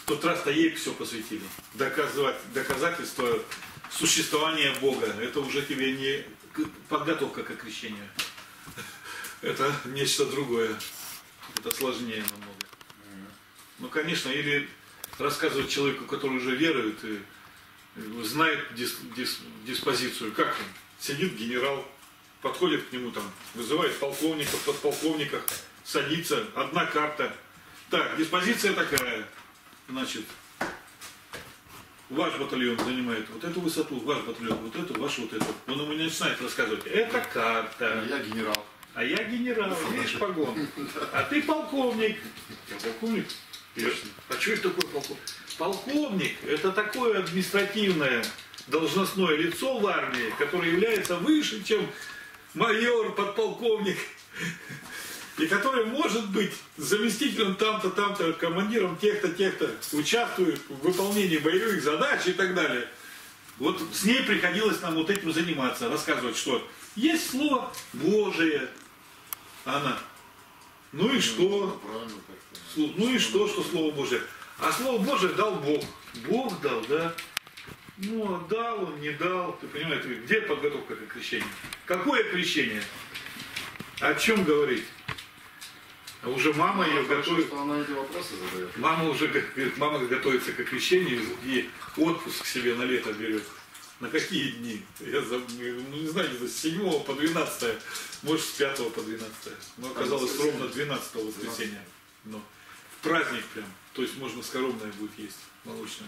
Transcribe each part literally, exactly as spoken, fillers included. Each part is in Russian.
В тот раз-то ей все посвятили. Доказывать, доказательство существования Бога. Это уже тебе не подготовка к окрещению. Это нечто другое. Это сложнее намного. Ну, конечно, или рассказывать человеку, который уже верует и знает дис, дис, диспозицию. Как он? Сидит генерал, подходит к нему, там, вызывает полковников, подполковников, садится, одна карта. Так, диспозиция такая. Значит, ваш батальон занимает вот эту высоту, ваш батальон вот эту, ваш вот эту. Он ему не начинает рассказывать. Это карта. Я генерал. А я генерал, видишь, погон. А ты полковник. Я полковник? А что это такое полковник? Полковник – это такое административное должностное лицо в армии, которое является выше, чем майор, подполковник. И который может быть заместителем там-то, там-то, командиром тех-то, тех-то, участвует в выполнении боевых задач и так далее. Вот с ней приходилось нам вот этим заниматься, рассказывать, что есть слово Божие. Она. Ну и что? Ну и что, что слово Божие? А слово Божие дал Бог. Бог дал, да? Ну, дал он, не дал. Ты понимаешь, где подготовка к крещению? Какое крещение? О чем говорить? А уже мама ее готовит. Что она эти вопросы задает. Мама уже говорит, мама готовится к крещению и отпуск себе на лето берет. На какие дни? Я забыл, ну не знаю, с седьмого по двенадцатое, может с пятого по двенадцатое. Но оказалось ровно двенадцатого воскресенья. Но в праздник прям. То есть можно скоромное будет есть, молочное.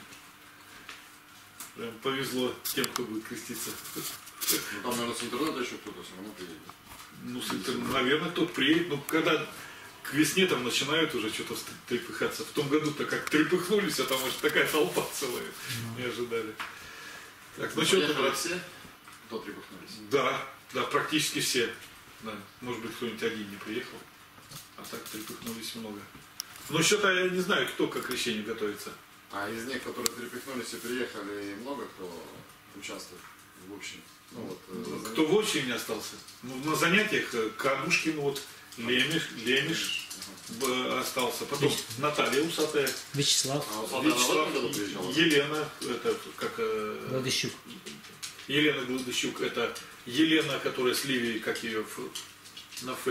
Прям повезло тем, кто будет креститься. Ну там, наверное, с интернета еще кто-то все равно приедет. Ну, с интернета, наверное, кто-то приедет. Но когда к весне там начинают уже что-то трепыхаться. В том году-то как трепыхнулись, а там уже такая толпа целая. Не ожидали. Так, ну что там? Все? Кто трепыхнулись? Да, да, практически все. Да. Может быть, кто-нибудь один не приехал. А так трепыхнулись много. Ну, что-то я не знаю, кто к крещению готовится. А из них, которые трепыхнулись и приехали, много кто участвует в общем? Ну, вот, э, кто в общем не остался? Ну, на занятиях Камушкин, вот, Лемеш, Лемеш uh-huh. остался. Потом Вячеслав. Наталья Усатая. Вячеслав. А, Вячеслав. Елена, это как... Гладыщук. Елена Гладыщук, это Елена, которая с Ливией, как ее на Ф.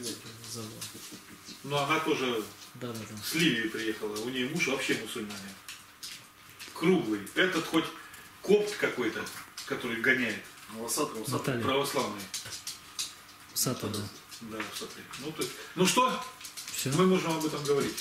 Ну, она тоже да, да, да. с Ливии приехала. У нее муж вообще мусульманин. Круглый. Этот хоть копт какой-то, который гоняет. Усатый, усатый. Православный. Усатый, да. Да, усатый. Ну, то есть, ну что? Все. Мы можем об этом говорить.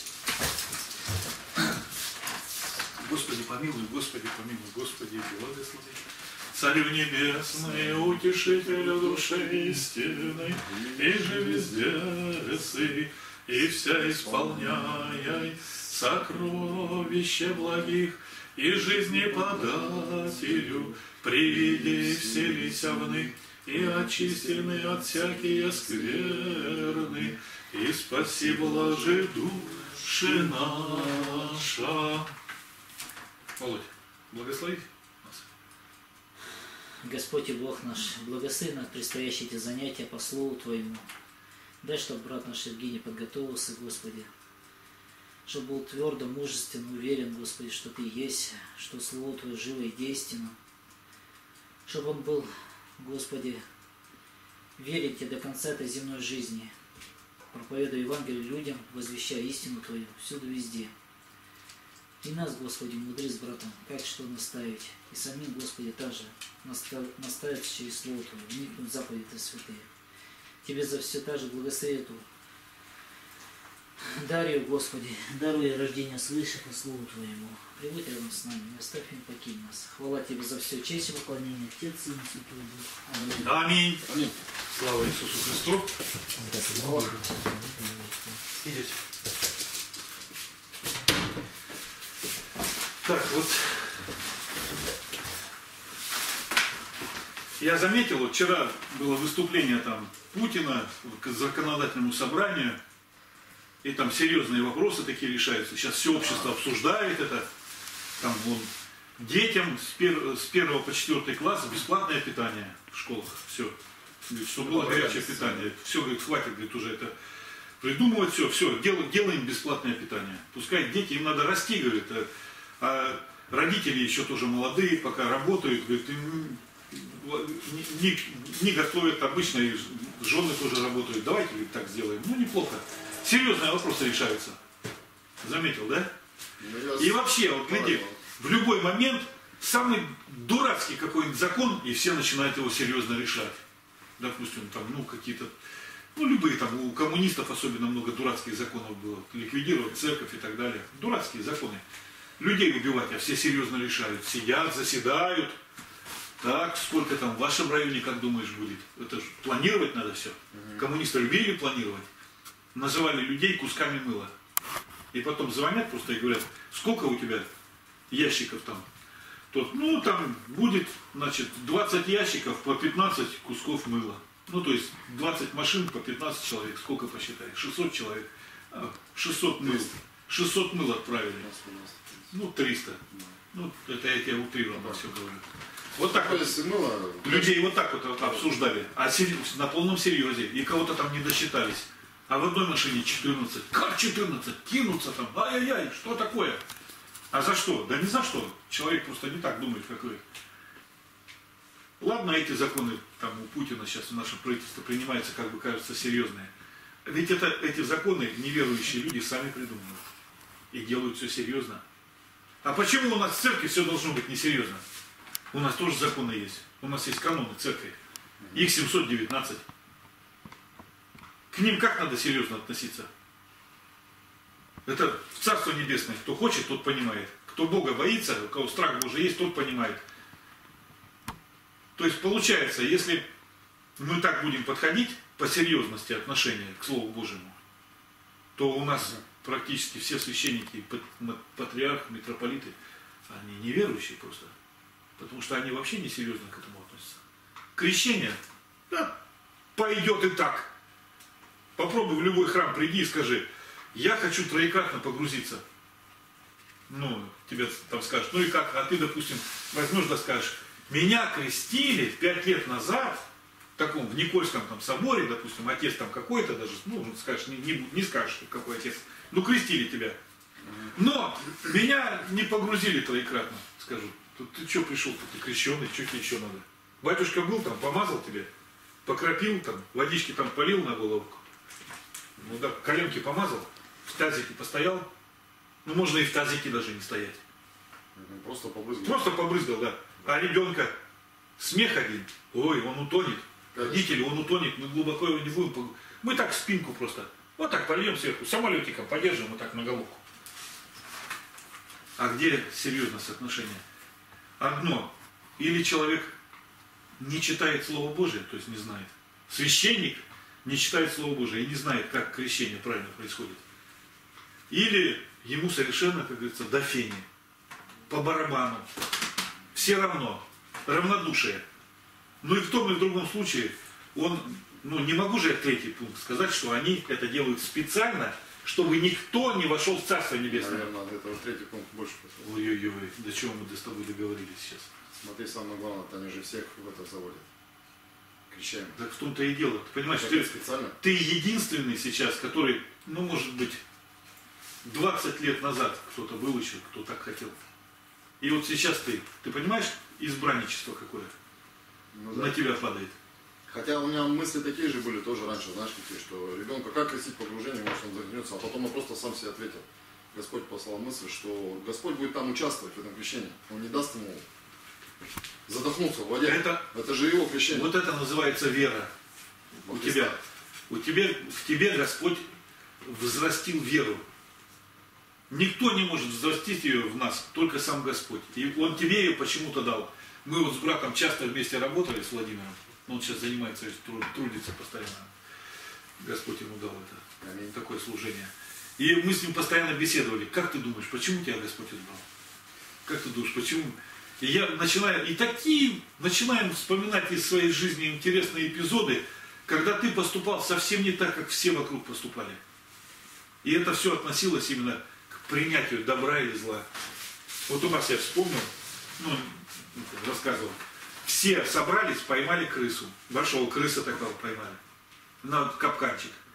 Господи, помилуй, Господи, помилуй, Господи, благослови. Царю небесный, утешителю души истинной, и же везде сы, и вся исполняй сокровища благих, и жизни подателю, приди вселися вны, и очистены от всякие скверны, и спаси, блажи души наша. Володь, благослови нас. Господь и Бог наш, благослови нас предстоящие эти занятия по Слову Твоему. Дай, чтобы брат наш Евгений подготовился, Господи, чтобы был твердо, мужественно, уверен, Господи, что Ты есть, что Слово Твое живо и действенно, чтобы он был, Господи, верить Тебе до конца этой земной жизни, проповедуя Евангелие людям, возвещая истину Твою всюду везде. И нас, Господи, мудри с братом, как что наставить, и самим, Господи, также наставить через Слово Твое, вникнуть в заповеди Твои святые. Тебе за все та же благословиту Дарью, Господи, даруй рождение свыше по Слову Твоему. Прибудь рядом с нами, не оставь и не покинь нас. Хвала Тебе за все честь и поклонение, Отец и Святой Дух. Аминь. Аминь. Аминь. Слава Иисусу Христу. Идите. Так, вот я заметил, вот вчера было выступление там Путина к законодательному собранию, и там серьезные вопросы такие решаются. Сейчас все общество обсуждает это. Там вон, детям с, пер, с первого по четвертый класс бесплатное питание в школах. Все. Говорит, чтобы было горячее питание. Все, говорит, хватит, говорит, уже это придумывать все, все, делаем, делаем бесплатное питание. Пускай дети, им надо расти, говорит, а, а родители еще тоже молодые, пока работают, говорит, им не, не, не готовят, обычно и жены тоже работают. Давайте, говорит, так сделаем. Ну, неплохо. Серьезные вопросы решаются. Заметил, да? Ну, и вообще, вот гляди, в любой момент самый дурацкий какой-нибудь закон, и все начинают его серьезно решать. Допустим, там, ну, какие-то, ну, любые там, у коммунистов особенно много дурацких законов было. Ликвидировать церковь и так далее. Дурацкие законы. Людей убивать, а все серьезно решают. Сидят, заседают. Так, сколько там в вашем районе, как думаешь, будет? Это же планировать надо все. Угу. Коммунисты любили планировать. Называли людей кусками мыла. И потом звонят просто и говорят, сколько у тебя ящиков там? Тот, ну, там будет, значит, двадцать ящиков по пятнадцать кусков мыла. Ну, то есть двадцать машин по пятнадцать человек. Сколько посчитай? шестьсот человек. шестьсот мыл. шестьсот мыл отправили. Ну, триста. Ну, это я тебе утрированно все говорю. Вот так вот людей вот так вот обсуждали. А на полном серьезе. И кого-то там не досчитались. А в одной машине четырнадцать. Как четырнадцать? Кинуться там. Ай-яй-яй, что такое? А за что? Да не за что. Человек просто не так думает, как вы. Ладно, эти законы там у Путина сейчас в нашем правительстве принимаются, как бы кажется, серьезные. Ведь это, эти законы неверующие люди сами придумывают. И делают все серьезно. А почему у нас в церкви все должно быть несерьезно? У нас тоже законы есть. У нас есть каноны церкви. Их семьсот девятнадцать. К ним как надо серьезно относиться? Это в Царство Небесное. Кто хочет, тот понимает. Кто Бога боится, у кого страх Божий есть, тот понимает. То есть получается, если мы так будем подходить по серьезности отношения к Слову Божьему, то у нас практически все священники, патриарх, митрополиты, они неверующие просто. Потому что они вообще несерьезно к этому относятся. Крещение, да, пойдет и так. Попробуй в любой храм приди и скажи, я хочу троекратно погрузиться. Ну, тебе там скажут, ну и как, а ты, допустим, возьмешь да скажешь, меня крестили пять лет назад, в таком, в Никольском там соборе, допустим, отец там какой-то даже, ну, скажешь, не, не, не скажешь, какой отец, ну, крестили тебя. Но меня не погрузили троекратно, скажут. Ты, ты что пришел, ты крещеный, что тебе еще надо? Батюшка был там, помазал тебе, покропил там, водички там полил на головку. Ну да, коленки помазал, в тазике постоял. Ну можно и в тазике даже не стоять. Просто побрызгал. Просто побрызгал, да. А ребенка смех один, ой, он утонет. Родители, он утонет, мы глубоко его не будем. Мы так в спинку просто. Вот так польем сверху, самолетиком подержим вот так на головку. А где серьезность отношения? Одно. Или человек не читает Слово Божие, то есть не знает. Священник не читает Слово Божие и не знает, как крещение правильно происходит. Или ему совершенно, как говорится, до фени, по барабану. Все равно. Равнодушие. Ну и в том и в другом случае, он, ну не могу же я третий пункт сказать, что они это делают специально, чтобы никто не вошел в Царство Небесное. Наверное, это вот третий пункт больше. Ой-ой-ой, до чего мы с тобой договорились сейчас. Смотри, самое главное, они же всех в это заводят. Крещаем. Так в том-то и дело. Ты понимаешь, ты, ты единственный сейчас, который, ну может быть, двадцать лет назад кто-то был еще, кто так хотел. И вот сейчас ты, ты понимаешь, избранничество какое ну, да. на тебя падает. Хотя у меня мысли такие же были тоже раньше, знаешь, какие, что ребенка как крестить погружение, может он загнется, а потом я просто сам себе ответил. Господь послал мысль, что Господь будет там участвовать в этом крещении. Он не даст ему задохнуться в воде. Это, это же его крещение. Вот это называется вера. У тебя, у тебя, в тебе Господь взрастил веру. Никто не может взрастить ее в нас, только сам Господь. И Он тебе ее почему-то дал. Мы вот с братом часто вместе работали с Владимиром. Он сейчас занимается, трудится постоянно. Господь ему дал это, Аминь. Такое служение. И мы с ним постоянно беседовали. Как ты думаешь, почему тебя Господь избрал? Как ты думаешь, почему? И я начинаю, и такие, начинаем вспоминать из своей жизни интересные эпизоды, когда ты поступал совсем не так, как все вокруг поступали. И это все относилось именно к принятию добра или зла. Вот у нас я вспомнил, ну, рассказывал. Все собрались, поймали крысу. Большого крыса такого поймали. На капканчик.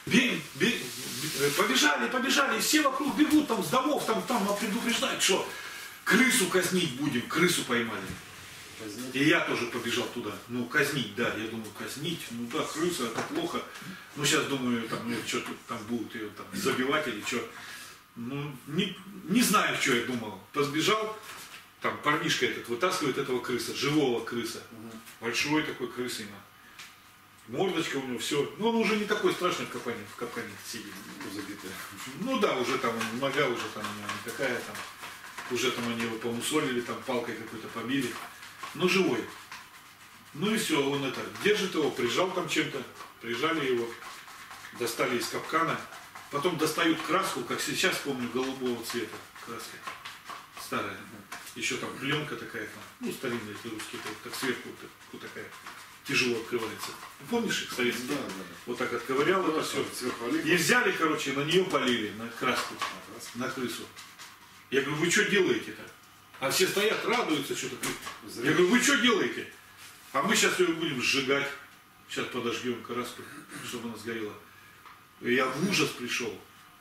Бе- бе- побежали, побежали, и все вокруг бегут, там с домов, там, там предупреждают, что крысу казнить будем, крысу поймали. Казнить. И я тоже побежал туда. Ну, казнить, да, я думаю, казнить, ну да, крыса, это плохо. Ну, сейчас думаю, там, ну, что тут там будут ее там забивать или что. Ну, не, не знаю, что я думал. Побежал, там парнишка этот вытаскивает этого крыса, живого крыса. Угу. Большой такой крысина. Мордочка у него, все. Ну, он уже не такой страшный в капкане, в капкане сидит. Забитая. Ну да, уже там нога уже там у него не такая там. Уже там они его помусолили, там палкой какой-то побили. Но живой. Ну и все, он это, держит его, прижал там чем-то, прижали его, достали из капкана. Потом достают краску, как сейчас помню, голубого цвета краска. Старая. Еще там пленка такая, там, ну старинная, эти русские, так сверху вот, вот такая. Тяжело открывается. Помнишь их советские? Да, да. Вот так отковырял это все. И взяли, короче, на нее полили, на краску, на крысу. Я говорю, вы что делаете-то? А все стоят, радуются, что-то. Я говорю, вы что делаете? А мы сейчас ее будем сжигать. Сейчас подожгем краску, чтобы она сгорела. И я в ужас пришел.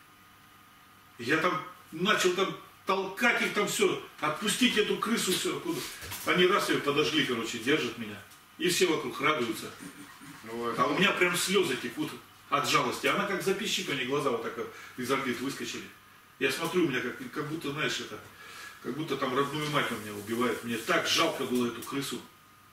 Я там начал там толкать их там все. Отпустить эту крысу, все. Они раз ее подожгли, короче, держат меня. И все вокруг радуются. Ну, а у меня прям слезы текут от жалости. Она как запищит, у нее глаза вот так из орбит выскочили. Я смотрю, у меня как, как будто, знаешь, это, как будто там родную мать у меня убивает. Мне так жалко было эту крысу.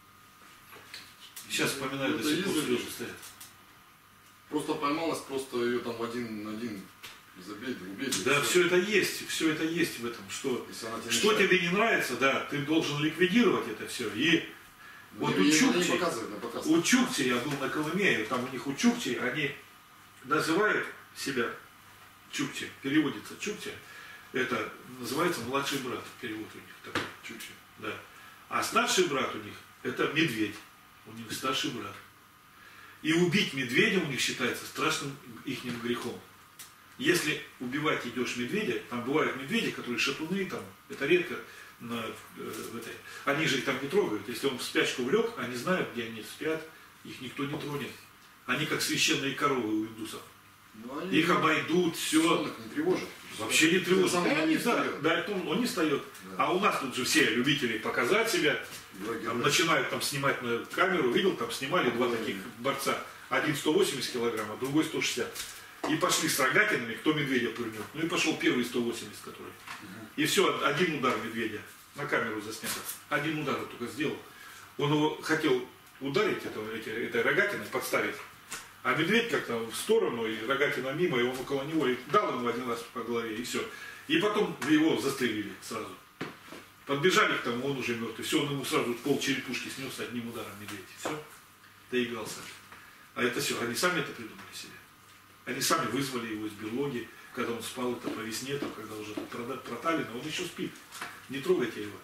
Сейчас вспоминаю, ну, до сих пор слезы стоят. Просто поймалась, просто ее там один на один забили, убили. Да, все это есть, все это есть в этом. Что, тебе что мешает. тебе не нравится, да, ты должен ликвидировать это все. И Ну, вот не, у не Чукчи, показывают на показ. у Чукчи, я был на Колыме, там у них у Чукчи, они называют себя Чукчи, переводится Чукчи, это называется младший брат, перевод у них такой, Чукчи, да. А старший брат у них это медведь, у них старший брат. И убить медведя у них считается страшным ихним грехом. Если убивать идешь медведя, там бывают медведи, которые шатуны, там, это редко, на, э, в этой, они же их там не трогают. Если он в спячку влег, они знают, где они спят, их никто не тронет. Они как священные коровы у индусов. Ну, они Их обойдут, все. не тревожат. Вообще не тревожат. Сам Да, он они, не да, встает. да, это он, он не встает. Да. А у нас тут же все любители показать себя. Там начинают там снимать на камеру, видел, там снимали два таких борца. Один сто восемьдесят килограмм, а другой сто шестьдесят. И пошли с рогатинами, кто медведя прыгнет. Ну и пошел первый сто восемьдесят, который. И все, один удар медведя. На камеру заснято. Один удар он только сделал. Он его хотел ударить, этого, эти, этой рогатиной, подставить. А медведь как-то в сторону, и рогатина мимо, и он около него, и дал ему один раз по голове, и все. И потом его застрелили сразу. Подбежали к тому, он уже мертвый. Все, он ему сразу пол черепушки снес одним ударом медведь. Все, доигрался. А это все, они сами это придумали себе. Они сами вызвали его из берлоги, когда он спал, это по весне, там, когда уже проталено, он еще спит. Не трогайте его.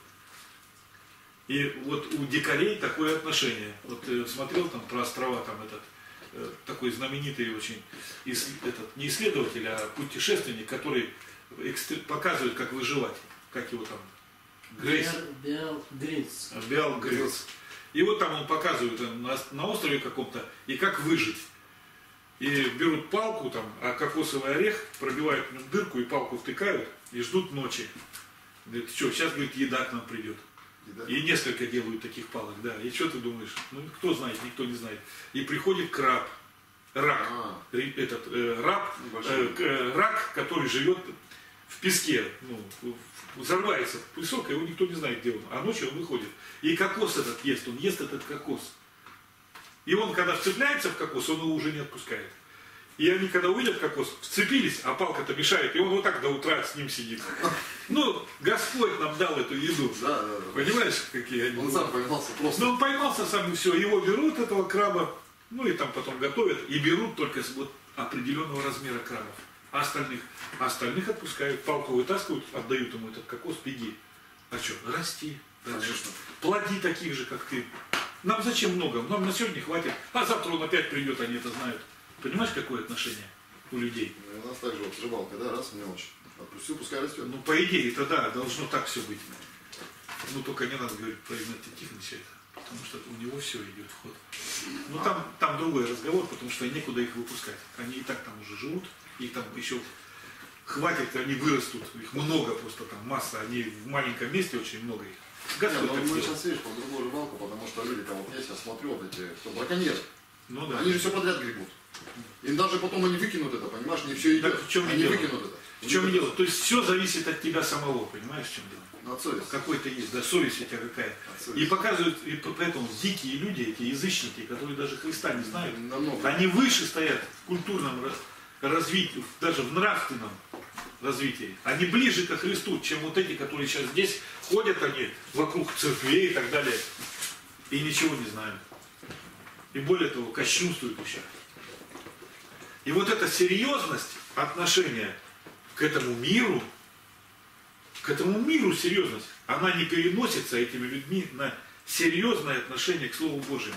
И вот у дикарей такое отношение. Вот э, смотрел там про острова, там этот, э, такой знаменитый очень, ис, этот, не исследователь, а путешественник, который экстр, показывает, как выживать, как его там, Грейс. Биал Грилс. Биал Грилс. И вот там он показывает на, на острове каком-то, и как выжить. И берут палку там, а кокосовый орех, пробивают в нем дырку и палку втыкают, и ждут ночи. Говорит, что, сейчас, говорит, еда к нам придет. Еда? И несколько делают таких палок, да. И что ты думаешь? Ну, кто знает, никто не знает. И приходит краб, рак, А. этот э, раб, Большой. э, э, рак, который живет в песке, ну, взрывается в песок, его никто не знает, где он. А ночью он выходит. И кокос этот ест, он ест этот кокос. И он, когда вцепляется в кокос, он его уже не отпускает. И они, когда увидят кокос, вцепились, а палка-то мешает, и он вот так до утра с ним сидит. Ну, Господь нам дал эту еду. Да, да, да. Понимаешь, какие они? Он сам поймался просто. Ну, он поймался сам, и все. Его берут, этого краба, ну и там потом готовят, и берут только с вот определенного размера крабов. А остальных, а остальных отпускают, палку вытаскивают, отдают ему этот кокос, беги. А что, расти дальше. Конечно. Плоди таких же, как ты. Нам зачем много? Нам на сегодня хватит. А завтра он опять придет, они это знают. Понимаешь, какое отношение у людей? Ну, у нас также вот рыбалка, да, раз в мелочь. Отпустил, пускай растет. Ну, по идее, это да, должно так все быть. Ну, только не надо говорить про Игнатия Тихоновича. потому что у него все идет в ход. Ну там, там другой разговор, потому что некуда их выпускать. Они и так там уже живут, их там еще хватит, они вырастут, их много просто там, масса, они в маленьком месте очень много их. Господь, Нет, ну, мы сейчас видишь по другую рыбалку, потому что люди, там, вот я сейчас смотрю, вот эти, кто браконьеры, ну, да. Они же все подряд гребут. Им даже потом они выкинут это, понимаешь, не все идет. Так в чем они дело? выкинут это. В чем дело? То есть все зависит от тебя самого, понимаешь, в чем дело? От совести. Какой-то есть, да, совесть у тебя какая. И показывают, и поэтому дикие люди, эти язычники, которые даже Христа не знают, Намного. они выше стоят в культурном развитии, даже в нравственном развитии. Они ближе ко Христу, чем вот эти, которые сейчас здесь ходят, они вокруг церквей и так далее, и ничего не знают. И более того, кощунствуют еще. И вот эта серьезность отношения к этому миру, к этому миру серьезность, она не переносится этими людьми на серьезное отношение к Слову Божьему.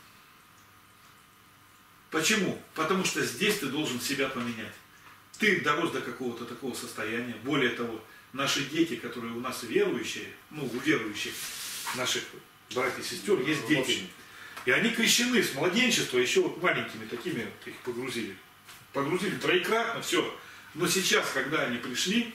Почему? Потому что здесь ты должен себя поменять. Ты дорос до какого-то такого состояния. Более того, наши дети, которые у нас верующие, ну, у верующих наших братьев и сестер, есть дети. И они крещены с младенчества, еще вот маленькими такими вот их погрузили. Погрузили троекратно, все. Но сейчас, когда они пришли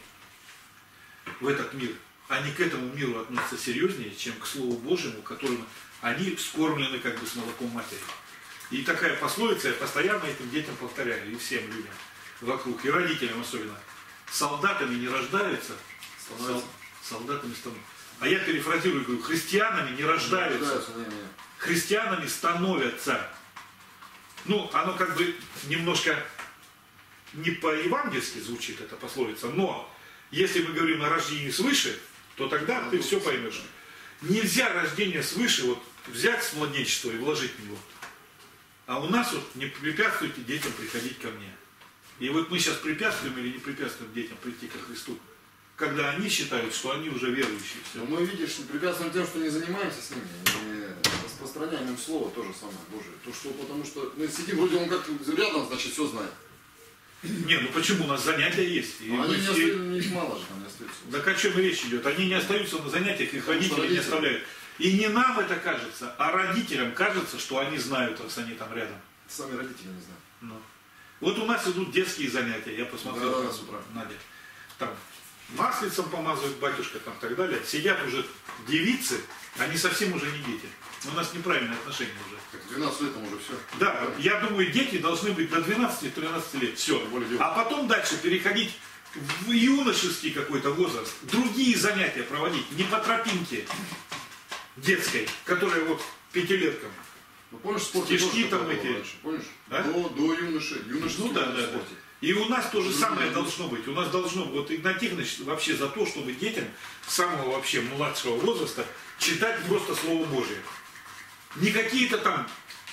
в этот мир, они к этому миру относятся серьезнее, чем к Слову Божьему, которым они вскормлены как бы с молоком матери. И такая пословица, я постоянно этим детям повторяю, и всем людям вокруг, и родителям особенно. Солдатами не рождаются, сол, солдатами становятся. А я перефразирую, говорю, христианами не рождаются, христианами становятся. Ну, оно как бы немножко не по-евангельски звучит, эта пословица, но если мы говорим о рождении свыше, то тогда ты все поймешь. Нельзя рождение свыше вот взять с младенчества и вложить в него. А у нас вот не препятствуйте детям приходить ко мне. И вот мы сейчас препятствуем или не препятствуем детям прийти ко Христу, когда они считают, что они уже верующие. Но мы, видишь, препятствуем тем, что не занимаемся с ними, не распространяем им слово, то же самое, Божие. То, что, потому что мы сидим, вроде он как рядом, значит, все знает. Не, ну почему? У нас занятия есть. И они мы, не и... остаются, их мало же там не остаются. Так о чем речь идет? Они не остаются на занятиях, их родители, родители не оставляют. И не нам это кажется, а родителям кажется, что они знают, раз они там рядом. Сами родители не знают. Ну. Вот у нас идут детские занятия, я посмотрел, да, как с утра, Надя. Там маслицем помазывает батюшка, там так далее. Сидят уже девицы, они совсем уже не дети. У нас неправильное отношение уже. Так двенадцать лет там уже все. Да, я думаю, дети должны быть до двенадцати-тринадцати лет. Все. А потом дальше переходить в юношеский какой-то возраст. Другие занятия проводить. Не по тропинке детской, которая вот пятилеткам. Ну, помнишь, спорт стишки там эти. Раньше, помнишь? Да? До, до юноши. Юношеский ну, да, да, да. И у нас то же самое да, должно быть. У нас должно, вот Игнат Тихонович вообще за то, чтобы детям с самого вообще младшего возраста читать просто Слово Божие. Не какие-то там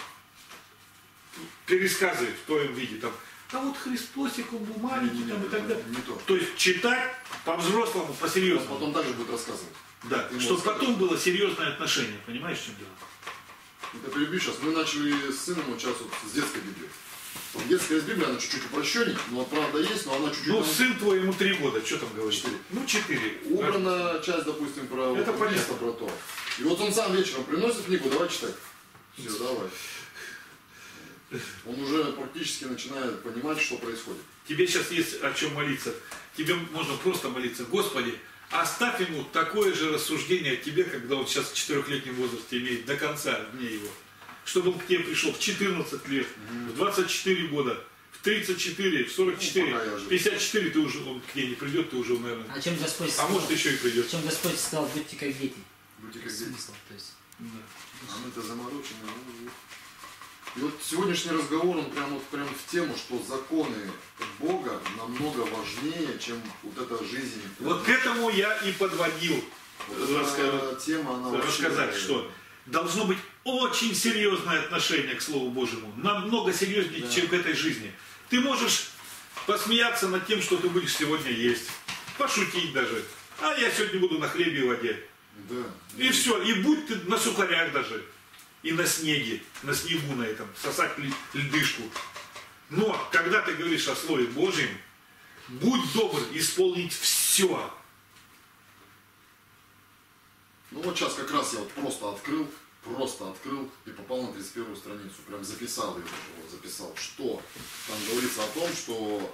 пересказы в твоем виде, там, а вот Христосик, он был маленький, там, и так далее. Не то. То есть читать по-взрослому, по-серьезному. Он потом также будет рассказывать. Да, чтобы потом было серьезное отношение, понимаешь, в чем дело? Это перебью сейчас. Мы начали с сыном вот сейчас вот с детской Библии. Детская Библия, она чуть-чуть упрощеннее, но правда есть, но она чуть-чуть... Ну, там... сын твой, ему три года, что там говоришь? Четыре. Ну, четыре. Убрана да. часть, допустим, про это вот, место про то. И вот он сам вечером приносит книгу, давай читать. Все, давай. Он уже практически начинает понимать, что происходит. Тебе сейчас есть о чем молиться. Тебе можно просто молиться. Господи, оставь ему такое же рассуждение о тебе, когда он сейчас в четырехлетнем возрасте имеет, до конца дней его. Чтобы он к тебе пришел в четырнадцать лет, в двадцать четыре года, в тридцать четыре, в сорок четыре, в пятьдесят четыре ты уже, он к ней не придет, ты уже, наверное. А чем Господь а сказал? может еще и придет. Чем Господь сказал, будьте как дети. Будьте как дети. Смысл, то есть. Да. А мы это заморочены. И вот сегодняшний разговор, он прям вот прям в тему, что законы Бога намного важнее, чем вот эта жизнь. Вот к этому я и подводил. Вот эта тема, она рассказать, вообще... что должно быть очень серьезное отношение к Слову Божьему. Намного серьезнее, да. чем к этой жизни. Ты можешь посмеяться над тем, что ты будешь сегодня есть. Пошутить даже. А я сегодня буду на хлебе и воде. Да. И все. И будь ты на сухарях даже. И на снеге. На снегу на этом. Сосать льдышку. Но, когда ты говоришь о Слове Божьем, будь добр исполнить все. Ну вот сейчас как раз я вот просто открыл просто открыл и попал на тридцать первую страницу. Прям записал ее, вот, записал. Что? Там говорится о том, что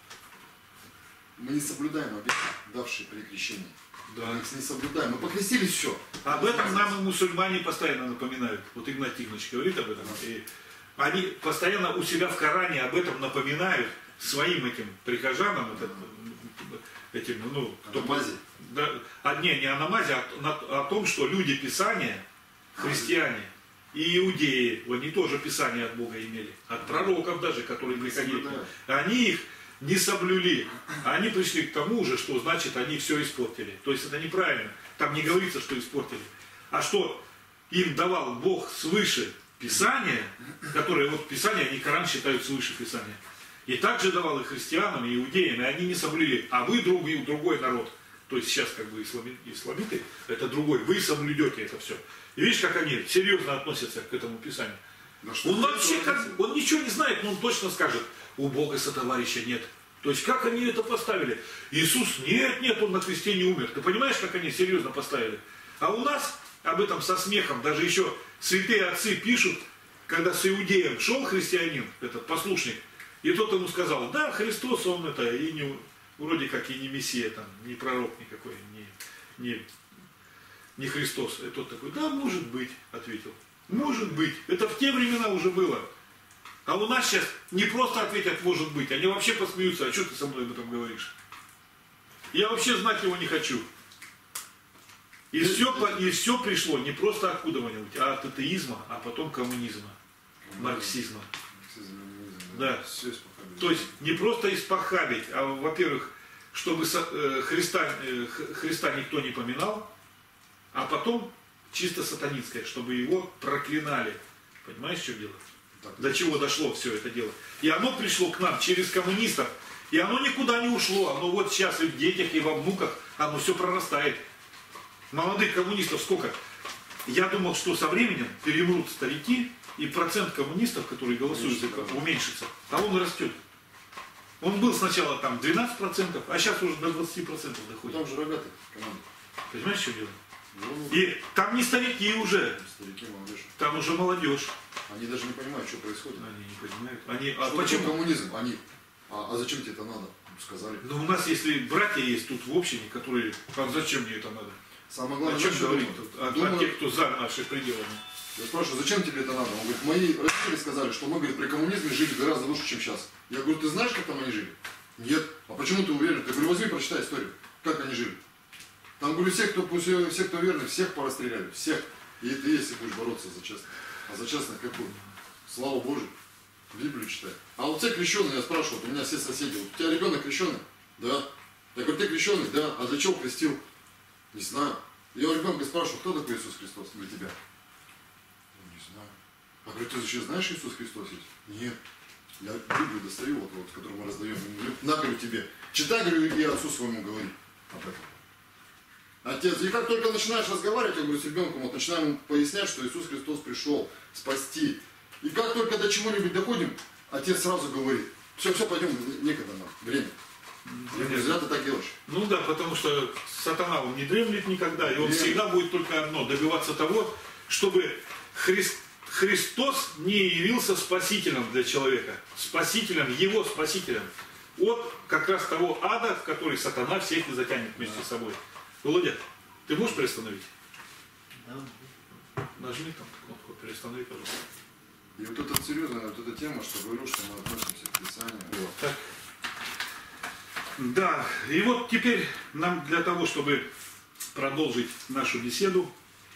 мы не соблюдаем обеты, давшие при крещении. Да. Мы их не соблюдаем. Мы покрестились, все. Об этом нам и мусульмане постоянно напоминают. Вот Игнат Тихонович говорит об этом. И они постоянно у себя в Коране об этом напоминают своим этим прихожанам, это, этим, ну, кто, да, а, не, не о намазе, а о том, что люди Писания, христиане и иудеи, они тоже Писание от Бога имели, от пророков даже, которые приходили, они их не соблюли, они пришли к тому же, что значит они все испортили. То есть это неправильно, там не говорится, что испортили, а что им давал Бог свыше Писание, которое вот Писание, они Коран считают свыше Писания. И также давал и христианам, и иудеям, и они не соблюли. А вы другой, другой народ. То есть сейчас как бы ислами, исламиты, это другой. Вы соблюдете это все. И видишь, как они серьезно относятся к этому Писанию. Он вообще, как, он ничего не знает, но он точно скажет, у Бога сотоварища нет. То есть как они это поставили? Иисус, нет, нет, он на кресте не умер. Ты понимаешь, как они серьезно поставили? А у нас об этом со смехом, даже еще святые отцы пишут, когда с иудеем шел христианин, этот послушник, и тот ему сказал, да, Христос, он это, и не, вроде как и не Мессия, там, не пророк никакой, не, не, не Христос. И тот такой, да, может быть, ответил. Может быть. Это в те времена уже было. А у нас сейчас не просто ответят, может быть, они вообще посмеются, а что ты со мной об этом говоришь? Я вообще знать его не хочу. И все, и все пришло не просто откуда-нибудь, а от атеизма, а потом коммунизма, марксизма. Да. То есть не просто испохабить, а, во-первых, чтобы Христа, Христа никто не поминал, а потом чисто сатанинское, чтобы его проклинали. Понимаешь, что дело? Так, до чего дошло все это дело. И оно пришло к нам через коммунистов, и оно никуда не ушло. Оно вот сейчас и в детях, и во внуках, оно все прорастает. Молодых коммунистов сколько? Я думал, что со временем перемрут старики, и процент коммунистов, которые голосуют за это, уменьшится. А он растет. Он был сначала там двенадцать процентов, а сейчас уже до двадцати процентов доходит. Там же рогатый команда. Понимаешь, что дело? Ну, и там не старики уже. Старики, молодежь. Там уже молодежь. Они даже не понимают, что происходит. Они не понимают. Они, а что почему коммунизм? Они. А, а зачем тебе это надо? Сказали. Ну у нас если братья есть тут в общине, которые. А зачем мне это надо? Самое главное, о чем говорить тут? А, думаю, а те, кто за наши пределы. Я спрашиваю, зачем тебе это надо? Он говорит, мои родители сказали, что мы, говорит, при коммунизме жили гораздо лучше, чем сейчас. Я говорю, ты знаешь, как там они жили? Нет. А почему ты уверен? Я говорю, возьми, прочитай историю. Как они жили? Там, говорю, все, кто, все, кто верны, всех порастреляли. Всех. И это если будешь бороться за честность. А за честность какую? Слава Божию. Библию читай. А вот те крещеные, я спрашиваю, вот у меня все соседи, вот у тебя ребенок крещеный? Да. Я говорю, ты крещеный? Да. А для чего крестил? Не знаю. Я у ребенка спрашиваю, кто такой Иисус Христос для тебя? Не знаю. А говорю, ты еще знаешь, Иисус Христос есть? Нет. Я Библию достаю, вот, вот, которую мы раздаем. На, говорю, тебе. Читай, говорю, и отцу своему говори об этом. Отец, и как только начинаешь разговаривать, я говорю, с ребенком, вот начинаем ему пояснять, что Иисус Христос пришел спасти. И как только до чего-нибудь доходим, отец сразу говорит, все, все, пойдем, некогда нам, время. Я говорю, зря ты так делаешь. Ну да, потому что сатана, он не дремлет никогда, и он Дремлет. всегда будет только одно, добиваться того, чтобы Христ, Христос не явился спасителем для человека, спасителем, его спасителем, от как раз того ада, в который сатана всех и затянет вместе да. с собой. Володя, ты можешь приостановить? Да. Нажми там кнопку, перестанови, пожалуйста. И вот эта серьезная вот эта тема, что говорю, что мы относимся к Писанию. Вот. Так. Да, и вот теперь нам для того, чтобы продолжить нашу беседу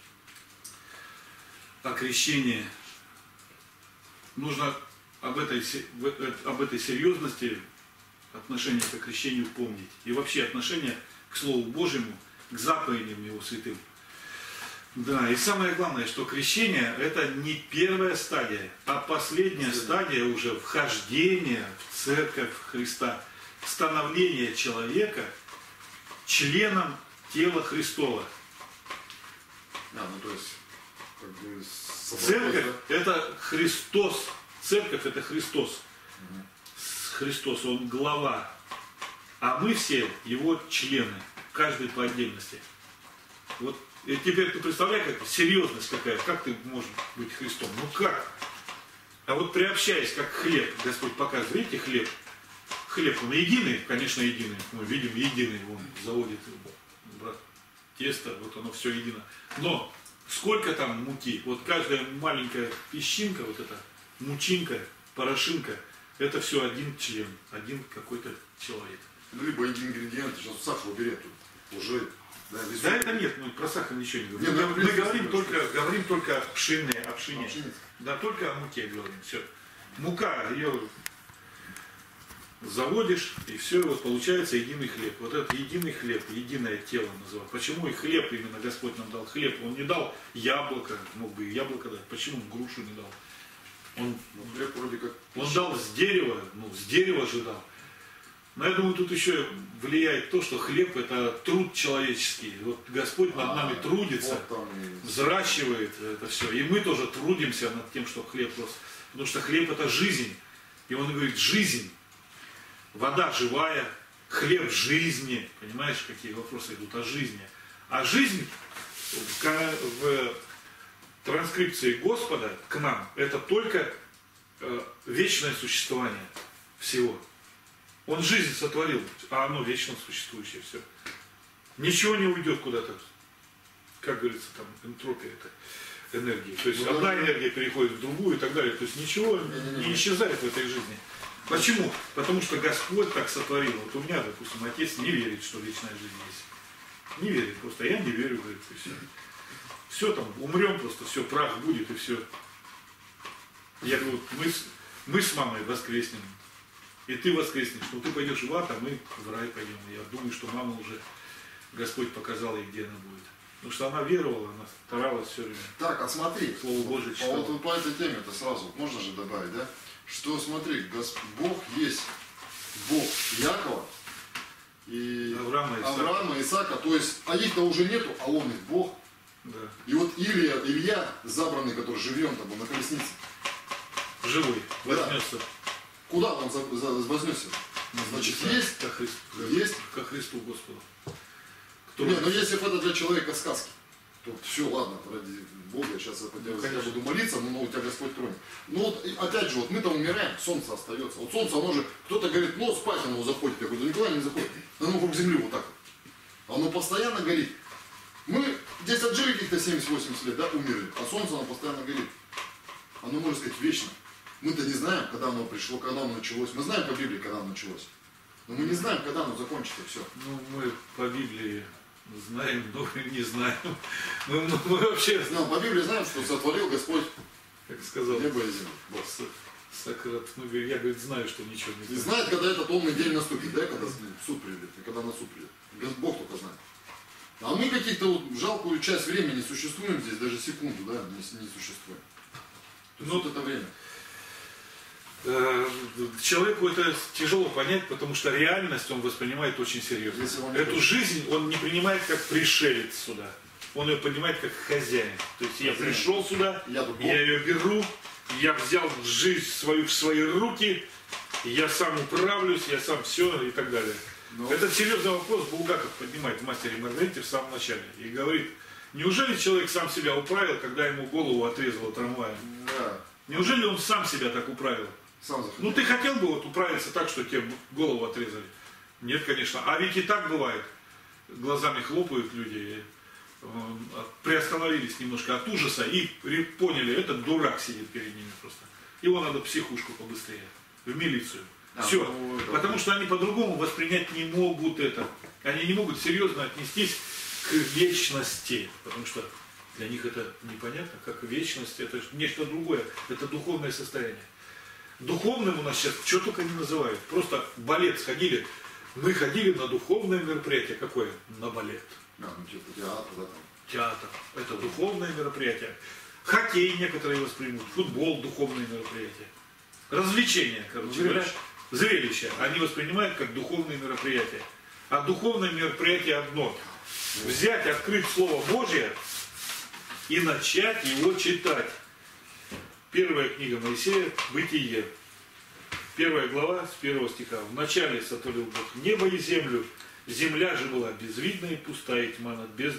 о крещении, нужно об этой, об этой серьезности отношения к крещению помнить. И вообще отношение к Слову Божьему, к заповедям Его святым. Да, и самое главное, что крещение это не первая стадия, а последняя стадия уже вхождения в церковь Христа, становления человека членом тела Христова. А, ну то есть, как бы, церковь это Христос, церковь это Христос. Угу. Христос, Он глава, а мы все Его члены, каждый по отдельности. Вот и теперь ты представляешь, как серьезность какая, как ты можешь быть Христом? Ну как? А вот приобщаясь как хлеб, Господь показывает, видите, хлеб, хлеб, он единый, конечно, единый, мы видим, единый, он заводит брат, тесто, вот оно все едино. Но сколько там муки, вот каждая маленькая песчинка, вот эта мучинка, порошинка, это все один член, один какой-то человек. Ну, либо один ингредиент, сейчас сахар уберет тут, уже... Да, да это нет, мы про сахар ничего не говорим. Нет, мы мы говорим, только, говорим только о пшене, о пшене. А, пшеница. Да, только о муке говорим. Все. Мука, ее заводишь, и все, вот получается единый хлеб. Вот этот единый хлеб, единое тело называют. Почему и хлеб именно Господь нам дал хлеб? Он не дал яблоко, мог бы и яблоко дать. Почему он грушу не дал? Он, ну, хлеб вроде как... он дал с дерева, ну с дерева же дал. Но я думаю, тут еще влияет то, что хлеб это труд человеческий. Вот Господь над нами а, трудится, вот там и... взращивает это все. И мы тоже трудимся над тем, что хлеб рос. Потому что хлеб это жизнь. И он говорит, жизнь, вода живая, хлеб жизни. Понимаешь, какие вопросы идут о жизни. А жизнь в транскрипции Господа к нам это только вечное существование всего. Он жизнь сотворил, а оно вечно существующее, все. Ничего не уйдет куда-то. Как говорится, там энтропия это энергия. То есть ну, одна да, энергия переходит в другую и так далее. То есть ничего не, не, не, не исчезает в этой жизни. Почему? Потому что Господь так сотворил. Вот у меня, допустим, отец не верит, что вечная жизнь есть. Не верит, просто я не верю, говорит, и все. Все там, умрем просто, все, прах будет и все. Я говорю, мы, мы с мамой воскреснем. И ты воскреснешь, но ты пойдешь в ад, а мы в рай пойдем. Я думаю, что мама уже, Господь показал ей, где она будет. Потому что она веровала, она старалась все время. Так, а смотри, Слово Божие читала. А вот по этой теме-то сразу, можно же добавить, да? Что смотри, Господь, Бог есть Бог Якова и Авраама, Исаака. Авраама, Исаака, то есть, а их-то уже нету, а он их Бог. Да. И вот Илья, Илья, забранный, который живем там был на колеснице. Живой, вознесся. Да. Куда он вознесся? Значит, да, есть, ко Христу, есть. Ко Христу Господу. Кто не, но если это для человека сказки, то все, ладно, ради Бога, сейчас я, ну, я буду молиться, но, но у тебя Господь тронет. Но вот, опять же, вот мы там умираем, солнце остается. Вот солнце, оно же, кто-то говорит, ну спать оно заходит. Я говорю, да никуда не заходит. Оно вокруг земли вот так вот. Оно постоянно горит. Мы здесь отжили каких-то семьдесят-восемьдесят лет, да, умерли, а солнце оно постоянно горит. Оно, можно сказать, вечно. Мы-то не знаем, когда оно пришло, когда оно началось. Мы знаем по Библии, когда оно началось. Но мы не знаем, когда оно закончится, все. Ну, мы по Библии знаем, но не знаем. Мы, мы, мы вообще... Ну, по Библии знаем, что сотворил Господь, как сказал, небо и землю. Сократ. Ну, я, говорит, знаю, что ничего не знаю. И знает, когда этот умный день наступит, да, когда суд придет, и когда на суд придет. Бог только знает. А мы каких-то вот жалкую часть времени существуем здесь, даже секунду, да, не, не существуем. То есть ну, вот это время. Человеку это тяжело понять, потому что реальность он воспринимает очень серьезно. Эту хочет. Жизнь он не принимает как пришелец сюда. Он ее понимает как хозяин. То есть я пришел сюда, я, я ее беру, я взял жизнь свою в свои руки, я сам управлюсь, я сам все и так далее. Но... Этот серьезный вопрос Булгаков поднимает в «Мастере и Маргарите» в самом начале. И говорит, неужели человек сам себя управил, когда ему голову отрезало трамваем? Да. Неужели он сам себя так управил? Сам ну ты хотел бы вот управиться так, что тебе голову отрезали? Нет, конечно. А ведь и так бывает. Глазами хлопают люди, приостановились немножко от ужаса и поняли, этот дурак сидит перед ними просто. Его надо в психушку побыстрее, в милицию. А, все. Ну, да. Потому что они по-другому воспринять не могут это. Они не могут серьезно отнестись к вечности. Потому что для них это непонятно, как вечность, это нечто другое. Это духовное состояние. Духовным у нас сейчас что только не называют. Просто в балет сходили. Мы ходили на духовное мероприятие. Какое? На балет. А, ну, типа театр, да, там. Театр. Это духовное мероприятие. Хоккей некоторые воспримут. Футбол, духовное мероприятие. Развлечения, короче говоря. Зрелище. Они воспринимают как духовное мероприятие. А духовное мероприятие одно. Взять, открыть Слово Божье и начать его читать. Первая книга Моисея, Бытие. Первая глава с первого стиха. Вначале сотворил Бог небо и землю. Земля же была безвидна и пустая, и тьма над бездною,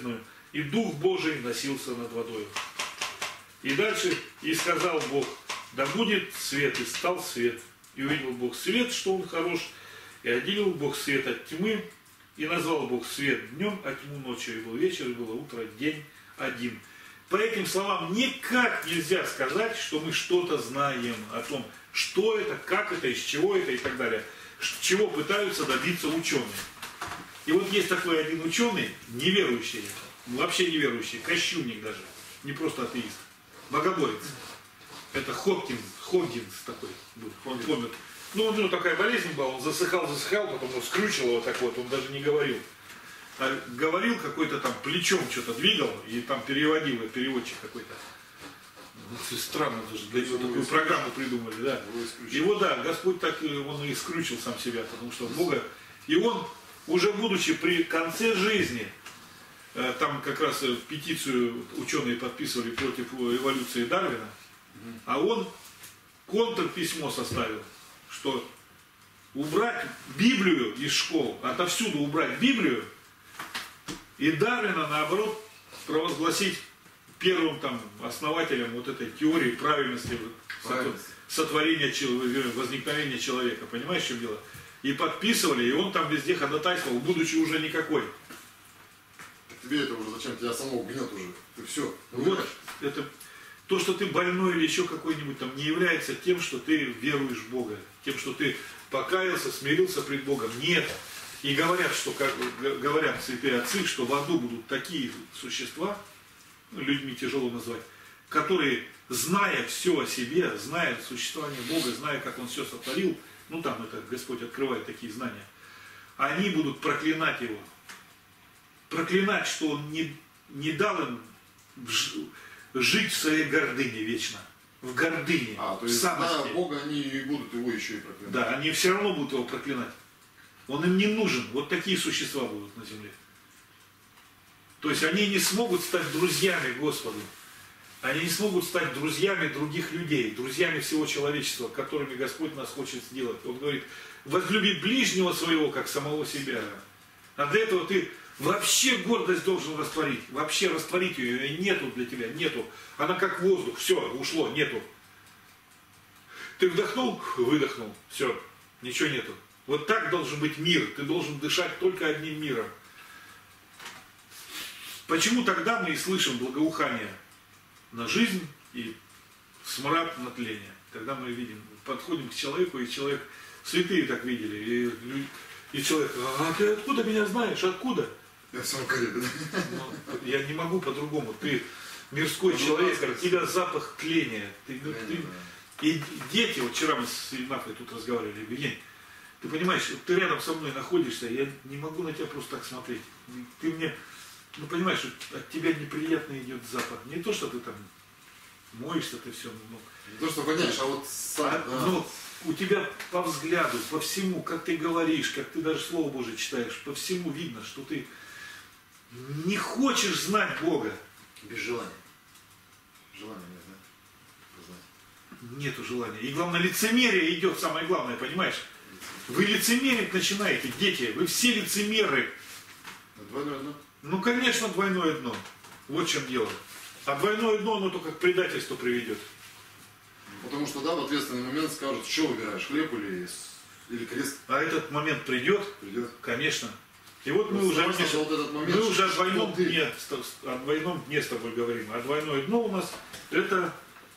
и Дух Божий носился над водой. И дальше, и сказал Бог, да будет свет, и стал свет. И увидел Бог свет, что он хорош, и отделил Бог свет от тьмы, и назвал Бог свет днем, а тьму ночью. И был вечер, и было утро, день один. По этим словам никак нельзя сказать, что мы что-то знаем о том, что это, как это, из чего это и так далее. Чего пытаются добиться ученые. И вот есть такой один ученый, неверующий, вообще неверующий, кощунник даже, не просто атеист, богоборец. Это Хопкинс, Хоггинс такой был, он помер. Ну, у него такая болезнь была, он засыхал, засыхал, потом он скрючил его так вот, он даже не говорил. А говорил какой-то там, плечом что-то двигал, и там переводил, переводчик какой-то. Странно даже, для него такую программу придумали, да. Его, да, Господь так, он и скрючил сам себя, потому что Бога. И он, уже будучи при конце жизни, там как раз петицию ученые подписывали против эволюции Дарвина, а он контрписьмо составил, что убрать Библию из школ, отовсюду убрать Библию, и Дарвина, наоборот, провозгласить первым там основателем вот этой теории правильности, правильности. Сотворения, возникновения человека. Понимаешь, в чем дело? И подписывали, и он там везде ходатайствовал, будучи уже никакой. Тебе это уже зачем? Тебя самого гнет уже. Ты все. Вот это, то, что ты больной или еще какой-нибудь там, не является тем, что ты веруешь в Бога. Тем, что ты покаялся, смирился пред Богом. Нет. И говорят, что, как говорят святые отцы, что в аду будут такие существа, людьми тяжело назвать, которые, зная все о себе, зная существование Бога, зная, как Он все сотворил, ну там это Господь открывает такие знания, они будут проклинать Его. Проклинать, что Он не, не дал им жить в своей гордыне вечно. В гордыне, а, то в есть, самости. зная Бога, они будут Его еще и проклинать. Да, они все равно будут Его проклинать. Он им не нужен. Вот такие существа будут на земле. То есть они не смогут стать друзьями Господу. Они не смогут стать друзьями других людей, друзьями всего человечества, которыми Господь нас хочет сделать. Он говорит, возлюби ближнего своего, как самого себя. А для этого ты вообще гордость должен растворить. Вообще растворить ее, ее нету для тебя, нету. Она как воздух, все, ушло, нету. Ты вдохнул, выдохнул, все, ничего нету. Вот так должен быть мир. Ты должен дышать только одним миром. Почему тогда мы и слышим благоухание на жизнь и смрад на тление? Когда мы видим, подходим к человеку, и человек, святые так видели, и, и человек, а ты откуда меня знаешь, откуда? Я в самом Карибе. Ну, я не могу по-другому. Ты мирской ну, человек, у тебя запах тления. Ты, ну, ты, и дети, вот вчера мы с Нафой тут разговаривали, Евгений, ты понимаешь, ты рядом со мной находишься, я не могу на тебя просто так смотреть. Ты мне... Ну, понимаешь, от тебя неприятно идет запах. Не то, что ты там моешься, ты все. Ну, не то, что воняешь, а вот сам, а, да. ну, у тебя по взгляду, по всему, как ты говоришь, как ты даже Слово Божие читаешь, по всему видно, что ты не хочешь знать Бога. Без желания. Желания нет, да? Знать. Нету желания. И главное, лицемерие идет, самое главное, понимаешь? Вы лицемерить начинаете, дети, вы все лицемеры. Двойное дно? Ну, конечно, двойное дно. Вот в чем дело. А двойное дно, оно только к предательству приведет. Потому что, да, в ответственный момент скажут, что выбираешь, хлеб или, или крест. А этот момент придет? Придет. Конечно. И вот мы уже, видишь, вот этот момент, мы уже о двойном, ты... дне, о двойном дне с тобой говорим. А двойное дно у нас это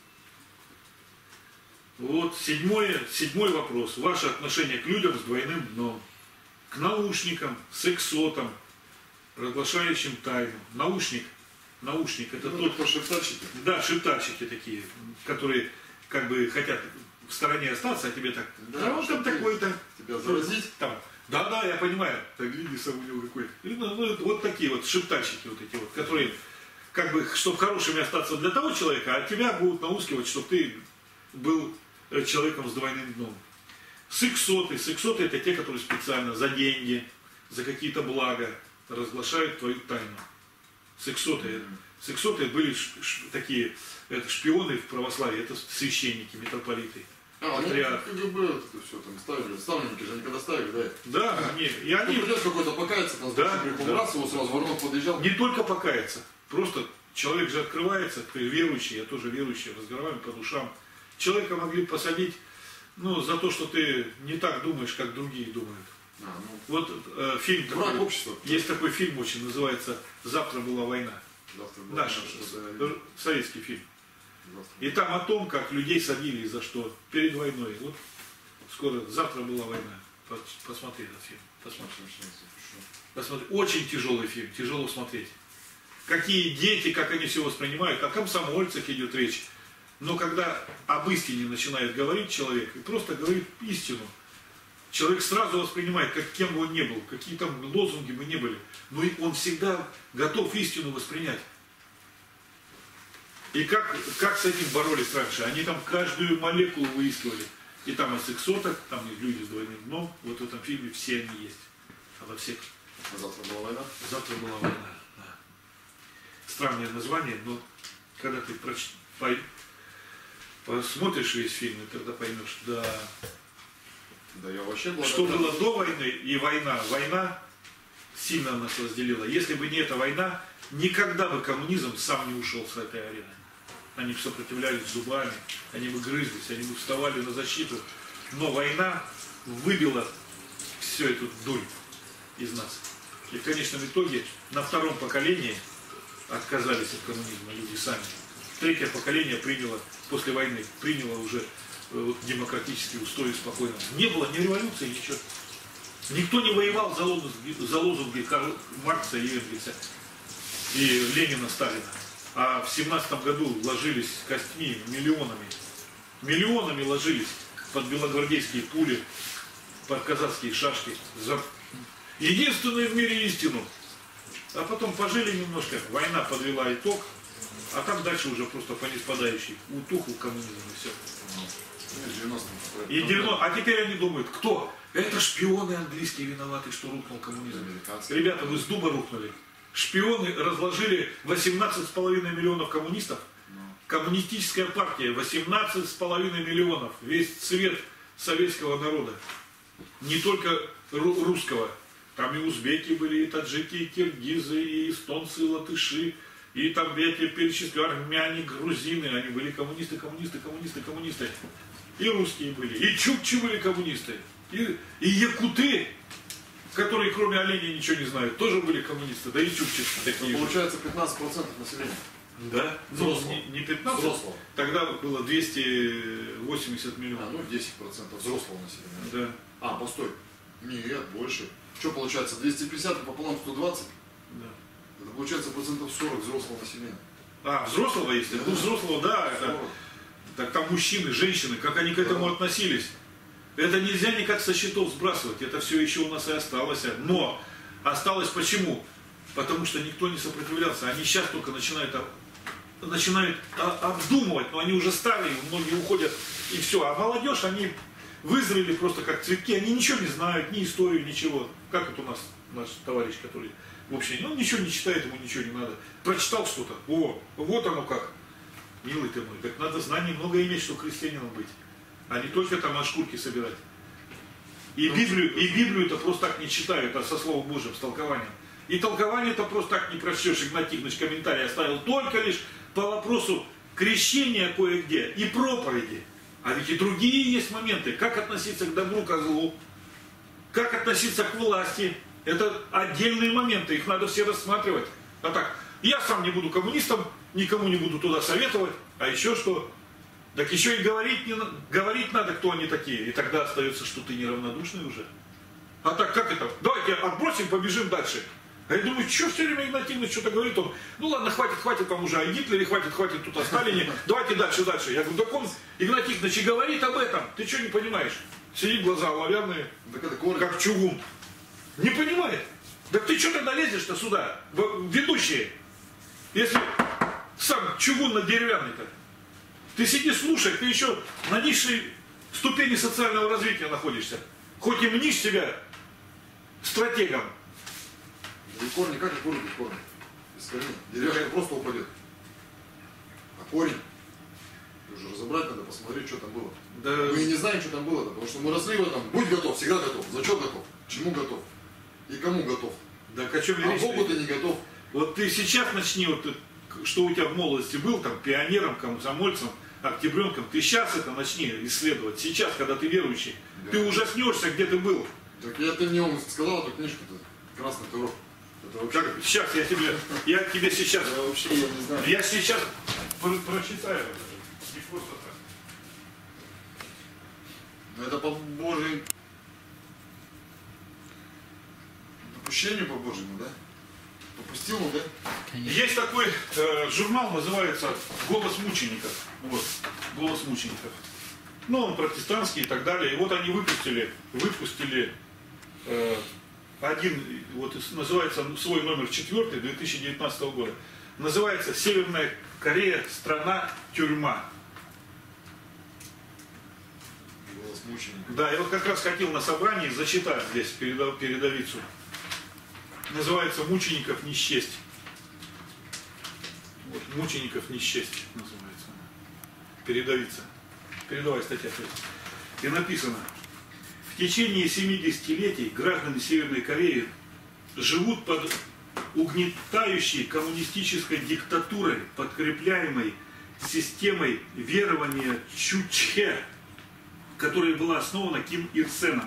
вот седьмой, седьмой вопрос. Ваше отношение к людям с двойным дном. К наушникам, сексотам, разглашающим тайну. Наушник, наушник это ну, тот... шептальщики. Да, шептальщики такие, которые как бы хотят в стороне остаться, а тебе так, да, да он там такой-то. Тебя заразить? Там, да, да, я понимаю. Так, гляди, сам у него какой-то. Ну, ну, вот такие вот шептальщики вот эти вот, которые, как бы, чтобы хорошими остаться для того человека, а тебя будут наускивать, чтобы ты был человеком с двойным дном. Сексоты. Сексоты это те, которые специально за деньги, за какие-то блага разглашают твою тайну. Сексоты. Mm-hmm. Сексоты были ш, ш, такие это шпионы в православии, это священники, митрополиты. А, отряд. ну, КГБ, это все там ставили, ставленники же никогда ставили, да? Да, они, и они... Ну, придет какой-то покаяться, там, Да, да. раз его сразу воронок подъезжал. Не только покаяться, просто человек же открывается, ты верующий, я тоже верующий, разговариваем по душам. Человека могли посадить, ну, за то, что ты не так думаешь, как другие думают. А, ну, Вот э, фильм враг такой, общества. есть такой фильм очень, называется «Завтра была война». Завтра была Наш, наша, э, советский фильм. завтра. И там о том, как людей садили за что перед войной. Вот скоро, завтра была война. Посмотри этот фильм. Посмотри. Посмотри. Очень тяжелый фильм, тяжело смотреть. Какие дети, как они все воспринимают, о комсомольцах идет речь. Но когда об истине начинает говорить человек, и просто говорит истину, человек сразу воспринимает, как кем бы он ни был, какие там лозунги бы ни были, но он всегда готов истину воспринять. И как, как с этим боролись раньше? Они там каждую молекулу выискивали. И там о сексотах, там и люди с двойным дном. Вот в этом фильме все они есть. А во всех. А завтра была война? Завтра была война. Да. Странное название, но когда ты проч... по... посмотришь весь фильм, и тогда поймешь, да. Да я вообще благодарен. Что было до войны и война. Война сильно нас разделила. Если бы не эта война, никогда бы коммунизм сам не ушел с этой арены. Они бы сопротивлялись зубами, они бы грызлись, они бы вставали на защиту. Но война выбила всю эту дурь из нас. И в конечном итоге на втором поколении отказались от коммунизма люди сами. Третье поколение приняло, после войны, приняло уже э, демократические устои спокойно. Не было ни революции, ничего. Никто не воевал за лозунги, за лозунги Маркса и Энгельса и Ленина, Сталина. А в семнадцатом году ложились костьми миллионами. Миллионами ложились под белогвардейские пули, под казацкие шашки. За единственную в мире истину. А потом пожили немножко, война подвела итог, а там дальше уже просто по ниспадающей. Утуху коммунизм и все. И девяносто, а теперь они думают, кто? Это шпионы английские виноваты, что рухнул коммунизм. Ребята, вы с дуба рухнули. Шпионы разложили восемнадцать с половиной миллионов коммунистов. Коммунистическая партия, восемнадцать с половиной миллионов. Весь цвет советского народа. Не только русского. Там и узбеки были, и таджики, и киргизы, и эстонцы, и латыши. И там, я тебе перечислю, армяне, грузины. Они были коммунисты, коммунисты, коммунисты, коммунисты. И русские были. И чукчи были коммунисты. И, и якуты, которые кроме оленей ничего не знают, тоже были коммунисты, да и чукчи такие. Получается пятнадцать процентов населения. Да, взрослого. Ну, не, не пятнадцать, взрослого. Тогда было двести восемьдесят миллионов. А, ну десять процентов взрослого населения. Да. А, постой. Нет, больше. Что получается, двести пятьдесят пополам сто двадцать? Да. Это получается процентов сорок взрослого населения. А, взрослого если? Ну, взрослого, да. Это, так там мужчины, женщины, как они к этому да. относились. Это нельзя никак со счетов сбрасывать. Это все еще у нас и осталось. Но осталось почему? Потому что никто не сопротивлялся. Они сейчас только начинают, начинают обдумывать, но они уже старые, многие уходят и все. А молодежь, они вызрели просто как цветки, они ничего не знают, ни историю, ничего. Как это у нас наш товарищ, который в общем, ну ничего не читает, ему ничего не надо. Прочитал что-то, о, вот оно как. Милый ты мой, так надо знаний много иметь, чтобы христианином быть. А не только там от шкурки собирать. И Библию, и Библию-то просто так не читают, а со Словом Божьим, с толкованием. И толкование-то просто так не прочтешь. Игнат Тихонович комментарий оставил только лишь по вопросу крещения кое-где и проповеди. А ведь и другие есть моменты. Как относиться к добру, к злу, как относиться к власти. Это отдельные моменты, их надо все рассматривать. А так, я сам не буду коммунистом, никому не буду туда советовать, а еще что? Так еще и говорить, не, говорить надо, кто они такие. И тогда остается, что ты неравнодушный уже. А так, как это? Давайте отбросим, побежим дальше. А я думаю, что все время Игнат Тихонович что-то говорит, он, ну ладно, хватит, хватит там уже о Гитлере, хватит, хватит тут о Сталине, давайте дальше, дальше. Я говорю, так он, Игнат Тихонович, и говорит об этом, ты что не понимаешь? Сидит, глаза оловянные, как чугун. Не понимает. Так ты что тогда лезешь-то сюда, ведущие? Если сам чугунно-деревянный-то. Ты сиди, слушай, ты еще на низшей ступени социального развития находишься. Хоть и мнишь себя стратегом. И корни, как их вырубить корни? Без корней. Деревья просто упадет. А корень? Уже разобрать надо, посмотреть, что там было. Да. Мы не знаем, что там было, потому что мы росли в этом. Будь готов, всегда готов. За что готов? Чему готов? И кому готов? Да, о чем А Богу ты не готов. Вот ты сейчас начни, вот, что у тебя в молодости был, там, пионером, комсомольцем, октябренком, ты сейчас это начни исследовать. Сейчас, когда ты верующий, да. Ты ужаснешься, где ты был. Так я ты мне сказал эту книжку-то, «Красный турок». Это вообще... Как? Сейчас я тебе, я тебе сейчас, я вообще я не знаю. Я сейчас про прочитаю. Не просто так. Но это по Божьему допущению по Божьему, да? Попустил он, да? Конечно. Есть такой э, журнал, называется «Голос мучеников». Вот, «Голос мучеников». Ну, он протестантский и так далее. И вот они выпустили, выпустили э, один, вот называется свой номер четвертый две тысячи девятнадцатого года. Называется «Северная Корея. Страна-тюрьма». Голос мучеников. Да, я вот как раз хотел на собрании зачитать здесь передав, передовицу. Называется «Мучеников не счесть». Вот, «Мучеников не счесть» называется. Передовица. Передовая статья. И написано: в течение семидесятилетий граждане Северной Кореи живут под угнетающей коммунистической диктатурой, подкрепляемой системой верования Чучхе, которая была основана Ким Ир Сеном,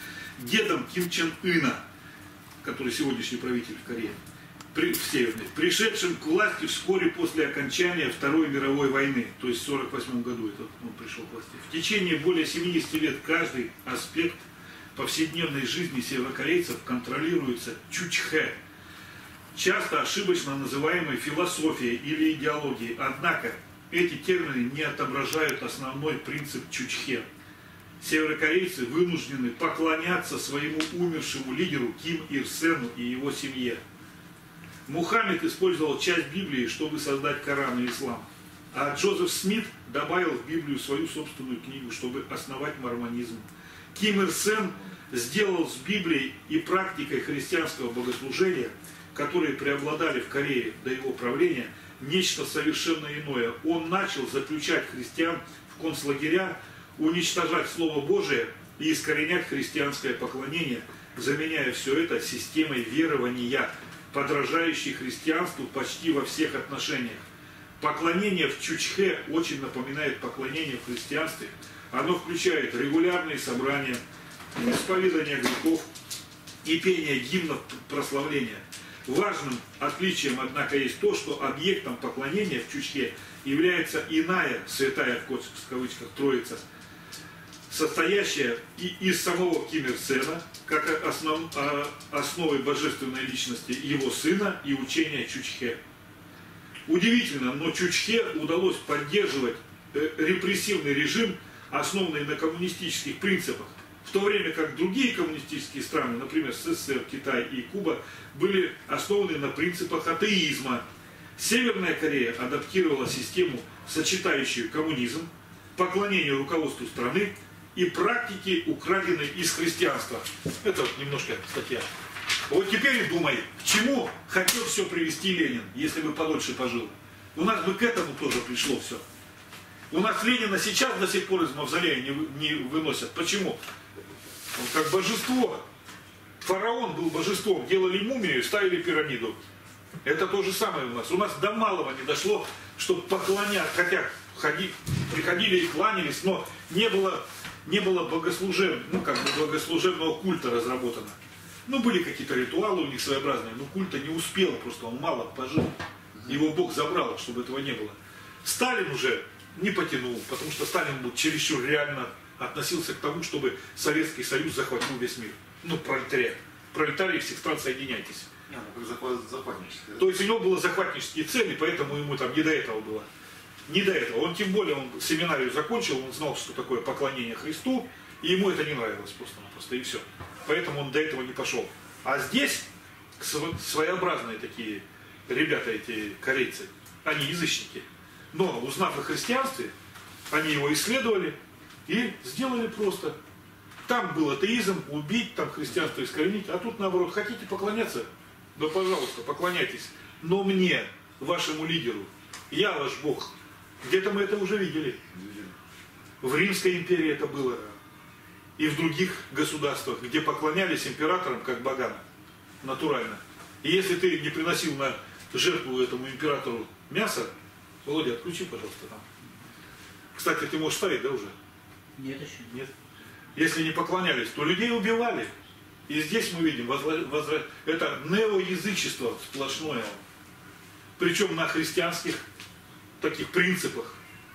дедом Ким Чен Ына, который сегодняшний правитель в Корее, при, в Северной, пришедшим к власти вскоре после окончания Второй мировой войны, то есть в сорок восьмом году это он пришел к власти. В течение более семидесяти лет каждый аспект повседневной жизни северокорейцев контролируется Чучхе, часто ошибочно называемой философией или идеологией. Однако эти термины не отображают основной принцип Чучхе. Северокорейцы вынуждены поклоняться своему умершему лидеру Ким Ир Сену и его семье. Мухаммед использовал часть Библии, чтобы создать Коран и Ислам, а Джозеф Смит добавил в Библию свою собственную книгу, чтобы основать мормонизм. Ким Ир Сен сделал с Библией и практикой христианского богослужения, которые преобладали в Корее до его правления, нечто совершенно иное. Он начал заключать христиан в концлагеря, уничтожать Слово Божие и искоренять христианское поклонение, заменяя все это системой верования, подражающей христианству почти во всех отношениях. Поклонение в Чучхе очень напоминает поклонение в христианстве. Оно включает регулярные собрания, исповедание грехов и пение гимнов прославления. Важным отличием, однако, есть то, что объектом поклонения в Чучхе является иная святая, в кавычках, троица, состоящая и из самого Ким Ир Сена, как основ, основой божественной личности его сына и учения Чучхе. Удивительно, но Чучхе удалось поддерживать репрессивный режим, основанный на коммунистических принципах, в то время как другие коммунистические страны, например, СССР, Китай и Куба, были основаны на принципах атеизма. Северная Корея адаптировала систему, сочетающую коммунизм, поклонение руководству страны и практики, украденные из христианства. Это вот немножко статья. Вот теперь думай, к чему хотел все привести Ленин, если бы подольше пожил. У нас бы к этому тоже пришло все. У нас Ленина сейчас до сих пор из мавзолея не, не выносят. Почему? Он как божество. Фараон был божеством. Делали мумию, ставили пирамиду. Это то же самое у нас. У нас до малого не дошло, чтобы поклонять, хотя ходи, приходили и кланялись, но не было, не было богослужеб, ну, как бы богослужебного культа разработано. Ну, были какие-то ритуалы у них своеобразные, но культа не успел, просто он мало пожил. Его Бог забрал, чтобы этого не было. Сталин уже не потянул, потому что Сталин был чересчур реально относился к тому, чтобы Советский Союз захватил весь мир. Ну, пролетариат. Пролетарии всех стран, соединяйтесь. Не, ну, как захват, захватнические. То есть у него были захватнические цели, поэтому ему там не до этого было. Не до этого. Он тем более, он семинарию закончил, он знал, что такое поклонение Христу, и ему это не нравилось просто-напросто, и все. Поэтому он до этого не пошел. А здесь своеобразные такие ребята, эти корейцы, они язычники. Но, узнав о христианстве, они его исследовали и сделали просто. Там был атеизм, убить, там христианство искоренить, а тут наоборот, хотите поклоняться? Да пожалуйста, поклоняйтесь. Но мне, вашему лидеру, я ваш Бог. Где-то мы это уже видели. В Римской империи это было. И в других государствах, где поклонялись императорам как богам. Натурально. И если ты не приносил на жертву этому императору мясо, Володя, отключи, пожалуйста, там. Кстати, ты можешь ставить, да, уже? Нет еще. Нет. Если не поклонялись, то людей убивали. И здесь мы видим, возра... Возра... это неоязычество сплошное. Причем на христианских таких принципах.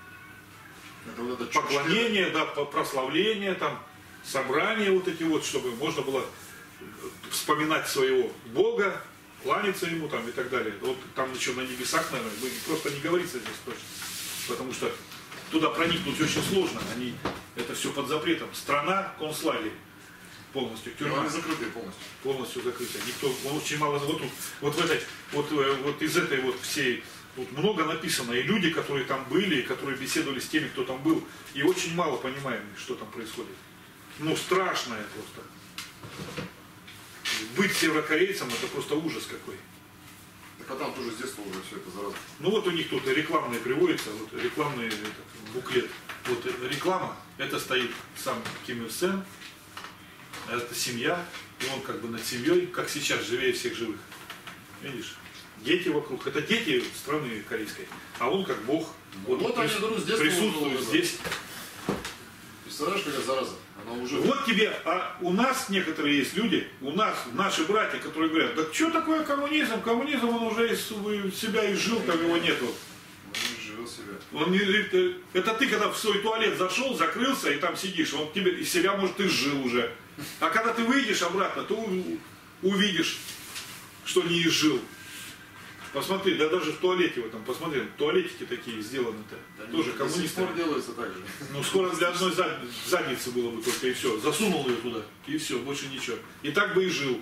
Это вот это Поклонение, да, прославление, там, собрания вот эти вот, чтобы можно было вспоминать своего Бога, кланяться ему там и так далее. Вот там еще на небесах, наверное, просто не говорится здесь точно. Потому что туда проникнуть очень сложно. Они, это все под запретом. Страна концлагерь полностью. Тюрьма. Они закрытые полностью. Полностью закрытая. Никто, очень мало. Вот, тут, вот, в этой, вот, вот из этой вот всей, тут много написано. И люди, которые там были, и которые беседовали с теми, кто там был. И очень мало понимаем, что там происходит. Ну, страшное просто. Быть северокорейцем это просто ужас какой. Так а там тоже с детства уже все это зараза. Ну вот у них тут рекламные приводится, вот рекламный этот, буклет. Вот реклама, это стоит сам Ким Ир Сен, это семья, и он как бы над семьей, как сейчас, живее всех живых. Видишь? Дети вокруг, это дети страны корейской, а он как бог. Вот, вот они, говорю, с детства присутствует уже здесь. Представляешь, какая зараза? Она уже... Вот тебе, а у нас некоторые есть люди, у нас наши братья, которые говорят, да что такое коммунизм? Коммунизм он уже из себя изжил, там его нету. Он не живет себя. Он не, это ты когда в свой туалет зашел, закрылся и там сидишь, он тебе из себя может изжил уже. А когда ты выйдешь обратно, то увидишь, что не изжил. Посмотри, да даже в туалете в этом, посмотри, туалетики такие сделаны-то. Да тоже коммунисты. До сих пор делается так же. Ну скоро для одной задницы было бы только и все. Засунул ее туда, и все, больше ничего. И так бы и жил.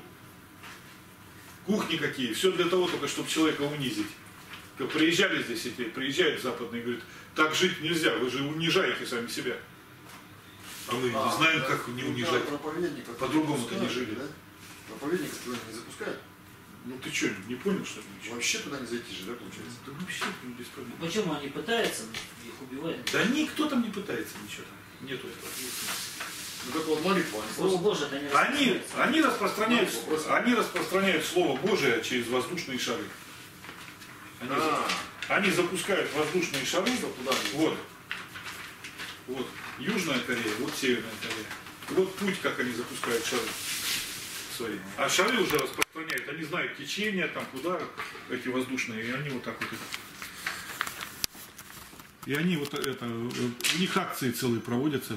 Кухни какие, все для того только, чтобы человека унизить. Как приезжали здесь эти, приезжают западные и говорят, так жить нельзя, вы же унижаете сами себя. А мы а, не знаем, да, как не унижать. По-другому-то не жили. Да? Проповедника туда не запускают? Ну ты что, не понял, что ли? Ничего? Вообще туда не зайти же, да, получается? Да вообще без проблем. Почему они пытаются, их убивают? Да никто там не пытается ничего там. Нету этого. Ну как вот молитва, они Слово Божие, это не они, они, распространяют, они распространяют Слово Божие через воздушные шары. Они, а. они запускают воздушные шары туда. Вот. Вот. Южная Корея, вот Северная Корея. Вот путь, как они запускают шары. А шары уже распространяют, они знают течение, там куда эти воздушные, и они вот так вот. И они вот это, у них акции целые проводятся.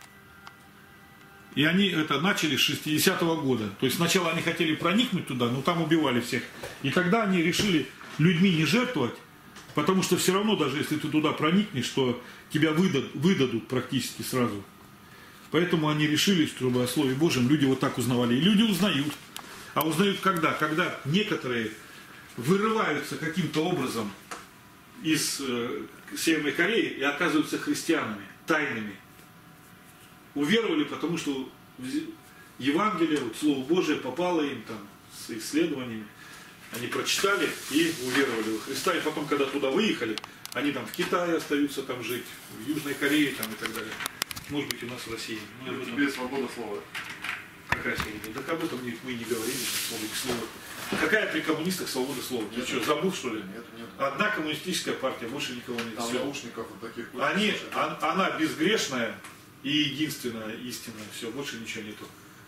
И они это начали с шестидесятого года. То есть сначала они хотели проникнуть туда, но там убивали всех. И тогда они решили людьми не жертвовать, потому что все равно, даже если ты туда проникнешь, то тебя выдадут, выдадут практически сразу. Поэтому они решили, чтобы о Слове Божьем люди вот так узнавали. И люди узнают. А узнают когда? Когда некоторые вырываются каким-то образом из э, Северной Кореи и оказываются христианами, тайными. Уверовали, потому что Евангелие, вот, Слово Божие попало им там с исследованиями. Они прочитали и уверовали во Христа. И потом, когда туда выехали, они там в Китае остаются там жить, в Южной Корее там и так далее. Может быть, у нас в России. Ну, этом... Тебе свобода слова. Какая свобода? Так об этом мы не говорили, свобода слова. Какая при коммунистах свобода слова? Ты что, забыл, что ли? Нет, нет. Одна коммунистическая партия, больше никого нет. Там наушников вот таких. Они, а, она безгрешная и единственная, истинная. Все, больше ничего нету.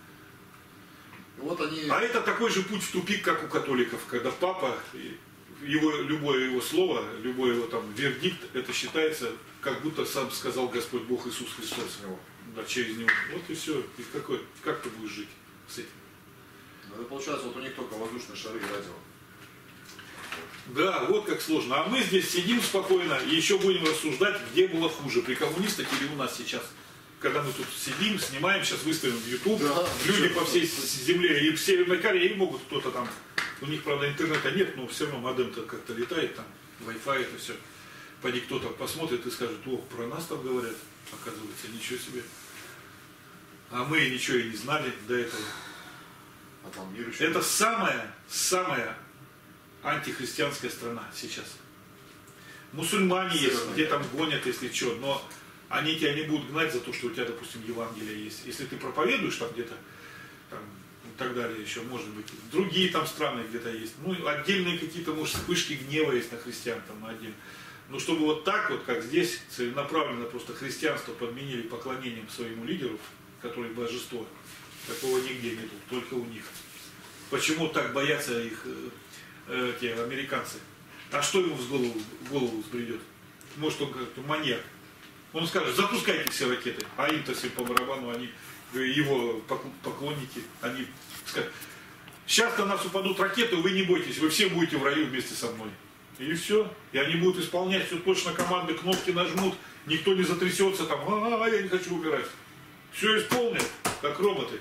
Вот они... А это такой же путь в тупик, как у католиков, когда папа, его, любое его слово, любой его там вердикт, это считается, как будто сам сказал Господь Бог Иисус Христос. Да, через него. Вот и все. И какой, как ты будешь жить с этим? Это получается, вот у них только воздушные шары и радио. Да, вот как сложно. А мы здесь сидим спокойно и еще будем рассуждать, где было хуже, при коммунистах или у нас сейчас. Когда мы тут сидим, снимаем, сейчас выставим в YouTube, да, люди по всей земле и в Северной Корее могут кто-то там, у них, правда, интернета нет, но все равно модем-то как-то летает, там, Wi-Fi это все. Пойди кто-то посмотрит и скажет, о, про нас там говорят, оказывается, ничего себе. А мы ничего и не знали до этого. А там мир еще... Это самая, самая антихристианская страна сейчас. Мусульмане есть, где там гонят, если что, но Они тебя не будут гнать за то, что у тебя, допустим, Евангелие есть. Если ты проповедуешь там где-то, там, и так далее еще, может быть, другие там страны где-то есть. Ну, отдельные какие-то, может, вспышки гнева есть на христиан там один. Но чтобы вот так вот, как здесь, целенаправленно просто христианство подменили поклонением своему лидеру, который божество, такого нигде нету, только у них. Почему так боятся их э, те американцы? А что ему в голову, в голову взбредет? Может, он как-то маньяк. Он скажет, запускайте все ракеты, а им-то все по барабану, они, его поклонники, они скажут, сейчас на нас упадут ракеты, вы не бойтесь, вы все будете в раю вместе со мной. И все. И они будут исполнять все точно, команды, кнопки нажмут, никто не затрясется, там, а, -а, -а я не хочу умирать. Все исполнят, как роботы.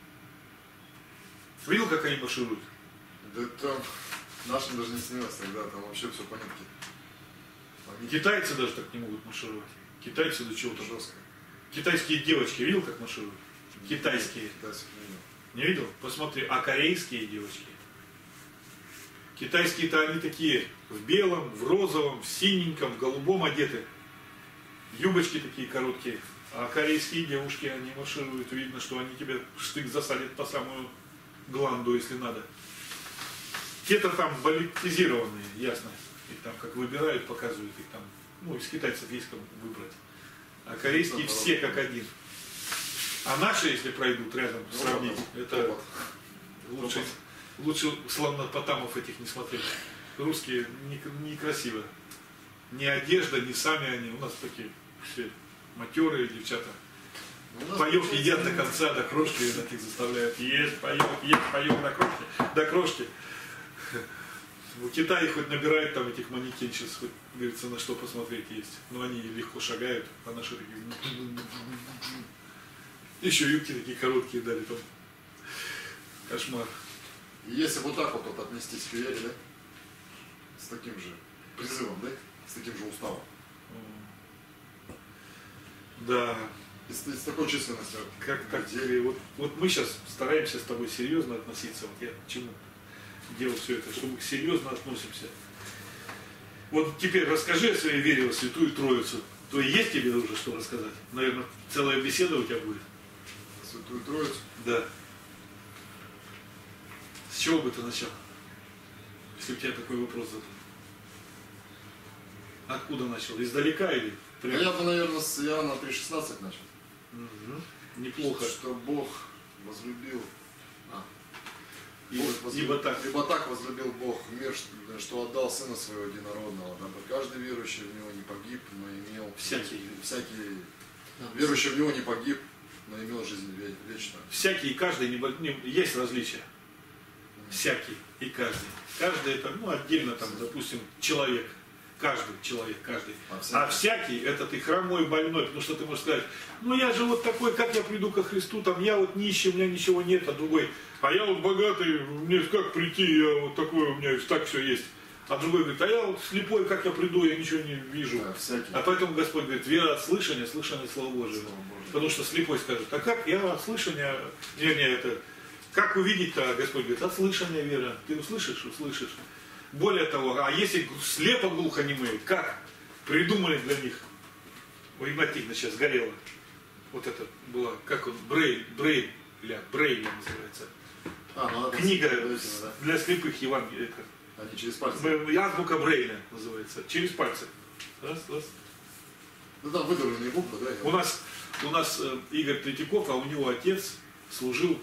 Видел, как они маршируют? Да там нашим даже не снилось тогда, там вообще все по нитке. Они... Китайцы даже так не могут маршировать. Китайцы до чего-то жестко. Китайские девочки, видел, как маршируют? Китайские. Китайских не видел. Не видел? Посмотри. А корейские девочки? Китайские-то они такие в белом, в розовом, в синеньком, в голубом одеты. Юбочки такие короткие. А корейские девушки, они маршируют. Видно, что они тебе штык засадят по самую гланду, если надо. Те-то там балетизированные, ясно. Их там как выбирают, показывают их там. Ну, из китайцев есть кому выбрать. А корейские да, все как один. А наши, если пройдут рядом, ну, сравнить, ладно. это лучше, лучше славнопотамов этих не смотреть. Русские некрасиво. Ни одежда, ни сами они. У нас такие все матерые девчата. Паек едят до конца, до крошки, и таких заставляют. Есть паек, есть паек до крошки, до крошки. В Китае хоть набирают там этих манекенщиц, хоть, говорится, на что посмотреть есть. Но они легко шагают, а наши такие... Еще юбки такие короткие дали там. Кошмар. Если вот так вот, вот отнестись к вере, да? С таким же призывом, да? С таким же уставом. Да. И с, и с такой численностью. Как так? Вот, вот мы сейчас стараемся с тобой серьезно относиться. Вот я к чему делал все это, чтобы мы серьезно относимся. Вот теперь расскажи о своей вере во Святую Троицу. То есть тебе уже что рассказать? Наверное, целая беседа у тебя будет. Святую Троицу? Да. С чего бы ты начал? Если у тебя такой вопрос задан. Откуда начал? Издалека или прямо? А я бы, наверное, с Иоанна три шестнадцать начал. Угу. Неплохо. Что, что Бог возлюбил. А. Ибо, Бог возлюбил, ибо, так. ибо так возлюбил Бог мир, что, что отдал Сына Своего Единородного, дабы каждый верующий в Него не погиб, но имел... Всякий. Всякий верующий в Него не погиб, но имел жизнь вечную. Всякий и каждый, не, не, есть различия. Всякий и каждый. Каждый это, ну, отдельно там, допустим, человек. Каждый человек, каждый. А всякий, а всякий это ты хромой, больной, потому что ты можешь сказать, ну я же вот такой, как я приду ко Христу, там я вот нищий, у меня ничего нет, а другой, а я вот богатый, мне как прийти, я вот такой, у меня так все есть. А другой говорит, а я вот слепой, как я приду, я ничего не вижу. Да, а поэтому Господь говорит, вера от слышания, слышание Слова Божьего. Потому что слепой скажет, а как я от слышания, вернее, это, как увидеть-то, Господь говорит, от слышания вера. Ты услышишь, услышишь. Более того, а если слепо глухонемые, как придумали для них? У Игнатьевна сейчас горело. Вот это было, как он, Брей, Брей, Брейля называется. А, ну, книга этим, да. Для слепых Евангелия. Они через пальцы. Азбука Брейля называется. Через пальцы. Раз, раз. Ну там выдавленные буквы, да? У нас, у нас э, Игорь Третьяков, а у него отец служил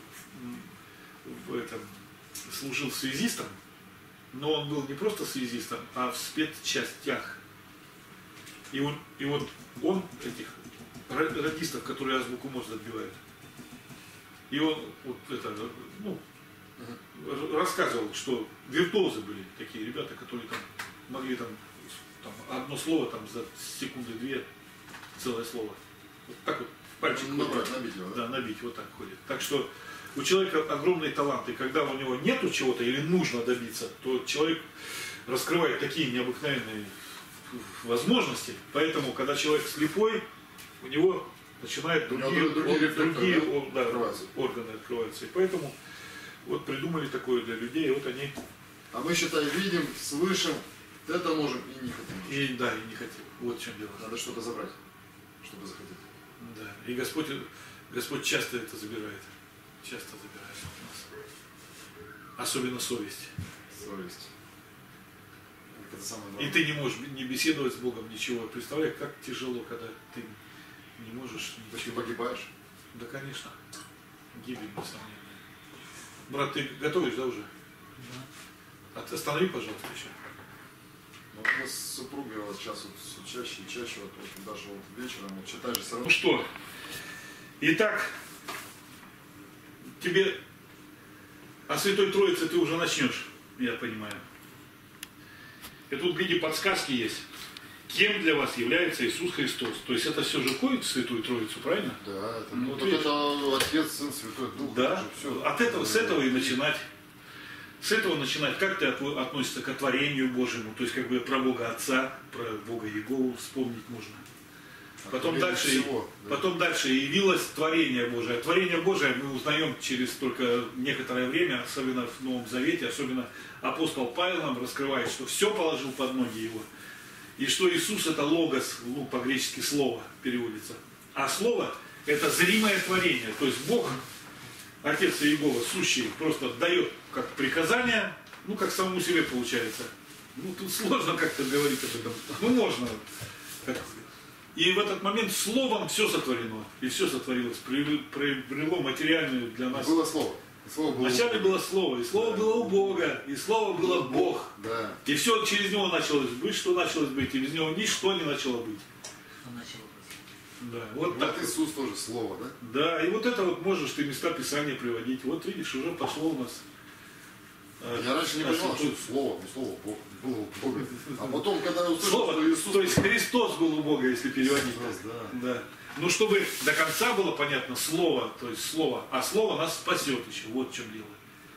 в этом, служил связистом. Но он был не просто связистом, а в спецчастях. И, он, и вот он этих радистов, которые азбуку Морзе отбивают, и он вот это, ну, uh-huh. рассказывал, что виртуозы были такие ребята, которые там могли там, там одно слово там за секунды две, целое слово. Вот так вот пальчик ну, набрать, набить его, да? Да, набить, вот так ходит. Так что у человека огромный талант, и когда у него нету чего-то или нужно добиться, то человек раскрывает такие необыкновенные возможности. Поэтому, когда человек слепой, у него начинают другие, него другие, он, другие да? Да, открываются. органы открываются. И поэтому вот придумали такое для людей, и вот они... А мы, считай, видим, слышим, это можем и не хотим. И да, и не хотим. Вот в чем дело. Надо что-то забрать. чтобы захотеть. Да. И Господь, Господь часто это забирает. Часто забирает у нас. Особенно совесть. Совесть. Это самое И главное. ты не можешь не беседовать с Богом, ничего. Представляй, как тяжело, когда ты не можешь То есть ты ничего. погибаешь? Да, конечно. Гибель, несомненно. Брат, ты готовишь, да, уже? Да. А ты останови, пожалуйста, еще. Ну, вот мы с супругой вот сейчас вот все чаще и чаще, вот, вот даже вот вечером, вот читаешь все равно. Ну что, итак, тебе о Святой Троице ты уже начнешь, я понимаю. И тут в виде подсказки есть. Кем для вас является Иисус Христос? То есть это все же входит в Святую Троицу, правильно? Да, это, Ну, ну, вот так это Отец, Сын, Святой Дух. Да, это же все. от этого, с этого и начинать. С этого начинать, как ты относишься к творению Божьему, то есть как бы про Бога Отца, про Бога Иегову вспомнить можно. Потом дальше, всего, да. потом дальше явилось творение Божие. Творение Божие мы узнаем через только некоторое время, особенно в Новом Завете, особенно апостол Павел нам раскрывает, что все положил под ноги его. И что Иисус это логос, ну, по-гречески слово переводится. А слово это зримое творение. То есть Бог, Отец Иегова, сущий, просто дает как приказание, ну как самому себе получается. Ну тут сложно как-то говорить об этом. Ну можно. Как... И в этот момент словом все сотворено. И все сотворилось. Приобрело материальную для нас. Было слово. И слово было Вначале у Бога. было слово, и слово Да. было у Бога, и слово было Бог. Да. И все через него началось быть, что началось быть, и без него ничто не начало быть. Что начало быть. Да, вот Вот так. Иисус тоже слово, да? Да, и вот это вот можешь ты места Писания приводить. Вот видишь, уже пошло у нас. э, Я раньше не а, понимал, что святой- это слово, ну слово Бог, было у Бога. А потом, когда я услышал, Слово, что Иисус... то есть Христос был у Бога, если переводить. Христос, да. Да. Ну, чтобы до конца было понятно слово, то есть слово, а слово нас спасет еще. Вот в чем дело.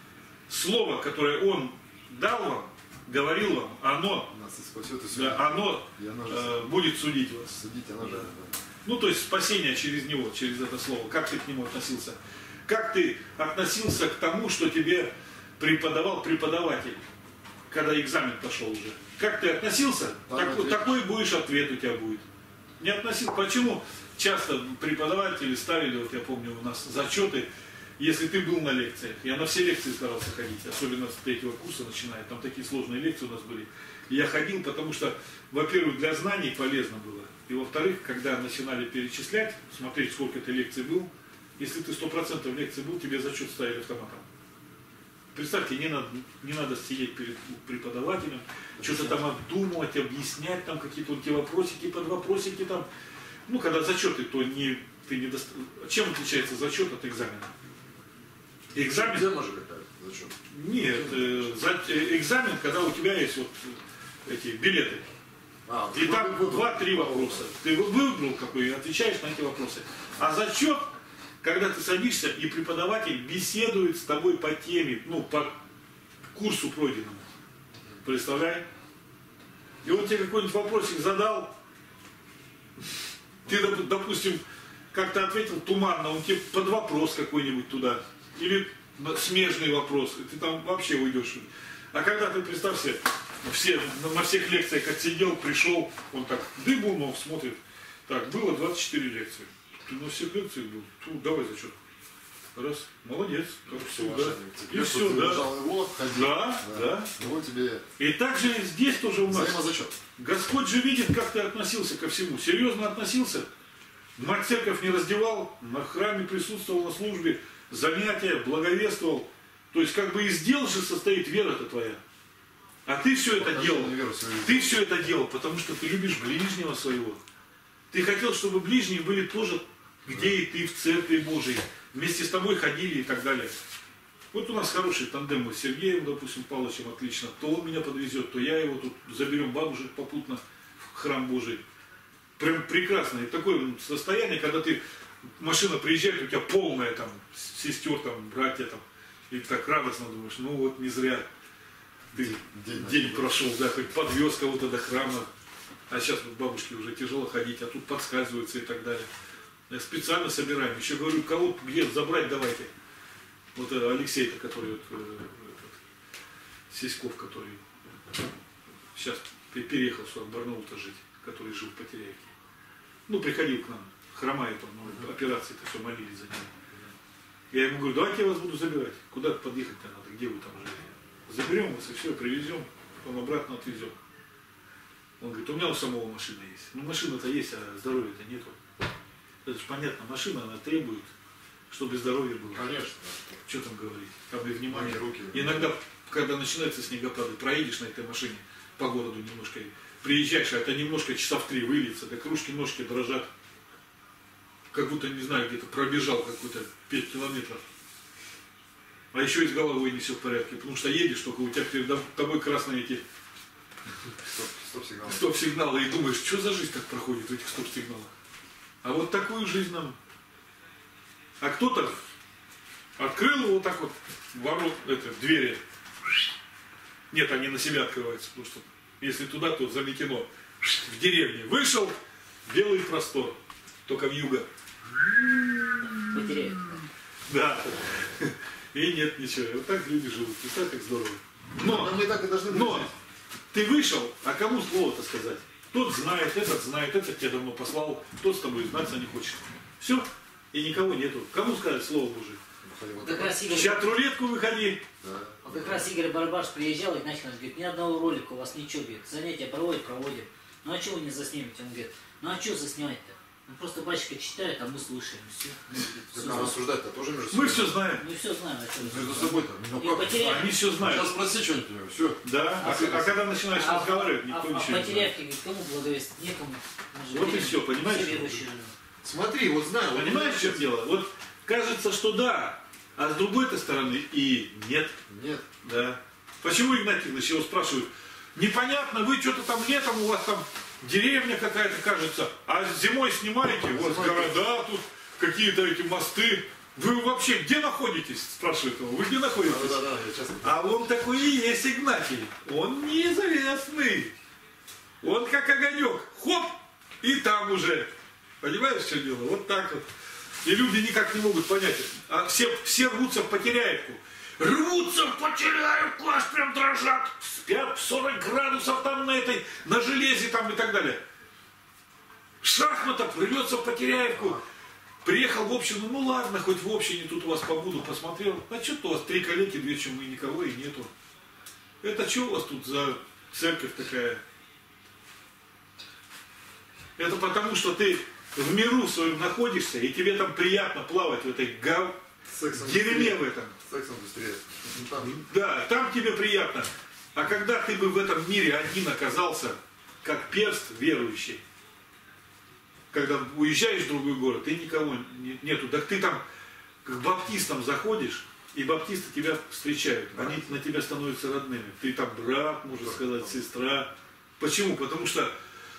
Слово, которое Он дал вам, говорил вам, оно, Нас и спасет, и да, судит. оно И оно же э, будет судить вас. судить, оно же... Да. да. Ну, то есть спасение через него, через это слово. Как ты к нему относился? Как ты относился к тому, что тебе преподавал преподаватель, когда экзамен пошел уже? Как ты относился? Там Так- ответишь. такой будешь, ответ у тебя будет. Не относился. Почему часто преподаватели ставили, вот я помню, у нас зачеты, если ты был на лекциях. Я на все лекции старался ходить, особенно с третьего курса начиная. Там такие сложные лекции у нас были. И я ходил, потому что, во-первых, для знаний полезно было. И во-вторых, когда начинали перечислять, смотреть, сколько ты лекций был, если ты сто процентов лекций был, тебе зачет ставили автоматом. Представьте, не надо, не надо сидеть перед преподавателем, что-то там обдумывать, объяснять, там какие-то вот эти вопросики, подвопросики там. Ну, когда зачеты, то не, ты не дост... Чем отличается зачет от экзамена? Экзамен... Нельзя же какая-то зачет. Нет, э, за- э, экзамен, когда у тебя есть вот э, эти билеты. А, И вы- там вы- вы- два-три вопроса. Ты вы- выбрал какой и отвечаешь на эти вопросы. А зачет, когда ты садишься, и преподаватель беседует с тобой по теме, ну, по курсу пройденному. Представляй? И он тебе какой-нибудь вопросик задал, ты, доп- допустим, как-то ответил туманно, он тебе под вопрос какой-нибудь туда, или смежный вопрос, и ты там вообще уйдешь. А когда ты, представь себе, все, на всех лекциях отсидел, пришел, он так дыбунов смотрит, так, было двадцать четыре лекции. Ты на всех лекциях был, Ту, давай зачет. Раз, молодец, как Все, всегда. И все, ты да. нажал его, ходи. Да, да. И вот тебе И также здесь тоже у нас. взаимозачет. Господь же видит, как ты относился ко всему. Серьезно относился. Мать церковь не раздевал, на храме присутствовал на службе, занятия, благовествовал. То есть как бы из дел же состоит вера-то твоя. А ты все это Покажи делал. мне веру свою. Ты все это делал, потому что ты любишь ближнего своего. Ты хотел, чтобы ближние были тоже, где и ты в церкви Божией. Вместе с тобой ходили и так далее. Вот у нас хороший тандем мы с Сергеем, допустим, Павловичем, отлично. То он меня подвезет, то я его тут заберем бабушек попутно в храм Божий. Прям прекрасно. И такое состояние, когда ты, машина приезжает, у тебя полная там, сестер, там, братья там. И так радостно думаешь, ну вот не зря ты День, день прошел, да, хоть подвез кого-то до храма. А сейчас вот бабушке уже тяжело ходить, а тут подсказываются и так далее. Я специально собираем. Еще говорю, кого где забрать давайте. Вот это Алексей-то, который вот, э, этот, Сиськов, который сейчас переехал сюда, в Барнаул-то жить, который жил в Потеряевке. Ну, приходил к нам, хромает он, ну, операции-то все молились за него. Я ему говорю, давайте я вас буду забирать. Куда подъехать-то надо, где вы там живете? Заберем вас и все, привезем, потом обратно отвезем. Он говорит, у меня у самого машина есть. Ну, машина-то есть, а здоровья-то нету. Это же понятно, машина, она требует, чтобы здоровье было. Конечно. Что там говорить? Там и внимание. Ноги, руки. Иногда, когда начинается снегопады, проедешь на этой машине по городу немножко, приезжаешь, а это немножко часа в три выльется, так ручки, ножки дрожат. Как будто, не знаю, где-то пробежал какой-то пять километров. А еще и с головой не все в порядке, потому что едешь, только у тебя перед тобой красные эти стоп-сигналы. стоп-сигналы, и думаешь, что за жизнь так проходит в этих стоп-сигналах. А вот такую жизнь нам. А кто-то открыл вот так вот ворот, это, двери. Нет, они на себя открываются, потому что если туда, то заметено. В деревне вышел, белый простор, только в юго. Потеряют. Да. И нет ничего. Вот так люди живут. Представь, как здорово. Но, мы так и должны но ты вышел, а кому слово-то сказать? Тот знает, этот знает, этот тебя давно послал, тот с тобой знаться не хочет. Все, и никого нету. Кому сказать слово Божие? Как раз Игорь, Сейчас рулетку выходи. Да. вот как раз Игорь Барабаш приезжал, и начал, говорит, ни одного ролика у вас ничего, говорит, занятия проводят, проводим. Ну а что вы не заснимете? Он говорит, ну а что заснимать-то? Ну просто батюшка читает, а мы слушаем. Все. Ну, Так все нам знаем. рассуждать-то тоже между собой. Мы все знаем. Мы все знаем, о чем Между собой-то. Ну И как? потеряем. Они все знают. Сейчас спроси что-нибудь, все. Да. А, а когда начинаешь А, разговаривать, а, никто а, ничего а не знает. потерявки, говорит, кому благовестить? Некому. Мы же Вот и верим. все, понимаешь? Все верующие живем. Смотри, вот знаю. вот Понимаешь, в чем дело? Вот кажется, что да, а с другой-то стороны и нет. Нет. Да. Почему Игнатий Ильич его спрашивают? Непонятно, вы что-то там летом, у вас там деревня какая-то кажется, а зимой снимаете, вот города тут, какие-то эти мосты. Вы вообще где находитесь? Спрашивает его. Вы где находитесь? Да, да, да, я честно. А он такой и есть Игнатий. Он неизвестный. Он как огонек. Хоп! И там уже. Понимаешь, что дело? Вот так вот. И люди никак не могут понять. А все, все рвутся в Потеряевку. Рвутся в Потеряевку, аж прям дрожат. Спят сорок градусов там на этой, на железе там и так далее. Шахматов рвется в Потеряевку. Приехал в общину, ну ладно, хоть в общине тут у вас побуду, посмотрел. А что-то у вас три калеки, две чумы, никого и нету. Это что у вас тут за церковь такая? Это потому, что ты в миру своем находишься, и тебе там приятно плавать в этой гав... дерьме в этом. Сексом быстрее. Там. Да, там тебе приятно. А когда ты бы в этом мире один оказался, как перст верующий, когда уезжаешь в другой город, и никого нету, так ты там к баптистам заходишь, и баптисты тебя встречают, они на тебя становятся родными. Ты там брат, можно сказать, сестра. Почему? Потому что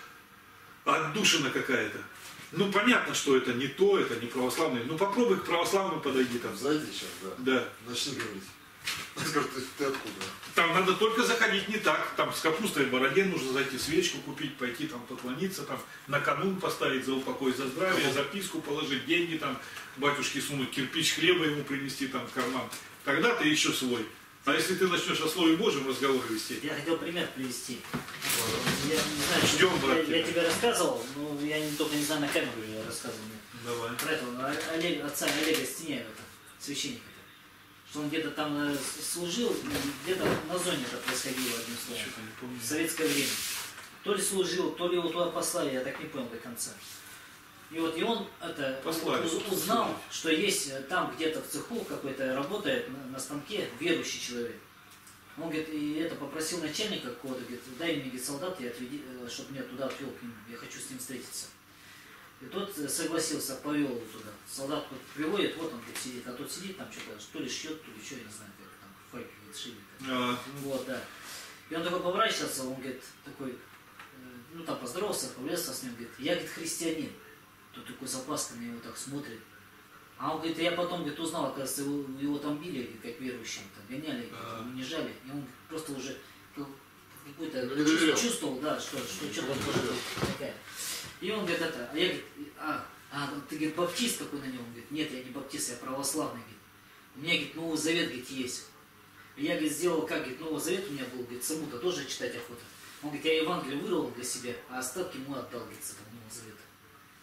отдушина какая-то. Ну, понятно, что это не то, это не православный. Ну, попробуй к православному подойди там. Зайди сейчас, да. Да. Начни говорить. Скажи, ты, ты откуда? Там надо только заходить не так. Там с капустой в бороде нужно зайти, свечку купить, пойти там поклониться, там на канун поставить за упокой, за здравие, записку положить, деньги там, батюшке сунуть, кирпич хлеба ему принести там в карман. Тогда ты еще свой. А если ты начнешь о Слове Божьем разговор вести? Я хотел пример привести. Я не знаю, Ждем, я, брат, я тебя. тебе рассказывал, но я не, только не знаю, на камеру я рассказывал. Давай. Про этого Олега, отца Олега Стеняева, священника. Что он где-то там э, служил, где-то на зоне это происходило, одним словом. Что-то не помню. В советское время. То ли служил, то ли его туда послали, я так не понял до конца. И вот и он это Послали, уз- что узнал, послали. что есть э, там где-то в цеху какой-то работает на, на станке верующий человек. Он говорит, и это попросил начальника какого-то, говорит, дай мне, говорит, солдат, и отведи, э, чтобы меня туда отвел к нему, я хочу с ним встретиться. И тот э, согласился, повел его туда. Солдат вот приводит, вот он говорит, сидит, а тот сидит там что-то, то ли шьет, то ли что, я не знаю, как там, файки, говорит, шили. А, Вот, да. И он такой поворачивается, он говорит, такой, э, ну там поздоровался, повлезся с ним, говорит, я, говорит, христианин. Тут такой с опаской на него так смотрит. А он говорит, я потом, говорит, узнал, оказывается, его, его там били, говорит, как верующим, там, гоняли, А. говорит, унижали. И он просто уже ну, какой-то Не доверял. чувствовал, чувствовал, да, что, что что-то может быть такая. И он говорит, это, а я, говорит, а, а, ты, говорит, баптист какой на нем? Он говорит, нет, я не баптист, я православный, говорит. У меня, говорит, Новый Завет, говорит, есть. И я, говорит, сделал как, говорит, Новый Завет у меня был, говорит, саму-то тоже читать охота. Он говорит, я Евангелие вырвал для себя, а остатки ему отдал, говорит, с этого Нового Завета.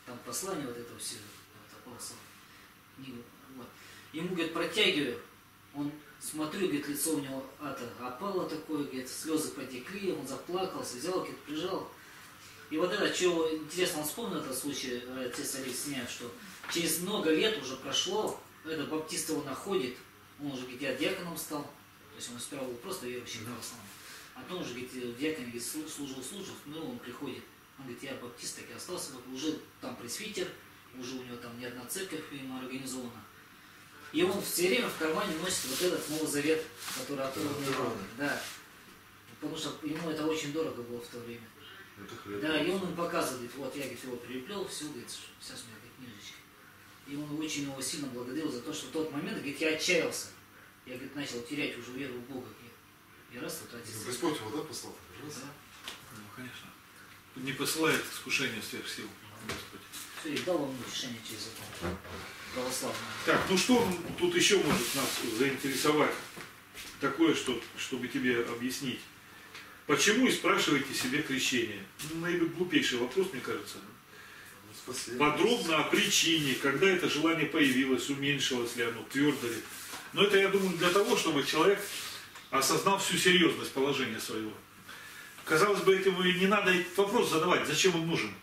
там послание вот это все, вот, апостол, книгу, вот. Ему, говорит, протягиваю, он, смотрю, говорит, лицо у него это, опало такое, говорит, слезы потекли, он заплакался, взял, говорит, прижал. И вот это, что интересно, он вспомнил этот случай, отец Олег сняет, что через много лет уже прошло, этот баптист его находит, он уже, говорит, я диаконом стал, то есть он сперва был просто верующим православным, а потом уже, говорит, в диаконе, говорит, служил, служил, ну, он приходит, он говорит, я баптист, так и остался, уже там пресвитер, уже у него там не одна церковь ему организована. И он все время в кармане носит вот этот Новый Завет, который оторван Ивана. Да. Потому что ему это очень дорого было в то время. Да, и он ему показывает, вот я, говорит, его прилеплял, все, говорит, сейчас у меня, говорит, книжечка. И он очень его сильно благодарил за то, что в тот момент, говорит, я отчаялся. Я, говорит, начал терять уже веру в Бога. И раз вот отец. Господь его, да, послал? Да. Ну, конечно. Не посылает искушение сверх сил, Господь. Все, и дал вам утешение через это. Православное. Так, ну что тут еще может нас заинтересовать? Такое, что, чтобы тебе объяснить. Почему и спрашиваете себе крещение? Ну, наиболее глупейший вопрос, мне кажется. Спасибо. Подробно о причине, когда это желание появилось, уменьшилось ли оно, твердо ли. Но это, я думаю, для того, чтобы человек осознал всю серьезность положения своего. Казалось бы, этому и не надо этот вопрос задавать, зачем он нужен.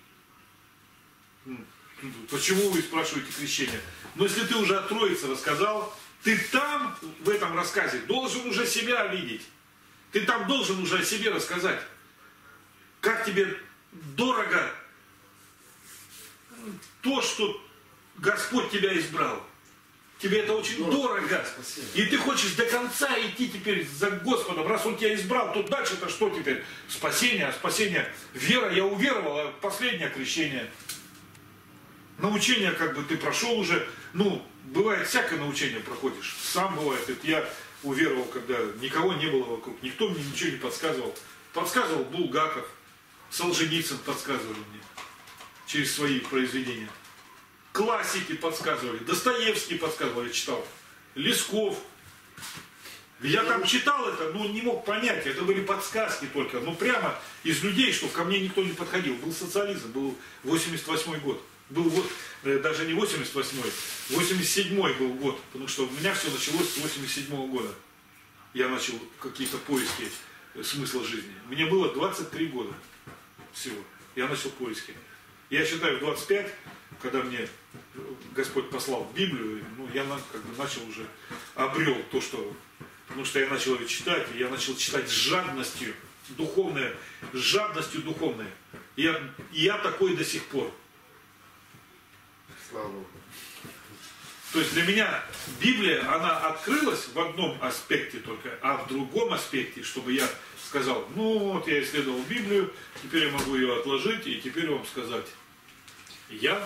Почему вы спрашиваете крещение? Но если ты уже о Троице рассказал, ты там, в этом рассказе, должен уже себя видеть. Ты там должен уже о себе рассказать. Как тебе дорого то, что Господь тебя избрал. Тебе это очень дорого. дорого. И ты хочешь до конца идти теперь за Господом. Раз Он тебя избрал, то дальше-то что теперь? Спасение, а спасение, вера, я уверовал, а последнее крещение. Научение как бы ты прошел уже. Ну, бывает всякое научение проходишь. Сам бывает. Это я уверовал, когда никого не было вокруг. Никто мне ничего не подсказывал. Подсказывал Булгаков, Солженицын подсказывали мне. Через свои произведения. Классики подсказывали. Достоевский подсказывал, я читал. Лесков. Я там читал это, но не мог понять. Это были подсказки только. Ну прямо из людей, что ко мне никто не подходил. Был социализм, был восемьдесят восьмой год. Был вот, даже не восемьдесят восьмой, восемьдесят седьмой был год. Потому что у меня все началось с восемьдесят седьмого года. Я начал какие-то поиски смысла жизни. Мне было двадцать три года всего. Я начал поиски. Я считаю, в двадцать пять, когда мне Господь послал Библию, ну, я как бы начал уже, обрел то, что... Потому что я начал ее читать, и я начал читать с жадностью, духовной, с жадностью духовной. И я, и я такой до сих пор. Слава Богу. То есть для меня Библия, она открылась в одном аспекте только, а в другом аспекте, чтобы я сказал, ну вот я исследовал Библию, теперь я могу ее отложить и теперь вам сказать, я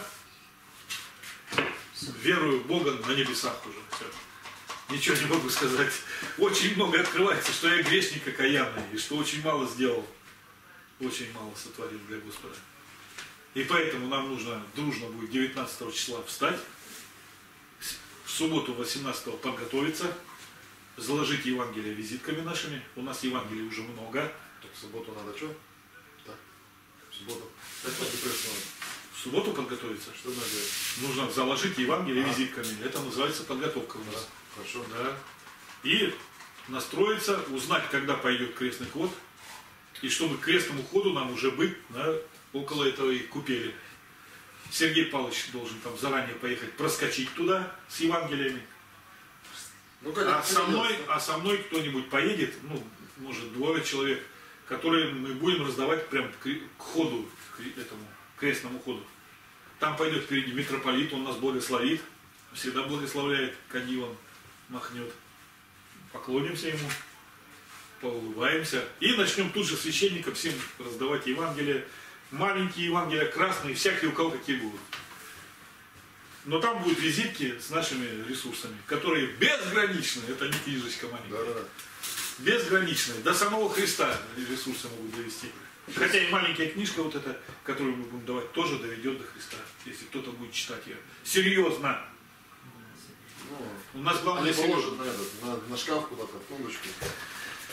верую в Бога на небесах уже. Все. Ничего не могу сказать. Очень много открывается, что я грешник окаянный, и что очень мало сделал. Очень мало сотворил для Господа. И поэтому нам нужно дружно будет девятнадцатого числа встать, в субботу восемнадцатого подготовиться, заложить Евангелие визитками нашими. У нас Евангелий уже много. Так в субботу надо что? Так, в субботу. В субботу подготовиться. Что надо делать? Нужно заложить Евангелие а. визитками. Это называется подготовка у нас. Да. Хорошо. Да. И настроиться, узнать, когда пойдет крестный ход. И чтобы к крестному ходу нам уже быть на, около этой купели. Сергей Павлович должен там заранее поехать, проскочить туда с Евангелиями. Ну, как а, со мной, а со мной кто-нибудь поедет, ну, может, двое человек, которые мы будем раздавать прям к, к ходу, к этому крестному ходу. Там пойдет впереди митрополит, он нас благословит, всегда благословляет, кадилом махнет. Поклонимся ему, поулыбаемся и начнем тут же священникам всем раздавать Евангелие. Маленькие Евангелия, красные, всякие, у кого какие будут. Но там будут визитки с нашими ресурсами, которые безграничны, это не книжечка маленькая. Да, да, да. Безграничные, до самого Христа ресурсы могут довести. Хотя и маленькая книжка, вот эта, которую мы будем давать, тоже доведет до Христа, если кто-то будет читать ее. Серьезно. Ну, у нас главное они положат на, этот, на, на шкаф куда-то, в тумбочку.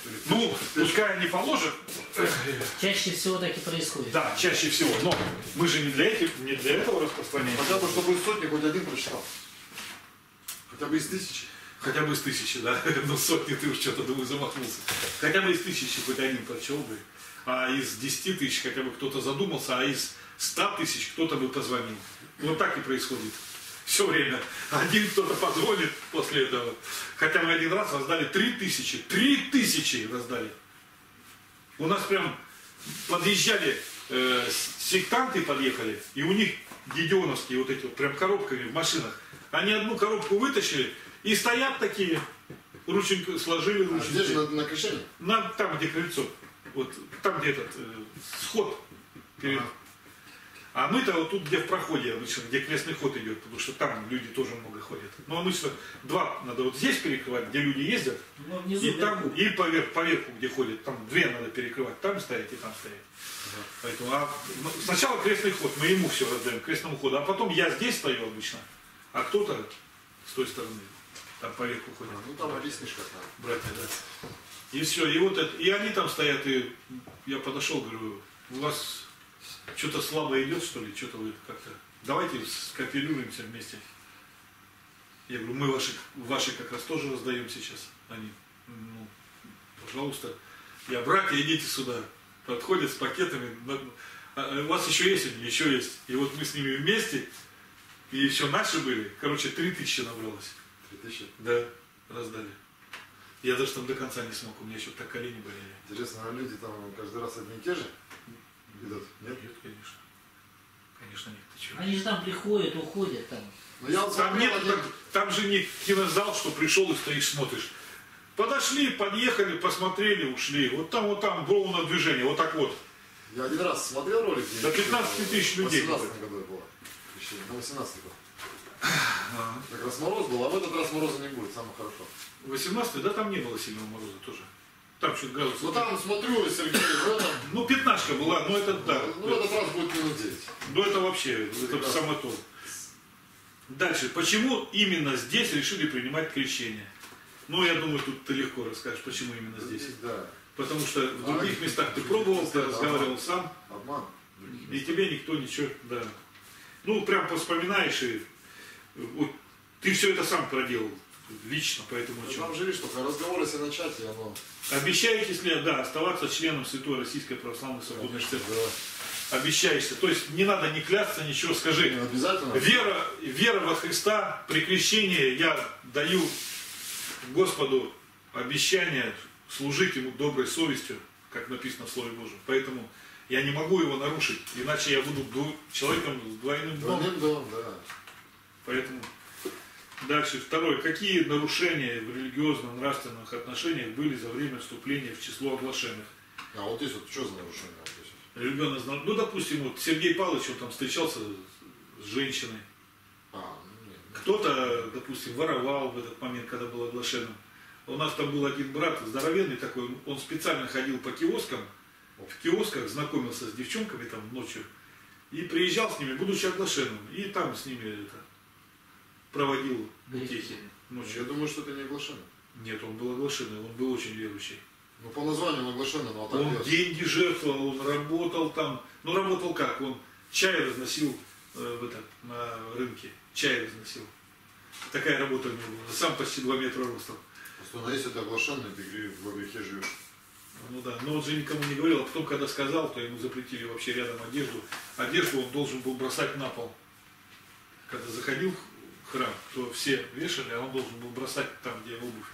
Ну, пускай они положат. Чаще всего так и происходит. Да, чаще всего. Но мы же не для, этих, не для этого распространяем. Хотя бы, чтобы из сотни хоть один прочитал. Хотя бы из тысячи. Хотя бы из тысячи, да. Ну, сотни ты уж что-то, думаю, замахнулся. Хотя бы из тысячи хоть один прочел бы. А из десяти тысяч хотя бы кто-то задумался, а из ста тысяч кто-то бы позвонил. Вот так и происходит. Все время. Один кто-то позвонит после этого. Хотя мы один раз раздали три тысячи. Три тысячи раздали. У нас прям подъезжали, э, сектанты подъехали, и у них гедеоновские вот эти вот прям коробками в машинах. Они одну коробку вытащили и стоят такие, рученьку сложили, А где же рученьки. на, на крещение? На, там, где крыльцо. Вот там, где этот э, сход. Перед... Ага. А мы-то вот тут, где в проходе обычно, где крестный ход идет, потому что там люди тоже много ходят. Но обычно два надо вот здесь перекрывать, где люди ездят, Ну, внизу, и там, вверху. и поверх, поверху, где ходят, там две надо перекрывать, там стоять и там стоять. Ага. Поэтому, а, ну, сначала крестный ход, мы ему все раздаем, крестному ходу, а потом я здесь стою обычно, а кто-то с той стороны, там поверху ходит. Ну там объяснишь как надо. Братья, да. И все, и вот это, и они там стоят, и я подошел, говорю, у вас что-то слабо идет, что ли, что-то вы как-то, давайте скооперируемся вместе. Я говорю, мы ваши, ваши как раз тоже раздаем сейчас. Они, ну, пожалуйста, я, братья, идите сюда. Подходят с пакетами, а у вас еще есть они? Еще есть. И вот мы с ними вместе, и еще наши были, короче, три тысячи набралось. Три тысячи. Да, раздали. Я даже там до конца не смог, у меня еще так колени болели. Интересно, а люди там каждый раз одни и те же идут? Нет? Нет, конечно. Конечно, нет. Ты чего? Они же там приходят, уходят там. Ну я вот Там смотрел нет, один- там, там же не кинозал, что пришел и стоишь, смотришь. Подошли, подъехали, посмотрели, ушли. Вот там, вот там было на движение, вот так вот. Я один раз смотрел ролик. где- До пятнадцати тысяч людей. В восемнадцатом году это было. Еще на восемнадцатый год. Как раз мороз был, а в этот раз мороза не будет, самое хорошо. восемнадцатый, да, там не было сильного мороза тоже. Там что-то градусов. Ну там смотрю, Сергей, ну это, Ну, пятнашка была, но это да. ну, в этот раз будет минус девять. Ну, это вообще, это Прекрасно. самое то. Дальше. Почему именно здесь решили принимать крещение? Ну, я думаю, тут ты легко расскажешь, почему именно здесь. Да. Потому что в А, других местах ты пробовал, ты это разговаривал обман. сам, Обман. и тебе никто ничего, да. Ну, прям вспоминаешь, и вот, ты все это сам проделал, лично, поэтому Ну, о там чем. же видишь, только разговор, если начать, и оно... Обещаетесь ли, да, оставаться членом Святой Российской Православной Свободной Конечно, Церкви? да. Обещаешься. То есть не надо ни клясться, ничего, скажи. Не обязательно. Вера, вера во Христа, при крещении я даю Господу обещание служить Ему доброй совестью, как написано в Слове Божьем. Поэтому я не могу его нарушить, иначе я буду дву- человеком с двойным дном. Двойным дом, да. Поэтому дальше. Второе. Какие нарушения в религиозно-нравственных отношениях были за время вступления в число оглашенных? А вот здесь вот что за нарушение? Вот здесь вот? Религиозно, ну, допустим, вот Сергей Павлович, он там встречался с женщиной. А, ну нет. Кто-то, допустим, воровал в этот момент, когда был оглашенным. У нас там был один брат, здоровенный такой, он специально ходил по киоскам, в киосках знакомился с девчонками там ночью и приезжал с ними, будучи оглашенным, и там с ними это, проводил утехи Я ночью. думаю, что это не оглашено. Нет, он был оглашенный, он был очень верующий. Ну, по названию он оглашено, но а так Он ясно. деньги жертвовал, он работал там. Ну, работал как? Он чай разносил э, в это, на рынке. Чай разносил. Такая работа у него была. Сам почти два метра ростом. Просто, ну, если ты оглашенный, ты гре- в грехе живешь. Ну да, но он же никому не говорил, а потом, когда сказал, то ему запретили вообще рядом одежду. Одежду он должен был бросать на пол. Когда заходил в храм, то все вешали, а он должен был бросать там, где обувь.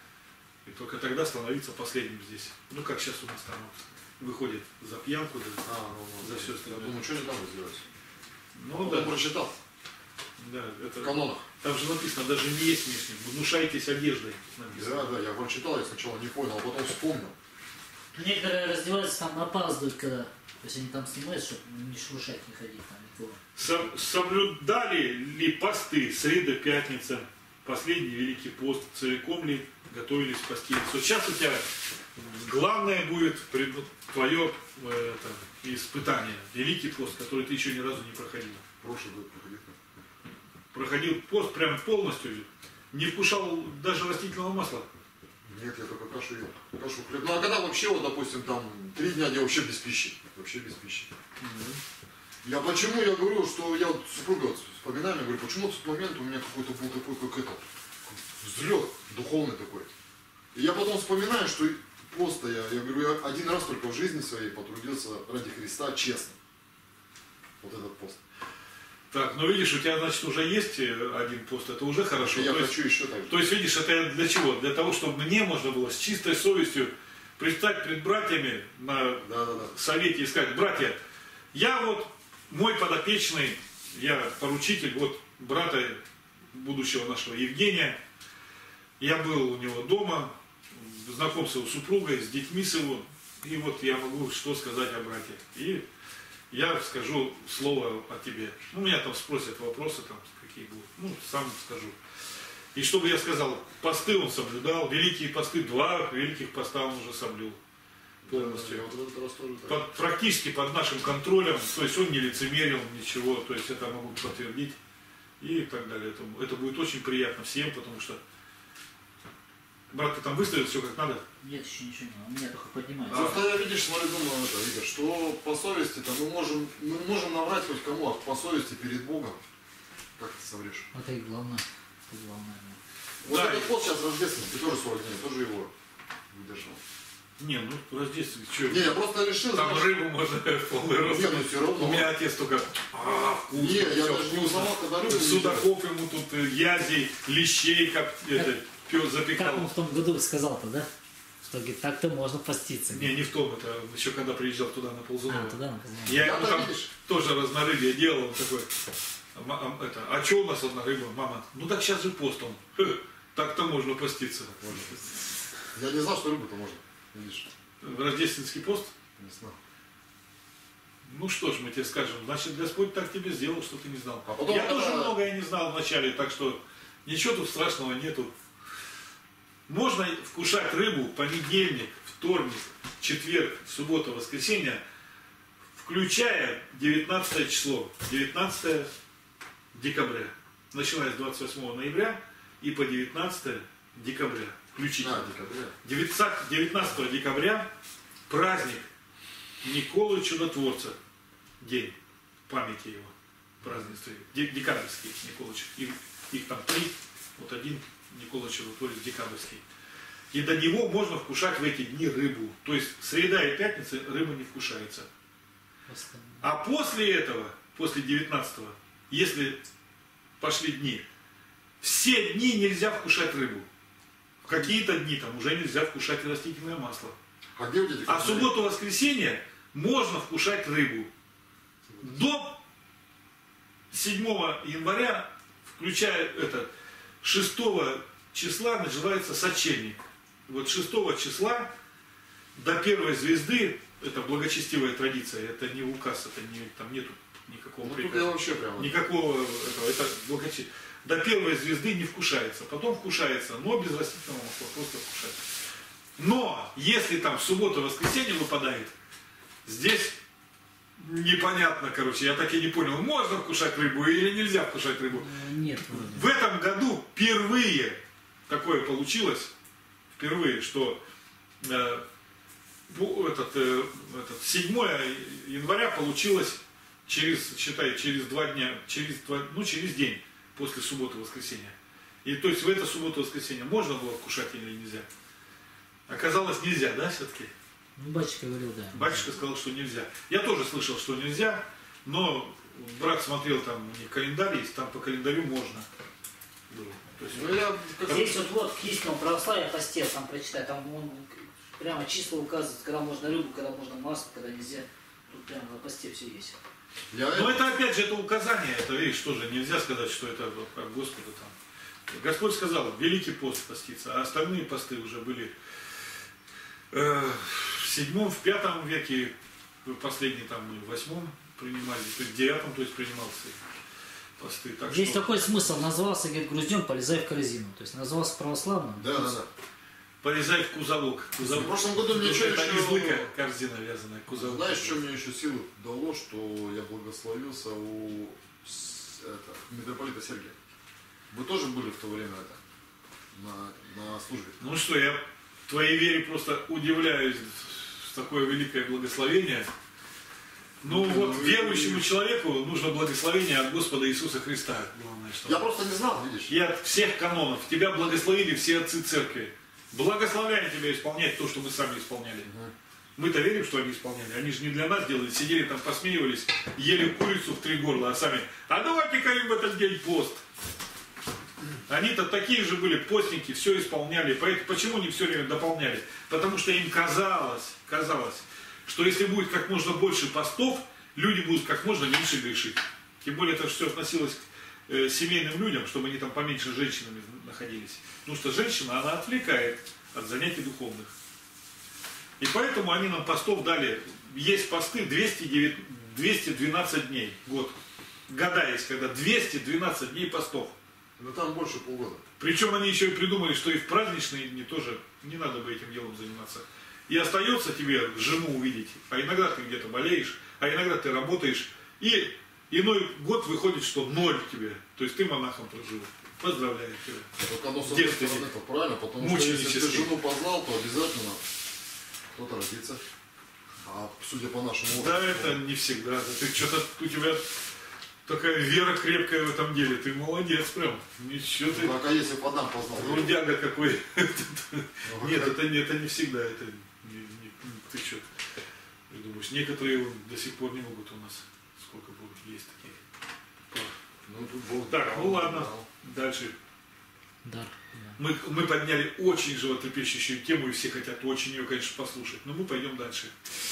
И только тогда становиться последним здесь. Ну, как сейчас у нас там вот выходит за пьянку, да, А, ну, ну, за все Я остальное. думаю, что не там сделать? Ну Он да, прочитал да, в это, канонах. там же написано, даже не есть внешне, внушайтесь одеждой. Написано. Да, да, я прочитал, я сначала не понял, а потом вспомнил. Некоторые раздеваются, там опаздывают, когда... То есть они там снимают, чтобы не шуршать, не ходить там никого. Со- Соблюдали ли посты среда, пятница, последний Великий пост, целиком ли готовились поститься? Вот сейчас у тебя главное будет пред- твое э, это, испытание, Великий пост, который ты еще ни разу не проходил. Прошлый год проходил. Проходил пост прям полностью, не вкушал даже растительного масла. Нет, я только кашу ел. Кашу, хлеб. Ну а когда вообще, вот, допустим, там, три дня я вообще без пищи. Вообще без пищи. Mm-hmm. Я почему, я говорю, что я вот супруга вот, вспоминаю, я говорю, почему в тот момент у меня какой-то был такой, как это, взлет духовный такой. И я потом вспоминаю, что просто я, я говорю, я один раз только в жизни своей потрудился ради Христа честно. Вот этот пост. Так, ну видишь, у тебя, значит, уже есть один пост, это уже хорошо. Я то хочу есть, еще так же. То есть, видишь, это для чего? Для того, чтобы мне можно было с чистой совестью предстать пред братьями на да, да, да. совете и сказать: братья, я вот, мой подопечный, я поручитель, вот брата будущего нашего Евгения, я был у него дома, знаком с его супругой, с детьми с его, и вот я могу что сказать о брате. И я скажу слово о тебе. Ну, меня там спросят вопросы, там, какие будут. Ну, сам скажу. И чтобы я сказал, посты он соблюдал, великие посты, два великих поста он уже соблюл полностью. Да, вот этот раз тоже так. Под, практически под нашим контролем, то есть он не лицемерил ничего, то есть это могу подтвердить и так далее. Это, это будет очень приятно всем, потому что брат, ты там выставил все как надо? Нет, еще ничего не надо. У меня только поднимается. Просто я, видишь, смотри, думаю, это, Игорь, что по совести-то мы можем, мы можем наврать хоть кому, а по совести перед Богом, как ты соврешь? Это и главное. Это главное. Вот Да, этот и- пост сейчас рождественский, тоже сорок дней, тоже его выдержал. Не, ну рождественский, что? Не, я просто решил, Там знаешь, рыбу можно в полный рост. не, ну все равно. У меня отец только, а, вкусно, Не, я всё даже не вкусно. узнавал, когда рыбу не Судаков ему тут, э, язей, лещей, как это, пес Как он запекал. в том году сказал-то, да? Что, говорит, так-то можно поститься. Не, не в том, это еще когда приезжал туда на Ползунова. А, туда на Познание. Я ему Я-то, там видишь? тоже разнорыбье делал, он такой, «Ма- а, это, а что у нас одна рыба, мама? Ну так сейчас же пост он. «Хе, так-то можно поститься. Я не знал, что рыбу-то можно, видишь, В рождественский пост? не знал. Ну что ж, мы тебе скажем, значит, Господь так тебе сделал, что ты не знал. А потом Я когда- тоже многое не знал вначале, так что ничего тут страшного нету. Можно вкушать рыбу понедельник, вторник, четверг, суббота, воскресенье, включая девятнадцатое число, девятнадцатое декабря. Начиная с двадцать восьмого ноября и по девятнадцатое декабря включительно. А, декабря. девятнадцатого декабря праздник Николы Чудотворца. День памяти его. Празднество. Де- Декабрьский Никола Чудотворец. Их, их там три. Вот один Никола Чудотворец декабрьский. И до него можно вкушать в эти дни рыбу. То есть среда и пятница рыба не вкушается. Просто А после этого, после девятнадцатого, если пошли дни, все дни нельзя вкушать рыбу. В какие-то дни там уже нельзя вкушать растительное масло. А где вот эти? А в субботу-воскресенье можно вкушать рыбу. До седьмого января, включая это, шестого числа начинается сочельник. Вот шестого числа до первой звезды, это благочестивая традиция, это не указ, это не, там нету никакого Ну тут я приказа. вообще прям... Никакого этого, это благочестие. До первой звезды не вкушается, потом вкушается, но без растительного масла, просто вкушается. Но если там в субботу-воскресенье выпадает, здесь непонятно, короче, я так и не понял, можно вкушать рыбу или нельзя вкушать рыбу. ну, нет вроде. В этом году впервые такое получилось, впервые, что э, бу- этот, э, этот седьмого января получилось через, считай, через два дня, через два, ну через день после субботы-воскресенья. И то есть в это субботу-воскресенье можно было вкушать или нельзя? Оказалось нельзя, да, все-таки? Ну, батюшка говорил, да. Батюшка сказал, что нельзя. Я тоже слышал, что нельзя, но брат смотрел, там у них календарь есть, там по календарю можно. было. То есть, Ну я... как- Здесь вот, вот к истинному православию посте, там прочитай, там он прямо числа указывает, когда можно рыбу, когда можно масло, когда нельзя. Тут прямо на посте все есть. Я но это опять же это указание, это видишь, тоже нельзя сказать, что это от Господа там. Господь сказал, великий пост поститься, а остальные посты уже были э, в седьмом, в пятом веке, последний там мы в восьмом принимали, то есть в девятом, то есть принимался посты. Так Здесь что... такой смысл, назвался, говорит, груздем, полезай в корзину. То есть назвался православным. Да, да, да. Полезай в кузовок. В Кузовок. прошлом году мне что Это еще... из лыка корзина вязаная, кузовок. Знаешь, что мне еще силы дало, что я благословился у с- это, митрополита Сергия. Вы тоже были в то время это, на, на службе? Ну что, я твоей вере просто удивляюсь, такое великое благословение. Ну вот верующему человеку нужно благословение от Господа Иисуса Христа. Главное, что... Я просто не знал, видишь. И от всех канонов. Тебя благословили все отцы церкви. Благословляем тебя исполнять то, что мы сами исполняли. Угу. Мы-то верим, что они исполняли. Они же не для нас делали. Сидели там, посмеивались, ели курицу в три горла, а сами, а давайте-ка им в этот день пост. Они-то такие же были постники, все исполняли. Поэтому почему не все время дополняли? Потому что им казалось, казалось, что если будет как можно больше постов, люди будут как можно меньше грешить. Тем более это все относилось к э, семейным людям, чтобы они там поменьше с женщинами находились. Потому что женщина, она отвлекает от занятий духовных. И поэтому они нам постов дали. Есть посты двести двенадцать дней, год. Года есть, когда двести двенадцать дней постов. Но там больше полгода. Причем они еще и придумали, что и в праздничные дни тоже не надо бы этим делом заниматься. И остается тебе жену увидеть, а иногда ты где-то болеешь, а иногда ты работаешь, и иной год выходит, что ноль тебе. То есть ты монахом прожил. Поздравляю тебя. Только оно с одной стороны это правильно, потому что если ты жену познал, то обязательно кто-то родится. А судя по нашему опыту... Да, это не всегда. Ты что-то, у тебя такая вера крепкая в этом деле. Ты молодец прям. Ничего ты... Так, а если по нам познал? Трудяга какой. Нет, это не всегда. Это ты что? Ты думаешь, некоторые до сих пор не могут у нас. Сколько будет, есть такие. Ну, тут Бог так, ну ладно. Дальше. Дар. Мы, мы подняли очень животрепещущую тему, и все хотят очень ее, конечно, послушать. Но мы пойдем дальше.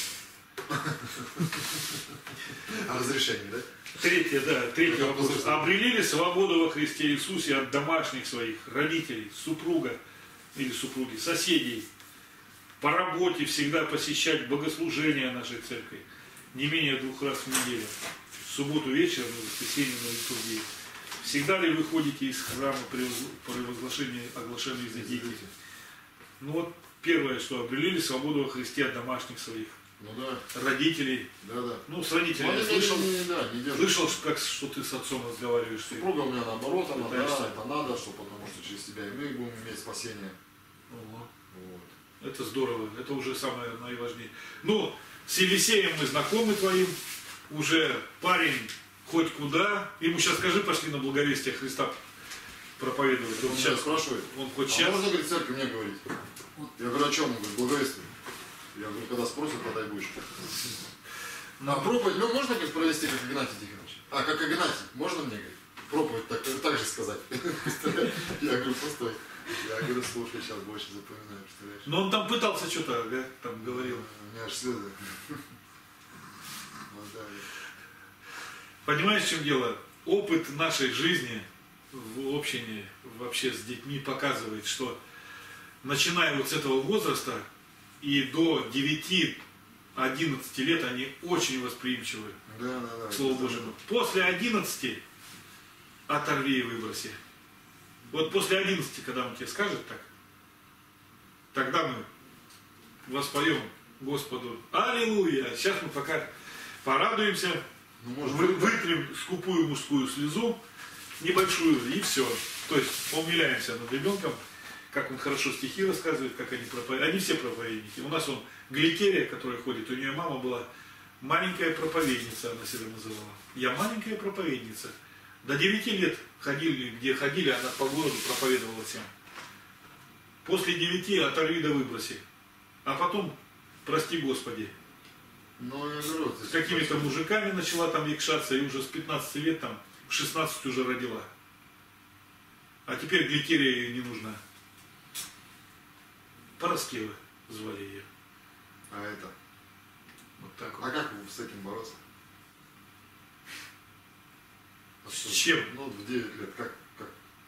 А разрешение, да? Третье, да, третий вопрос. Обрели ли свободу во Христе Иисусе от домашних своих, родителей, супруга или супруги, соседей, по работе всегда посещать богослужения нашей церкви не менее двух раз в неделю, в субботу вечером и в воскресенье на литургии? Всегда ли вы ходите из храма при возглашении оглашенной языки? Ну вот первое, что обрели ли свободу во Христе от домашних своих. Ну да. Родителей. Да, да. Ну, с родителями. Я слышал, не, не, да, не слышал как, что ты с отцом разговариваешь. Супруга у меня наоборот, она, да, пытаешься. это надо, что, потому что через тебя и мы будем иметь спасение. Ого. Вот. Это здорово, это уже самое наиважнее. Ну, с Елисеем мы знакомы твоим, уже парень хоть куда. Ему сейчас скажи, пошли на благовестие Христа проповедовать. Он сейчас спрашивает, он хоть а сейчас... можно, говорит, церковь мне говорить? Я говорю, о чем? Он говорит, благовестие. Я говорю, когда спросят, тогда и будешь. А проповедь, ну можно, говорит, провести, как Игнатий Тихонович? А, как Игнатий, можно мне, говорит, проповедь так, так же сказать? Я говорю, постой. Я говорю, слушай, сейчас больше запоминаю, представляешь? Но он там пытался что-то, да, там говорил. У меня аж слезы. Понимаешь, в чем дело? Опыт нашей жизни в общине, вообще с детьми показывает, что начиная вот с этого возраста и до девяти-одиннадцати лет они очень восприимчивы да, да, да, к Слову Божьему. После одиннадцати оторви и выброси. Вот после одиннадцати, когда он тебе скажет так, тогда мы воспоем Господу Аллилуйя. Сейчас мы пока порадуемся, ну, может, вы, вытрем скупую мужскую слезу, небольшую, и все. То есть умиляемся над ребенком, как он хорошо стихи рассказывает, как они проповедники. Они все проповедники. У нас он Гликерия, которая ходит, у нее мама была маленькая проповедница, она себя называла. Я маленькая проповедница. До девяти лет ходили, где ходили, она по городу проповедовала всем. После девяти оторви да выброси. А потом, прости Господи. Ну, я говорю, С какими-то мужиками начала там якшаться, и уже с пятнадцати лет, там, в шестнадцать уже родила. А теперь Гликерия ей не нужна. Параскева звали ее. А это? Вот так А вот. как с этим бороться? А С что? чем? Ну, в девять лет, как? как?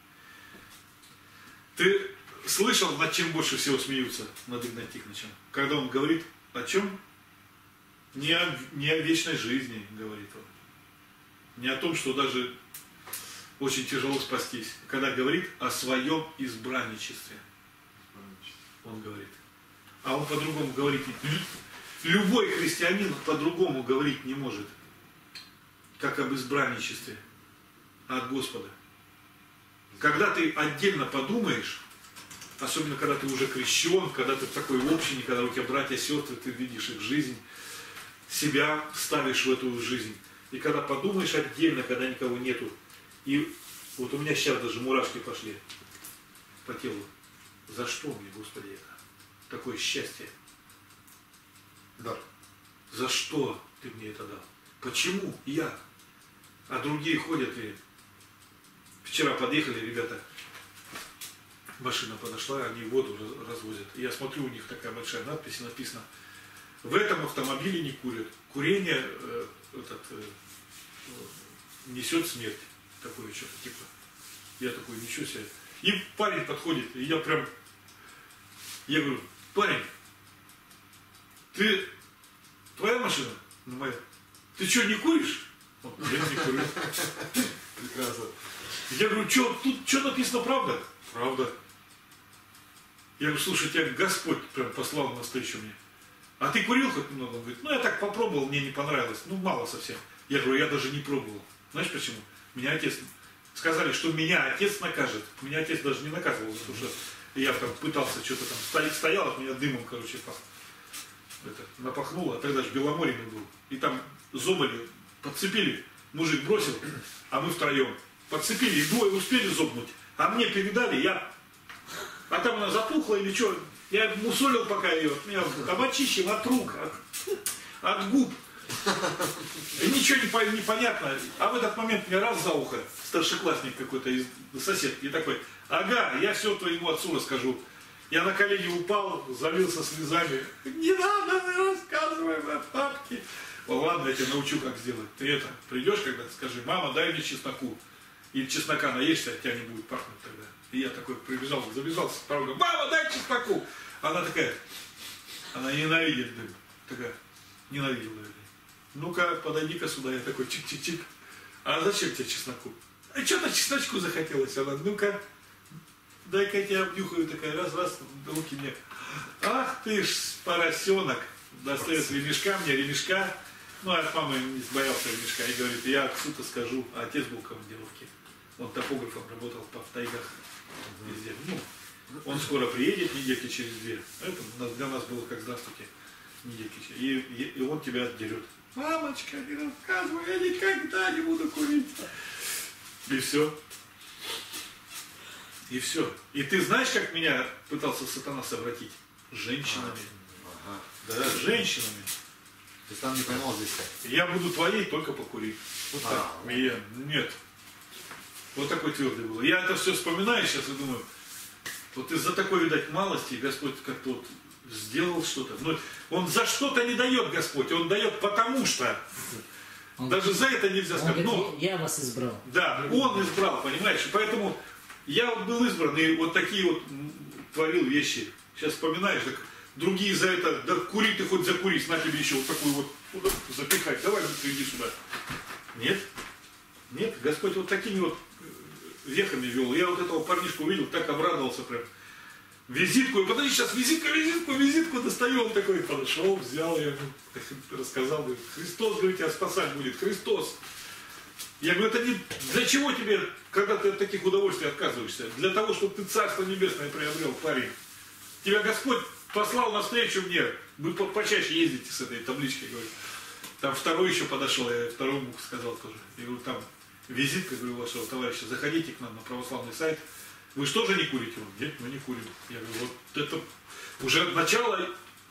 Ты слышал, над чем больше всего смеются над Игнатием Тихоновичем? Когда он говорит о чем? Не о, не о вечной жизни, говорит он. Не о том, что даже очень тяжело спастись. Когда говорит о своем избранничестве. Он говорит. А он по-другому говорить не может. Любой христианин по-другому говорить не может. Как об избранничестве от Господа. Когда ты отдельно подумаешь, особенно когда ты уже крещен, когда ты в такой общине, когда у тебя братья, сестры, ты видишь их жизнь, себя ставишь в эту жизнь. И когда подумаешь отдельно, когда никого нету, и вот у меня сейчас даже мурашки пошли по телу. За что мне, Господи, это? Такое счастье. Да. За что ты мне это дал? Почему я? А другие ходят и... Вчера подъехали ребята, машина подошла, они воду развозят. И я смотрю, у них такая большая надпись, написано: в этом автомобиле не курят. Курение э, этот, э, несет смерть. Такое что-то типа. Я такой, ничего себе. И парень подходит, и я прям, я говорю: парень, ты, твоя машина? Ну, моя. Ты что, не куришь? Он: я не курю. Прекрасно. Я говорю: что, тут что написано, правда? Правда. Я говорю: слушай, тебя Господь прям послал навстречу мне. А ты курил хоть немного? Он говорит: ну я так попробовал, мне не понравилось. Ну мало совсем. Я говорю: я даже не пробовал. Знаешь почему? Меня отец... Сказали, что меня отец накажет. Меня отец даже не наказывал, потому что я там пытался что-то там... Стоял, стоял от меня дымом, короче, пах. Это, напахнуло. А тогда же Беломорье был. И там зобали, подцепили. Мужик бросил, а мы втроем. Подцепили, и двое успели зобнуть. А мне передали, я... А там она запухла или что? Я мусолил пока ее. У меня обочищем от рук, от, от губ. И ничего не, не понятно. А в этот момент мне раз за ухо старшеклассник какой-то из соседки. И такой: ага, я все твоему отцу расскажу. Я на колени упал, залился слезами. Не надо, не рассказывай о папке. О, ладно, я тебя научу, как сделать. Ты это, придешь, когда скажи: мама, дай мне чесноку. И чеснока наешься, от тебя не будет пахнуть тогда. И я такой прибежал, забежался с порога: мама, дай чесноку. Она такая, она ненавидит дым. Такая, ненавидела. Ну-ка, подойди-ка сюда. Я такой: чик-чик-чик. А зачем тебе чесноку? А что-то чесночку захотелось. Она: ну-ка, дай-ка я тебя обнюхаю. Такая, раз-раз, руки мне. Ах ты ж поросенок. Достает ремешка мне, ремешка. Ну, а от мамы не боялся ремешка. И говорит: я отцу-то скажу. А отец был в командировке. Он топографом работал по тайгах. Везде. Ну, он скоро приедет, недельки через две. Это для нас было как здравствуйте. Недельки через. И, и, и он тебя отдерет. Мамочка, не рассказывай, я никогда не буду курить. И все. И все. И ты знаешь, как меня пытался сатана совратить? Женщинами. Ага. Да, женщинами. То есть там не поймал здесь. Я буду твоей, только покури. Вот А, так. вот. Я, нет. Вот такой твердый был. Я это все вспоминаю сейчас и думаю, вот из-за такой, видать, малости Господь как-то вот сделал что-то. Но он за что-то не дает, Господь. Он дает потому что. Он, Даже за это нельзя он сказать. говорит: Но, я я вас избрал. да, он избрал, понимаешь? И поэтому я вот был избран и вот такие вот творил вещи. Сейчас вспоминаешь, так другие за это: да кури ты хоть закурись, на тебе еще вот такую вот куда запихать. Давай, иди сюда. Нет. Нет, Господь вот такими вот вехами вел. Я вот этого парнишку увидел, так обрадовался прям. Визитку, и подожди, сейчас визитку, визитку, визитку достаю. Он такой подошел, взял, я ему рассказал, говорит: Христос, говорит, тебя спасать будет, Христос. Я говорю: это не для чего тебе, когда ты от таких удовольствий отказываешься? Для того, чтобы ты Царство Небесное приобрел, парень. Тебя Господь послал навстречу мне. Вы почаще ездите с этой табличкой, говорит. Там второй еще подошел, я второму сказал тоже. Я говорю: там визитка, говорю, вашего товарища, заходите к нам на православный сайт. Вы что же не курите? Он: нет, мы не курим. Я говорю: вот это уже начало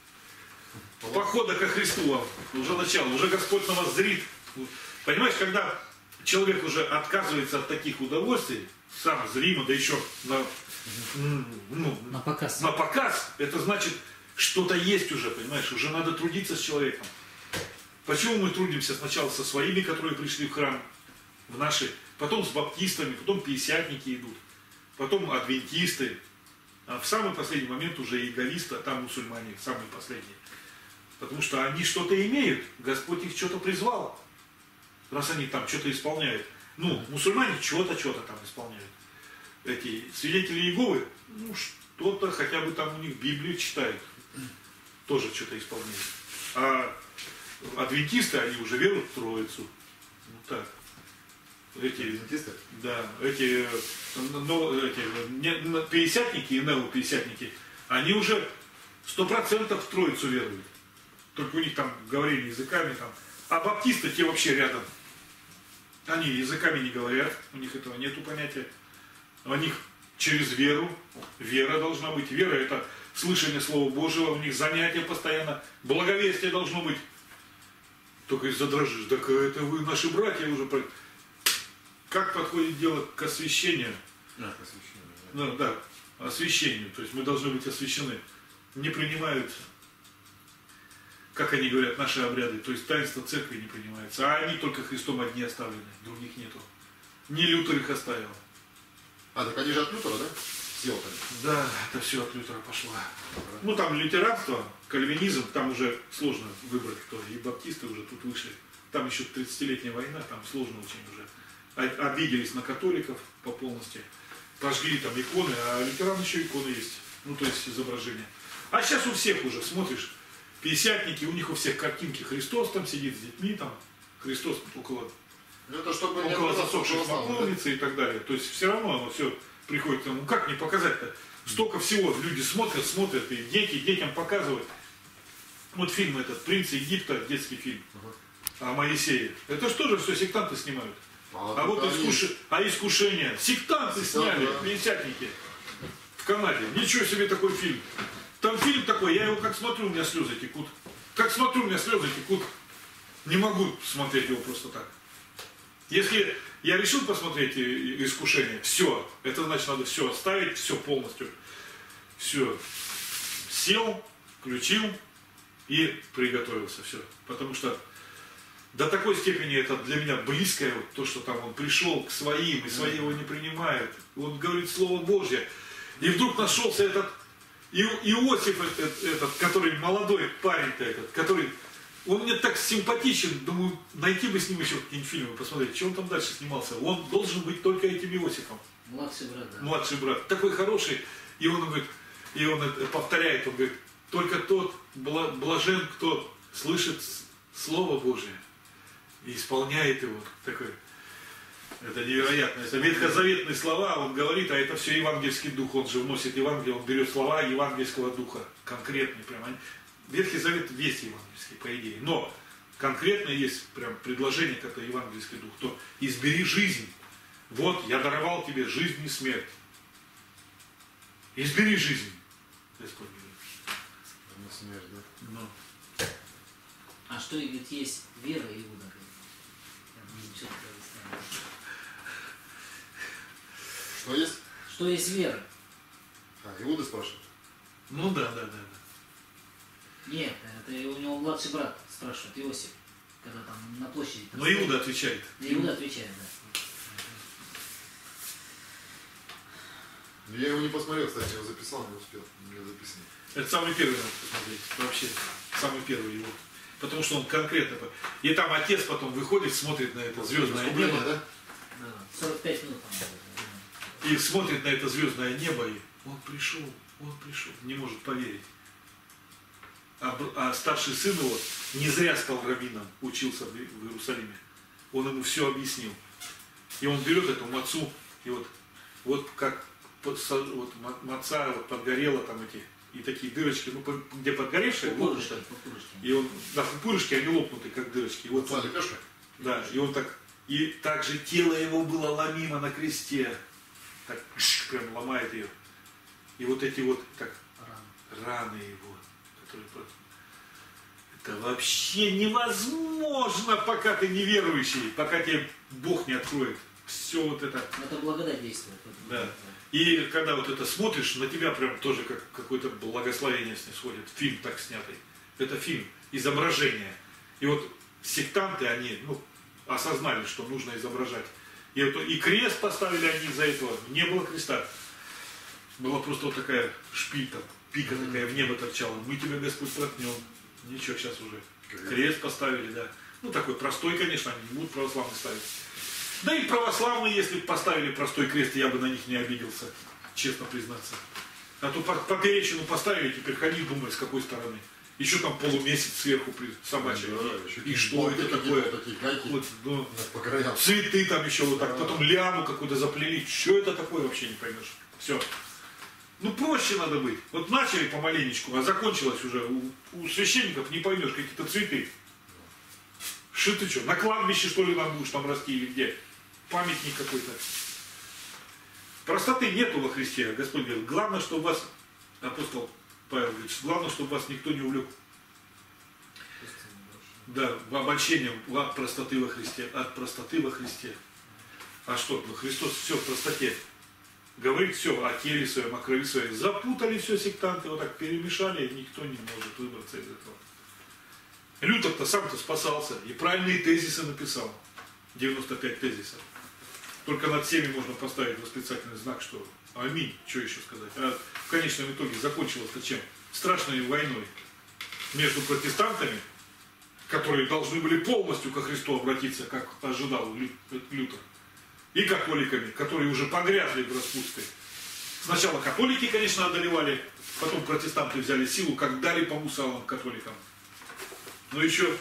похода ко Христу вам. Уже начало, уже Господь на вас зрит. Понимаешь, когда человек уже отказывается от таких удовольствий, сам зримо, да еще на, ну, На показ. на показ, это значит, что-то есть уже, понимаешь, уже надо трудиться с человеком. Почему мы трудимся сначала со своими, которые пришли в храм, в наши, потом с баптистами, потом пятидесятники идут, потом адвентисты, а в самый последний момент уже иеговисты, а там мусульмане, самые последние. Потому что они что-то имеют, Господь их что-то призвал, раз они там что-то исполняют. Ну, мусульмане что-то, что-то там исполняют. Эти свидетели Иеговы, ну, что-то хотя бы там у них Библию читают, тоже что-то исполняют. А адвентисты, они уже веруют в Троицу. Ну так. эти, Адвентисты? да, эти, ну, эти не, пятидесятники и неопятидесятники, они уже сто процентов в Троицу веруют. Только у них там говорили языками там. А баптисты те вообще рядом. Они языками не говорят, у них этого нету понятия. У них через веру, вера должна быть. Вера это слышание Слова Божьего, у них занятия постоянно, благовестие должно быть. Только из-за дрожишь, так это вы наши братья уже. Как подходит дело к освящению? А, к освящению, да. Ну, да, освящению. То есть мы должны быть освящены. Не принимают, как они говорят, наши обряды. То есть таинство церкви не принимается. А они только Христом одни оставлены, других нету. Не Лютер их оставил. А, так они же от Лютера, да? Съел там. Да, это все от Лютера пошло. Ну там лютеранство, кальвинизм, там уже сложно выбрать кто. И баптисты уже тут вышли. Там еще тридцатилетняя война, там сложно очень уже. Обиделись на католиков по полности. Пожгли там иконы, а лютеран еще иконы есть. Ну то есть изображения. А сейчас у всех уже, смотришь, пятидесятники, у них у всех картинки Христос там сидит с детьми, там Христос около, Ну, это чтобы не около отбросить засохшей православных, да? смоковницы и так далее. То есть все равно оно все приходит к тому, как не показать-то? Столько всего люди смотрят, смотрят, и дети, детям показывают. Вот фильм этот «Принц Египта», детский фильм о Моисее. Это что же все сектанты снимают? А, А вот они- искуш... а искушение. Сектанты Сектанты, сняли, да. пятидесятники в Канаде. Ничего себе такой фильм. Там фильм такой, я его как смотрю, у меня слезы текут. Как смотрю, у меня слезы текут. Не могу смотреть его просто так. Если я решил посмотреть и- искушение, все, это значит надо все оставить, все полностью. Все. Сел, включил и приготовился. Все. Потому что до такой степени это для меня близкое, вот то, что там он пришел к своим, и свои его не принимают. Он говорит Слово Божье. И вдруг нашелся этот И- Иосиф, этот, этот, который молодой парень-то этот, который, он мне так симпатичен, думаю, найти бы с ним еще какие-нибудь фильмы, посмотреть, что он там дальше снимался. Он должен быть только этим Иосифом, Младший брат, да. младший брат, такой хороший. И он говорит, и он это повторяет, он говорит, только тот бла- блажен, кто слышит с- Слово Божие и исполняет его. Такой. Это невероятно. Это ветхозаветные слова, он говорит, а это все евангельский дух. Он же вносит Евангелие, он берет слова евангельского духа. Конкретные прямо. Ветхий Завет весь евангельский, по идее. Но конкретно есть прям предложение, как-то евангельский дух. То избери жизнь. Вот, я даровал тебе жизнь и смерть. Избери жизнь. Господь говорит. На смерть, да? Ну. А что, говорит, есть вера Иуда? Говорит. Я думаю, что-то правильно. Что есть? Что есть вера? А, Иуда спрашивает. Ну да, да, да. да. Нет, это у него младший брат спрашивает, Иосиф, когда там на площади. там Но стоит. Иуда отвечает. Иуда отвечает, да. Я его не посмотрел, кстати, я его записал, не успел. У меня записано. Это самый первый надо посмотреть. Вообще, самый первый его. Потому что он конкретно. И там отец потом выходит, смотрит на это звездное Искупление, небо. да? Да, сорок пять минут, по-моему. И смотрит на это звездное небо, и он пришел, он пришел, не может поверить. А, б- а старший сын его не зря стал раввином, учился в, в Иерусалиме. Он ему все объяснил. И он берет эту мацу, и вот, вот как под, со- вот, ма- маца вот подгорела там эти, и такие дырочки, ну по- где подгоревшие, Пупырышки, лопнуты. пупырышки. И он, да, пупырышки, они лопнуты, как дырочки. И вот Отца он- лепешка? да, и он так, и также тело его было ломимо на кресте, так шш, прям ломает ее. И вот эти вот так Рано. раны его, которые под- это вообще невозможно, пока ты неверующий, пока тебе Бог не откроет. Все вот это. Это благодать действует. Да. И когда вот это смотришь, на тебя прям тоже как какое-то благословение снисходит. Фильм так снятый. Это фильм, изображение. И вот сектанты, они ну, осознали, что нужно изображать. И, вот, и крест поставили они из-за этого. Не было креста. Была просто вот такая шпиль, там, пика такая в небо торчала. Мы тебя, Господь, проткнем. Ничего, сейчас уже. Крест поставили, да. Ну, такой простой, конечно, они не будут православный ставить. Да и православные, если бы поставили простой крест, я бы на них не обиделся, честно признаться. А то по- поперечину поставили, теперь ходи, думай, с какой стороны. Еще там полумесяц сверху при собачьей. Да, еще и что болты это какие-то, такое? такие гайки Вот, ну, по краям. цветы там еще вот так, Да. потом ляму какую-то заплели. Что это такое, вообще не поймешь. Все. Ну проще надо быть. Вот начали помаленечку, а закончилось уже. У, у священников не поймешь, какие-то цветы. Что ты что, на кладбище что ли нам будешь там расти или где? Памятник какой-то. Простоты нету во Христе. Господь говорит, главное, чтобы вас, апостол Павел говорит, главное, чтобы вас никто не увлек. Да, в обольщением от простоты во Христе, от простоты во Христе. А что? Ну, Христос все в простоте. Говорит все о теле своем, о крови своей. Запутали все сектанты, вот так перемешали, и никто не может выбраться из этого. Лютер-то сам-то спасался и правильные тезисы написал. девяносто пять тезисов. Только над всеми можно поставить восклицательный знак, что аминь, что еще сказать. А в конечном итоге закончилось-то чем? Страшной войной между протестантами, которые должны были полностью ко Христу обратиться, как ожидал Лютер, и католиками, которые уже погрязли в распутстве. Сначала католики, конечно, одолевали, потом протестанты взяли силу, как дали по мусалам католикам. Но еще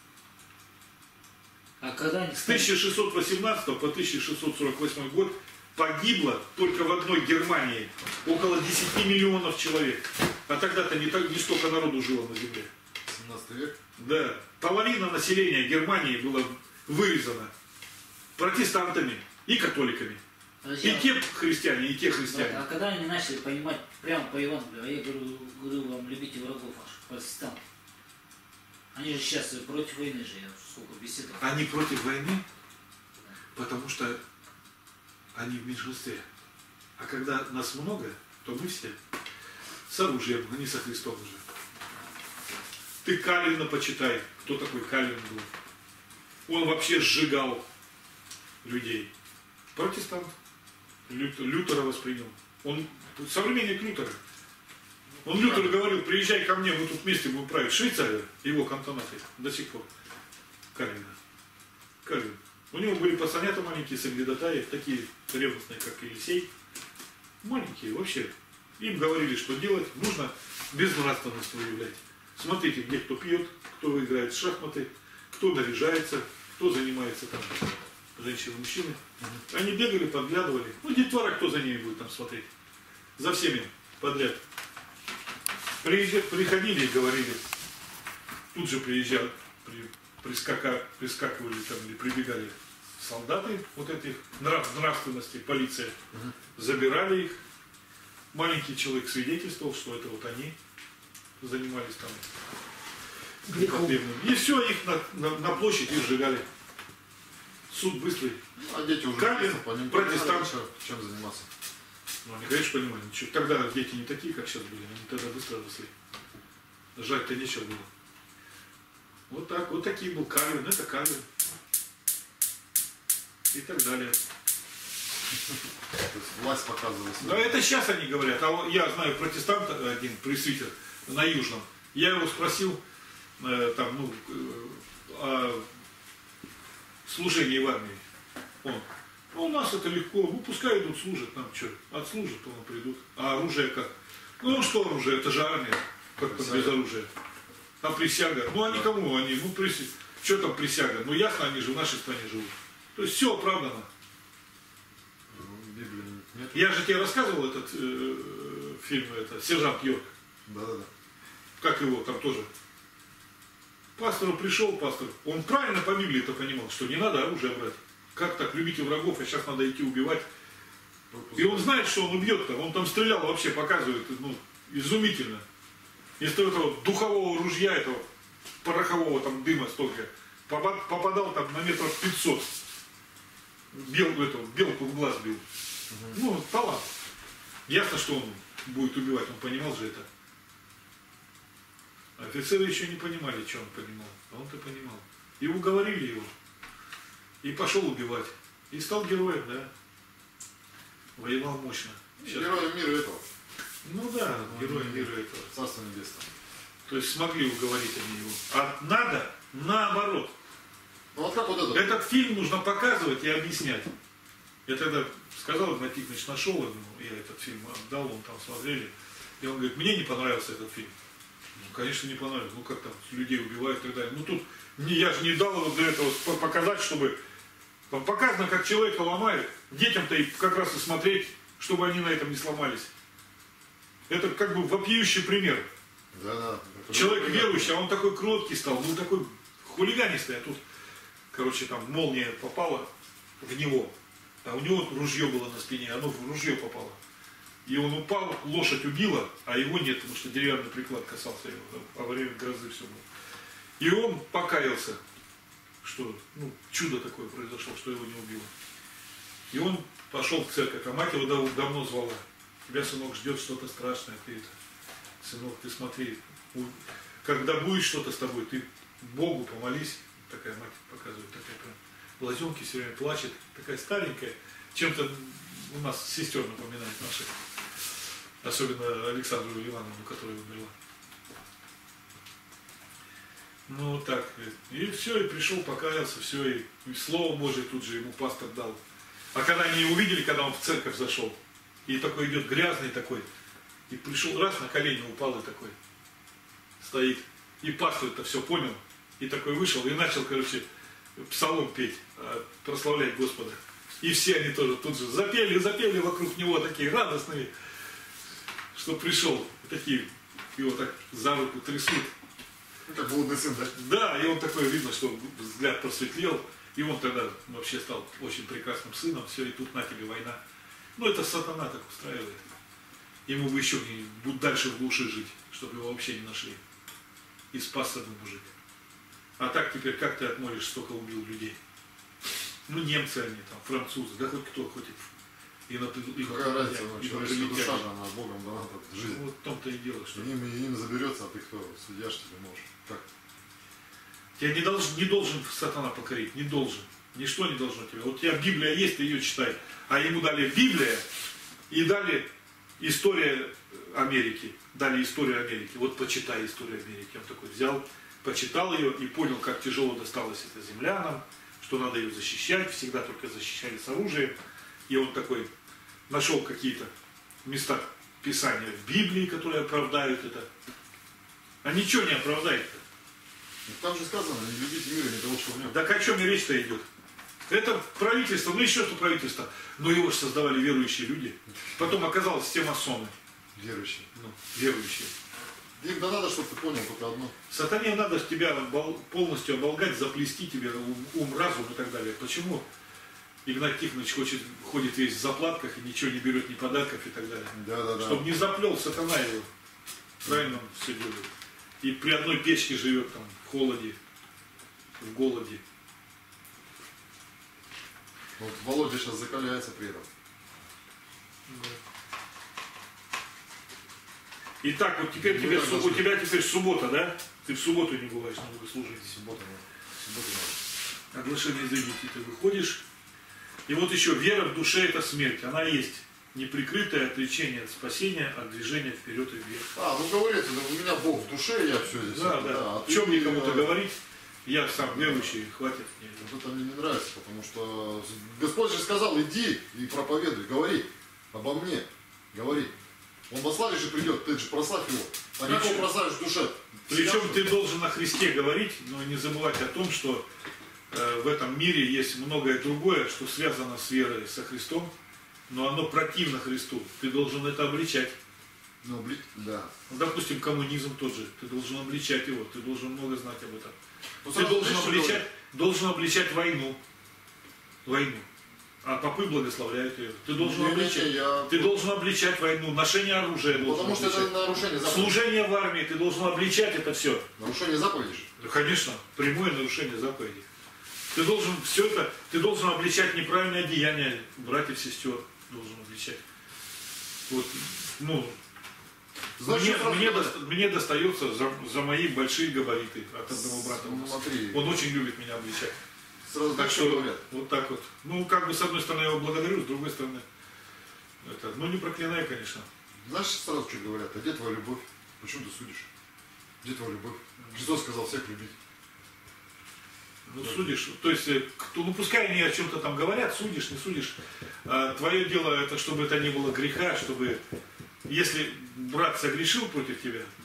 А когда они с тысяча шестьсот восемнадцатого по тысяча шестьсот сорок восьмой год погибло только в одной Германии около десяти миллионов человек. А тогда-то не, так, не столько народу жило на земле. семнадцатый век. Да, половина населения Германии была вырезана протестантами и католиками. Подожди, И те христиане, и те а христиане. когда они начали понимать прямо по Евангелию, а я говорю, говорю вам, любите врагов ваших, протестантов. Они же сейчас против войны же, я сколько беседовал. Они против войны, потому что они в меньшинстве. А когда нас много, то мы все с оружием, а не со Христом уже. Ты Кальвина почитай, кто такой Кальвин был. Он вообще сжигал людей. Протестант. Лютер, Лютера воспринял. Он современник Лютера. Он Лютер говорил, приезжай ко мне, мы тут вместе будем править. Швейцария, его кантонаты до сих пор. Кальвина. Кальвин. У него были пацанята маленькие, соглядатаи, такие ревностные, как Елисей. Маленькие вообще. Им говорили, что делать, нужно безнравственность выявлять. Смотрите, где кто пьет, кто играет в шахматы, кто наряжается, кто занимается там, женщины, мужчины. Они бегали, подглядывали. Ну, детвора, кто за ними будет там смотреть? За всеми подряд. Приезжали, приходили и говорили. Тут же приезжали, при, прискака, прискакивали там или прибегали солдаты вот этих нрав, нравственности, полиция. Угу. Забирали их. Маленький человек свидетельствовал, что это вот они занимались там греховным. И все, их на, на, на площадь и сжигали. Суд быстрый. А дети уже Кальвин, по ним протестант. понимали, чем заниматься. Ну, они, конечно, понимали. Ничего. Тогда дети не такие, как сейчас были. Они тогда быстро росли. Жать-то нечего было. Вот так, вот такие был Кальвин, это Кальвин. И так далее. То есть власть показывала. Да, это сейчас они говорят. А я знаю протестанта один, пресвитер, на Южном. Я его спросил, э, там, ну, э, о служении в армии. Он, ну, у нас это легко, ну, пускай идут, служат, нам что, отслужат, потом придут. А оружие как? Ну, что оружие, это же армия, как там без оружия. А присяга? Ну, а никому они, ну, присяга. Что там присяга? Ну, ясно, они же в нашей стране живут. То есть все оправдано. Нет? Я же тебе рассказывал этот э, фильм, это, «Сержант Йорк». Да, да, да. Как его там тоже. Пастору пришел, пастор, он правильно по Библии это понимал, что не надо оружие брать. Как так, любите врагов, а сейчас надо идти убивать. И он знает, что он убьет-то. Он там стрелял, вообще показывает, ну, изумительно. Из этого духового ружья, этого порохового там дыма столько, попадал там на метров пятьсот. Бел, эту, белку в глаз бил. Угу. Ну, талант. Ясно, что он будет убивать, он понимал же это. Офицеры еще не понимали, что он понимал. А он-то понимал. И уговорили его. И пошел убивать. И стал героем, да. Воевал мощно. Сейчас... Героем мира этого. Ну да, героем мира этого. Царство небесное. То есть смогли уговорить они его. А надо наоборот. Ну вот как вот это? Этот фильм нужно показывать и объяснять. Я тогда сказал, Игнатий Тихонович нашел ему, я этот фильм отдал, он там смотрели. И он говорит, мне не понравился этот фильм. Ну, конечно, не понравилось. Ну, как там людей убивают и так далее. Ну, тут не, я же не дал его для этого показать, чтобы... Показано, как человека ломают. Детям-то и как раз и смотреть, чтобы они на этом не сломались. Это как бы вопиющий пример. Да, да. Человек верующий, а он такой кроткий стал, ну такой хулиганистый, а тут, короче, там молния попала в него, а у него ружье было на спине, оно в ружье попало. И он упал, лошадь убила, а его нет, потому что деревянный приклад касался его, а во время грозы все было. И он покаялся, что ну, чудо такое произошло, что его не убило. И он пошел в церковь, а мать его дав давно звала. Тебя, сынок, ждет что-то страшное, ты это, сынок, ты смотри, когда будет что-то с тобой, ты Богу помолись. Такая мать показывает, такая прям глазенки все время плачет, такая старенькая, чем-то у нас сестер напоминает наших, особенно Александру Ивановну, которая умерла. Ну так, и все, и пришел, покаялся, все, и, и Слово Божие тут же ему пастор дал. А когда они увидели, когда он в церковь зашел, и такой идет грязный такой, и пришел раз на колени упал и такой стоит, и пастор это все понял, и такой вышел, и начал, короче, псалом петь, прославлять Господа. И все они тоже тут же запели, запели вокруг него, такие радостные, что пришел, такие, его так за руку трясут. Как блудный сын, да? Да, и он такой, видно, что взгляд просветлел, и он тогда вообще стал очень прекрасным сыном, все, и тут на тебе война. Ну, это сатана так устраивает. Ему бы еще где-нибудь дальше в глуши жить, чтобы его вообще не нашли. И спас один мужик. А так теперь, как ты отмолишь, столько убил людей? Ну, немцы они там, французы, да хоть кто, хоть и на Какая разница, ну, человеческая душа, она Богом дана жизнь. Ну, вот в том-то и дело, что... Им, им заберется, а ты кто? Судья, что ты можешь. Так. Тебя не должен, не должен сатана покорить, не должен. Ничто не должно тебя. Вот у тебя Библия есть, ты ее читай. А ему дали Библия и дали история Америки. Дали историю Америки. Вот почитай историю Америки. Он такой взял, почитал ее и понял, как тяжело досталось это землянам, что надо ее защищать. Всегда только защищали с оружием. И он такой нашел какие-то места Писания в Библии, которые оправдают это. А ничего не оправдает-то. Там же сказано, не любите мира, не того, что в нем. Так о чем и речь-то идет? Это правительство, ну еще что правительство. Но его же создавали верующие люди. Потом оказалось все масоны. Верующие. Ну, верующие. Им да надо, чтобы ты понял только одно. Сатане надо тебя полностью оболгать, заплести тебе ум, ум, разум и так далее. Почему Игнат Тихонович хочет, ходит весь в заплатках и ничего не берет, ни подарков и так далее? Да, да, да. Чтобы не заплел сатана его. Правильно он все делает. И при одной печке живет там в холоде, в голоде. Вот Володя сейчас закаляется при этом. Итак, вот теперь Ну, тебе, да, суб- у тебя теперь суббота, да? Ты в субботу не бываешь на богослужении. Суббота, суббота. Оглашение заявите, ты выходишь. И вот еще, вера в душе это смерть. Она есть неприкрытое отречение от спасения, от движения вперед и вверх. А, ну говорится, да, у меня Бог в душе, я все здесь. Да, да. А В ты, чем мне кому-то э, говорить? Я сам верующий, хватит мне. Вот это мне не нравится, потому что Господь же сказал, иди и проповедуй, говори обо мне, говори. Он во славе же придет, ты же прославь его. А как его прославишь в душе? Причем ты должен о Христе говорить, но не забывать о том, что э, в этом мире есть многое другое, что связано с верой со Христом, но оно противно Христу. Ты должен это обличать. Ну, блин, да. Ну, допустим, коммунизм тот же. Ты должен обличать его, ты должен много знать об этом. Ну, Ты сразу должен знаешь, что обличать, говорит? должен обличать войну. Войну. А попы благословляют ее. Ты должен, Не, не, обличать, не, я- ты должен обличать войну, ношение оружия должен Потому что обличать. это нарушение заповеди. Служение в армии, ты должен обличать это все. Нарушение заповеди же. Да, конечно, прямое нарушение заповеди. Ты должен все это, ты должен обличать неправильное деяние братьев, сестер, должен обличать. Вот, ну, Знаешь, мне, что сразу мне, говорят? доста- мне достается за, за мои большие габариты от одного брата. у Ну, нас. смотри. Он очень любит меня обличать. Сразу Так так что говорят. вот так вот. Ну, как бы с одной стороны я его благодарю, с другой стороны, это, ну не проклинаю, конечно. Знаешь, сразу что говорят, а где твоя любовь? Почему ты судишь? Где твоя любовь? Христос сказал всех любить. Ну, судишь, то есть, э, кто, ну, пускай они о чем-то там говорят, судишь, не судишь. А, твое дело это, чтобы это не было греха, чтобы, если брат согрешил против тебя,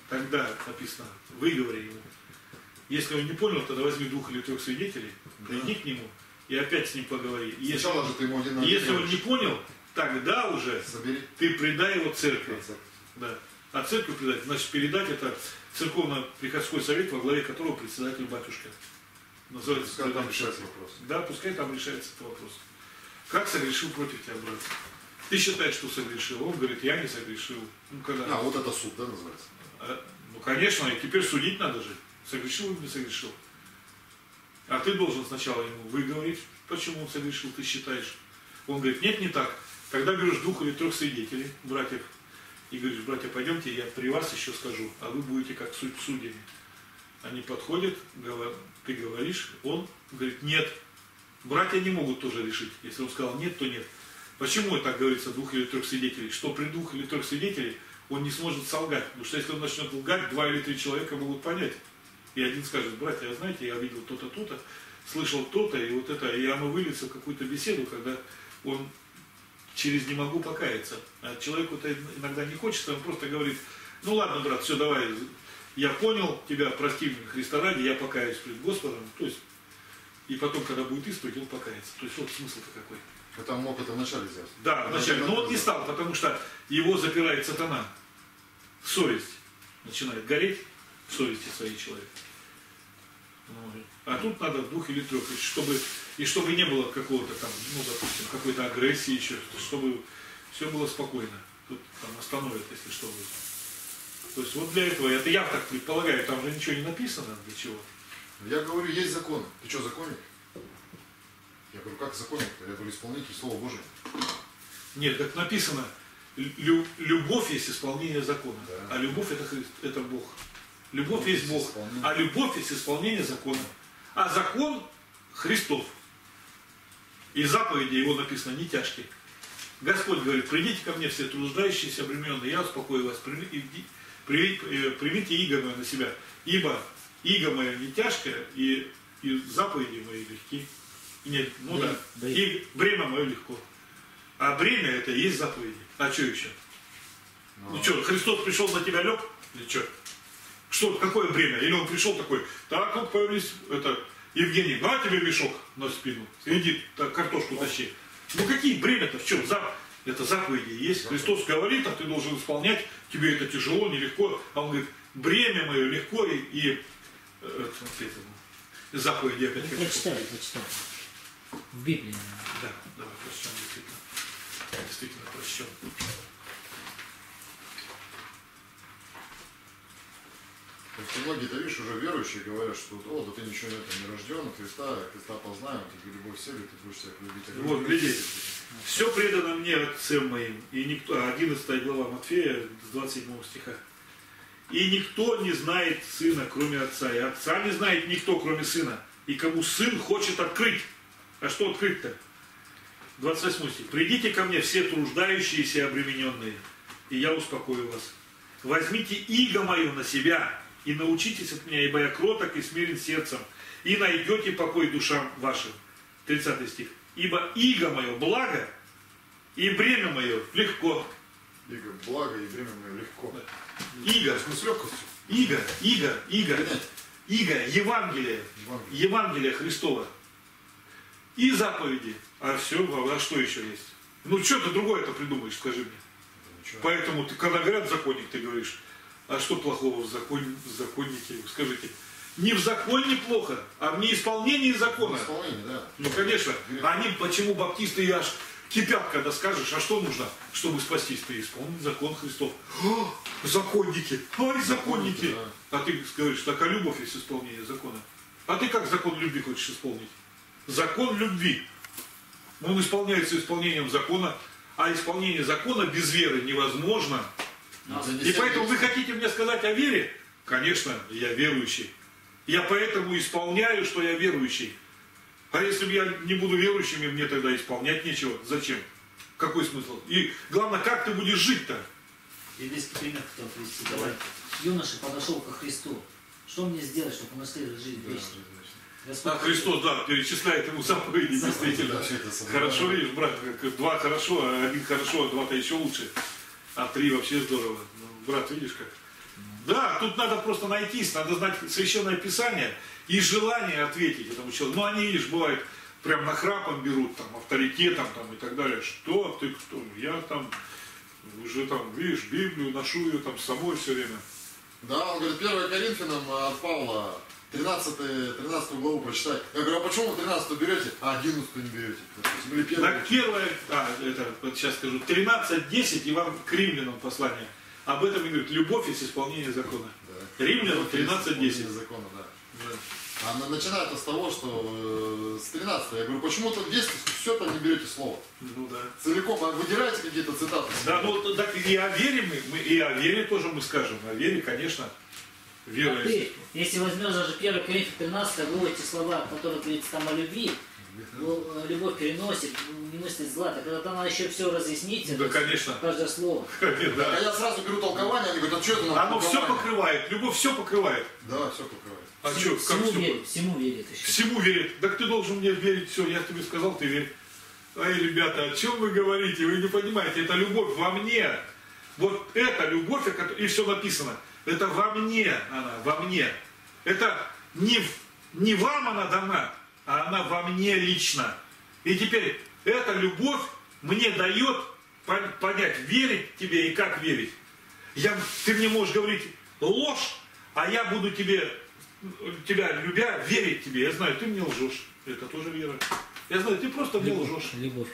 тогда написано, выговори ему. Если он не понял, тогда возьми двух или трех свидетелей, приди к нему и опять с ним поговори. И если, Сначала же ты ему один на если один он не понял, тогда уже собери. ты предай его церкви. Церковь. Да. А церкви предать, значит передать это церковно-приходской совет, во главе которого председатель батюшка. Называется, Пускай там решается вопрос. Да, пускай там решается этот вопрос. Как согрешил против тебя, брат? Ты считаешь, что согрешил? Он говорит, я не согрешил. Ну, когда... А, вот это суд, да, называется? А, ну, конечно, и теперь судить надо же. Согрешил или не согрешил. А ты должен сначала ему выговорить, почему он согрешил, ты считаешь. Он говорит, нет, не так. Тогда берешь двух или трех свидетелей, братьев, и говоришь, братья, пойдемте, я при вас еще скажу, а вы будете как суд судьями. Они подходят, ты говоришь, он говорит, нет. Братья не могут тоже решить. Если он сказал нет, то нет. Почему так говорится, двух или трех свидетелей? Что при двух или трех свидетелей он не сможет солгать. Потому что если он начнет лгать, два или три человека могут понять. И один скажет, братья, знаете, я видел то-то, то-то, слышал то-то, и вот это, и оно выльется в какую-то беседу, когда он через «не могу покаяться». А человеку-то иногда не хочется, он просто говорит, ну ладно, брат, все, давай, я понял тебя, прости меня, Христа ради, я покаюсь пред Господом. То есть, и потом, когда будет исповедь, он покается. То есть, вот смысл-то какой. Это он мог это вначале сделать. Да, вначале. Но он не стал, потому что его запирает сатана. Совесть начинает гореть в совести своей человека. А тут надо двух или трех, чтобы, и чтобы не было какого-то там, ну, допустим, какой-то агрессии еще, чтобы все было спокойно. Тут там остановят, если что будет. То есть вот для этого, это я так предполагаю, там же ничего не написано, для чего. Я говорю, есть закон. Ты что, законник? Я говорю, как законник-то? Я говорю, исполнитель Слова Божия. Нет, как написано, лю- любовь есть исполнение закона, Да. а любовь это, Христ, это Бог. Любовь, любовь есть Бог, исполнение. а любовь есть исполнение закона. А закон Христов. И заповеди его написано не тяжкие. Господь говорит, придите ко мне все труждающиеся, обремененные, я успокою вас, примите иго мое на себя, ибо иго мое не тяжкое, и, и заповеди мои легки. Нет, ну да, и бремя мое легко. А бремя это и есть заповеди. А что еще? Ну, ну что, Христос пришел на тебя лег? Или что? Что, какое бремя? Или он пришел такой, так вот появились, это, Евгений, на тебе мешок на спину, иди так, картошку тащи. Ну какие бремя-то, в чем? Зап... Это заповеди есть. Христос говорит, а ты должен исполнять, тебе это тяжело, нелегко. А он говорит, бремя мое легко и, и э, смотрите, заповеди опять. Ну, прочитай, прочитай. В Библии. Да, давай прочтем действительно. Действительно прочтем. То есть многие-то, видишь, уже верующие говорят, что о, да ты ничего нет, не рожден, Христа, Христа познаем, ты любовь себе, ты будешь всех любить. Вот, глядите. Все предано мне отцем моим. И никто, одиннадцатая глава Матфея, с двадцать седьмого стиха. И никто не знает сына, кроме отца. И отца не знает никто, кроме сына. И кому сын хочет открыть. А что открыть-то? двадцать восьмой стих. Придите ко мне все труждающиеся и обремененные, и я успокою вас. Возьмите иго мое на себя, и научитесь от меня, ибо я кроток и смирен сердцем, и найдете покой душам вашим. тридцатый стих. Ибо иго мое благо, и бремя мое легко. Иго благо, и время мое легко. Иго. Мы с легкостью. Иго, иго, иго. Иго, Евангелие. Евангелие. Евангелие Христова. И заповеди. А все, а что еще есть? Ну что ты другое-то придумаешь, скажи мне. Ничего. Поэтому, ты, когда говорят законник, ты говоришь, а что плохого в, закон, в законнике? Скажите, не в законе плохо, а в неисполнении закона. Исполнение, да. Ну, конечно. Они, почему баптисты аж кипят, когда скажешь, а что нужно, чтобы спастись? Ты исполнить закон Христов. О, законники, ой, законники. Да. А ты говоришь, так а любовь есть исполнение закона. А ты как закон любви хочешь исполнить? Закон любви. Он исполняется исполнением закона, а исполнение закона без веры невозможно. И поэтому вы хотите мне сказать о вере? Конечно, я верующий. Я поэтому исполняю, что я верующий. А если бы я не буду верующим, и мне тогда исполнять нечего. Зачем? Какой смысл? И главное, как ты будешь жить-то? Библейский пример хотел привести. Давай. Юноша подошел ко Христу. Что мне сделать, чтобы унаследовать жизнь вечную? Господь, А Христос, да, перечисляет ему заповеди, действительно. Да, все это Хорошо, видишь, брат, как два хорошо, а один хорошо, а два-то еще лучше. А три вообще здорово. Ну, брат, видишь как? Да, тут надо просто найтись, надо знать Священное Писание и желание ответить этому человеку. Ну, они, видишь, бывает, прям нахрапом берут, там, авторитетом, там, и так далее. Что ты, кто? Я там уже, там, видишь, Библию ношу ее там с собой все время. Да, он говорит, первое Коринфянам от Павла, тринадцатую главу прочитай. Я говорю, а почему вы тринадцатую берете, а одиннадцатую не берете? Или первое? Так, первое, а, это, вот сейчас скажу, тринадцать десять, и вам к римлянам послание. Об этом и говорит, любовь есть исполнение закона. Да. Римлянам тринадцать десять. Закона, да. Да. А она начинает с того, что э, с тринадцатого. Я говорю, почему-то здесь все-то не берете слово. Ну да. Целиком, а выдираете какие-то цитаты? Да, ну так и о вере мы, мы и о вере тоже мы скажем. О вере, конечно, вера А ты, если возьмешь даже первое Коринфянам тринадцать главу, эти слова, которые говорится там о любви, ну, любовь переносит, не мыслит зла, так это там надо еще все разъяснить. Да, конечно. Каждое слово. А Да. я сразу беру толкование, они говорят, а что это нам Оно все толкование? покрывает, любовь все покрывает. Да, все покрывает. А что, как Всему все? верит, всему верит еще. Всему верит. Так ты должен мне верить, все, я тебе сказал, ты верь. Ай, ребята, о чем вы говорите? Вы не понимаете, это любовь во мне. Вот это любовь, и все написано. Это во мне она, во мне. Это не, не вам она дана, а она во мне лично. И теперь эта любовь мне дает понять, верить тебе и как верить. Я, ты мне можешь говорить ложь, а я буду тебе, тебя любя, верить тебе. Я знаю, ты мне лжешь. Это тоже вера. Я знаю, ты просто мне Любовь. лжешь. Любовь.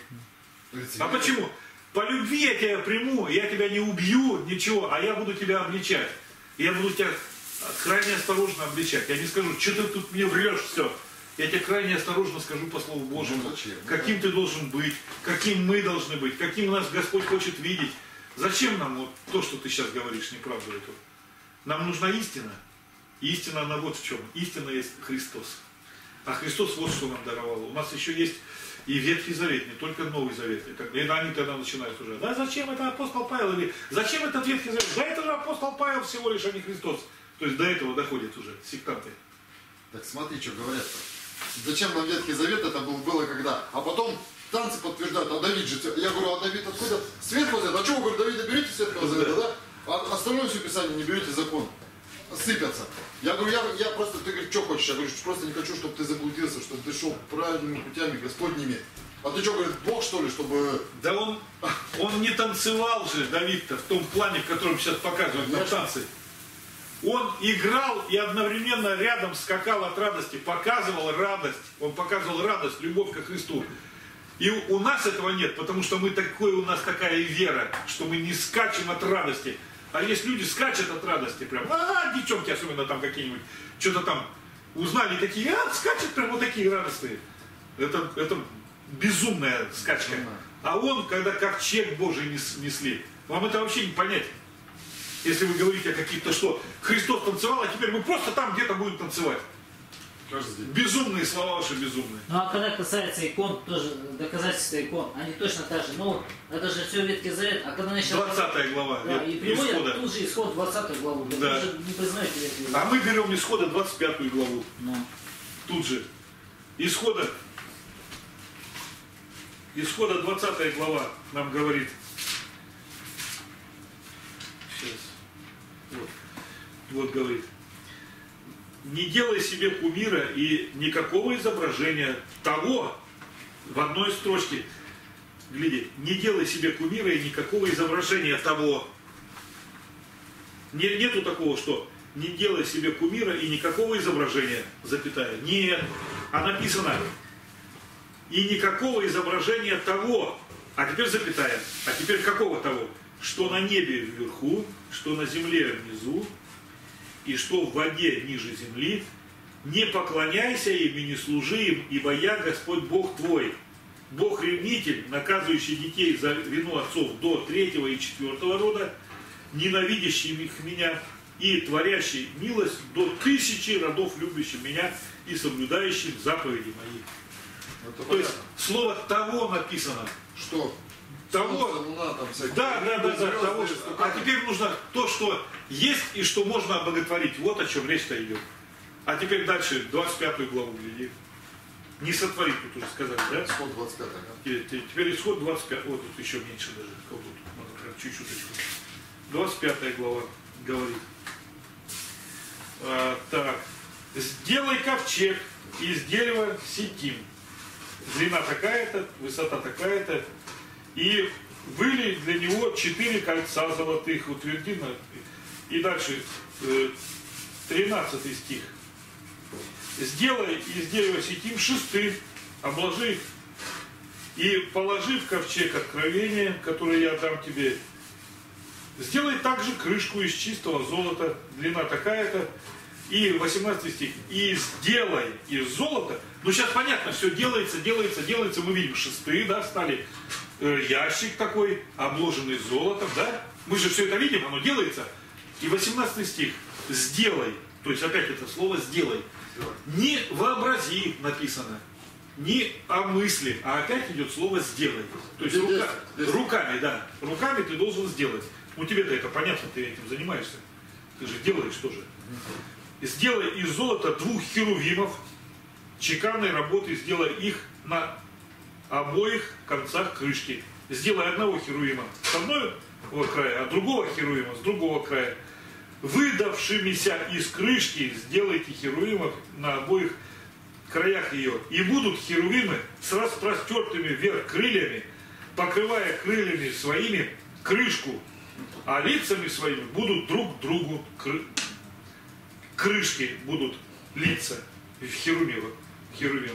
А почему? По любви я тебя приму, я тебя не убью, ничего, а я буду тебя обличать. Я буду тебя крайне осторожно обличать. Я не скажу, что ты тут мне врешь, все. Я тебе крайне осторожно скажу по Слову Божьему, Ну, зачем? каким ты должен быть, каким мы должны быть, каким нас Господь хочет видеть. Зачем нам вот то, что ты сейчас говоришь, неправду эту? Нам нужна истина. И истина, она вот в чем. Истина есть Христос. А Христос вот что нам даровал. У нас еще есть и Ветхий Завет, не только Новый Завет. И, как, и они тогда начинают уже. Да зачем это апостол Павел? Или зачем этот Ветхий Завет? Да это же апостол Павел всего лишь, а не Христос. То есть до этого доходят уже сектанты. Так смотри, что говорят-то. Зачем нам Ветхий Завет, это был, было когда? А потом танцы подтверждают, а Давид же, я говорю, а Давид откуда? Светлого Завета, а что вы, говорю, Давида берете Светлого Завета, да? А остальное все Писание не берете закон. Сыпятся. Я говорю, я, я просто, ты говоришь, что хочешь? Я говорю, просто не хочу, чтобы ты заблудился, чтобы ты шел правильными путями Господними. А ты что, говорит, Бог что ли, чтобы... Да он, он не танцевал же, Давид-то, в том плане, в котором сейчас показывают на танцы. Он играл и одновременно рядом скакал от радости, показывал радость. Он показывал радость, любовь ко Христу. И у нас этого нет, потому что мы такой, у нас такая вера, что мы не скачем от радости. А есть люди скачут от радости, прям, а, девчонки, особенно там какие-нибудь, что-то там узнали такие, а, скачут прям вот такие радостные. Это, это безумная скачка. А он, когда ковчег Божий несли, вам это вообще не понять. Если вы говорите о каких-то, что Христос танцевал, а теперь мы просто там где-то будем танцевать. Безумные слова ваши, безумные. Ну а когда касается икон, тоже доказательства икон, они точно так же. Ну, это же все Ветхий Завет. А когда начал... двадцатая глава. Да, и приводят Исхода. тут же исход двадцатую главу. Да. Да. Вы же не признаете Ветхий Завет. А мы берем исхода двадцать пятую главу. Ну. Тут же. Исхода. Исхода двадцатая глава нам говорит. Сейчас. Вот. Вот говорит. Не делай себе кумира и никакого изображения того, в одной строчке, гляди, не делай себе кумира и никакого изображения того. Не, нету такого, что не делай себе кумира и никакого изображения, запятая. Нет, а написано, и никакого изображения того, а теперь запятая, а теперь какого того, что на небе вверху, что на земле внизу, и что в воде ниже земли, не поклоняйся им и не служи им, ибо я Господь Бог твой, Бог-ревнитель, наказывающий детей за вину отцов до третьего и четвертого рода, ненавидящий их меня и творящий милость до тысячи родов, любящих меня и соблюдающих заповеди мои. Это То есть понятно. слово того написано. Что? Того. Солнце, луна, там всякие. Да, да, да, да, звезды, того, что- столько- а теперь нужно то, что есть и что можно обоготворить. Вот о чем речь-то идет. А теперь дальше, двадцать пятую главу гляди. Не сотворить, тут уже сказали, да? Исход двадцать пятый, да? Те- те- Теперь исход двадцать пять. Вот тут еще меньше даже. Вот тут надо прям чуть-чуть. двадцать пятая глава говорит. А, так. Сделай ковчег из дерева ситим. Длина такая-то, высота такая-то. И вылей для него четыре кольца золотых, утверди на... И дальше, тринадцатый стих. Сделай из дерева ситим шесты, обложи их, и положи в ковчег откровения, который я дам тебе. Сделай также крышку из чистого золота, длина такая-то. И восемнадцатый стих. И сделай из золота. Ну сейчас понятно, все делается, делается, делается. Мы видим шесты, да, стали. Э, ящик такой, обложенный золотом, да. Мы же все это видим, оно делается. И восемнадцатый стих. Сделай. То есть опять это слово сделай. Не вообрази написано. Не о мысли, а опять идет слово сделай. То есть рука, руками, да. Руками ты должен сделать. Ну тебе-то это понятно, ты этим занимаешься. Ты же делаешь тоже. Сделай из золота двух херувимов, чеканной работы, сделай их на обоих концах крышки. Сделай одного херувима с одного края, а другого херувима с другого края. Выдавшимися из крышки сделайте херувимов на обоих краях ее. И будут херувимы с распростертыми вверх крыльями, покрывая крыльями своими крышку, а лицами своими будут друг к другу кры... крышки будут лица херувимов, херувимов.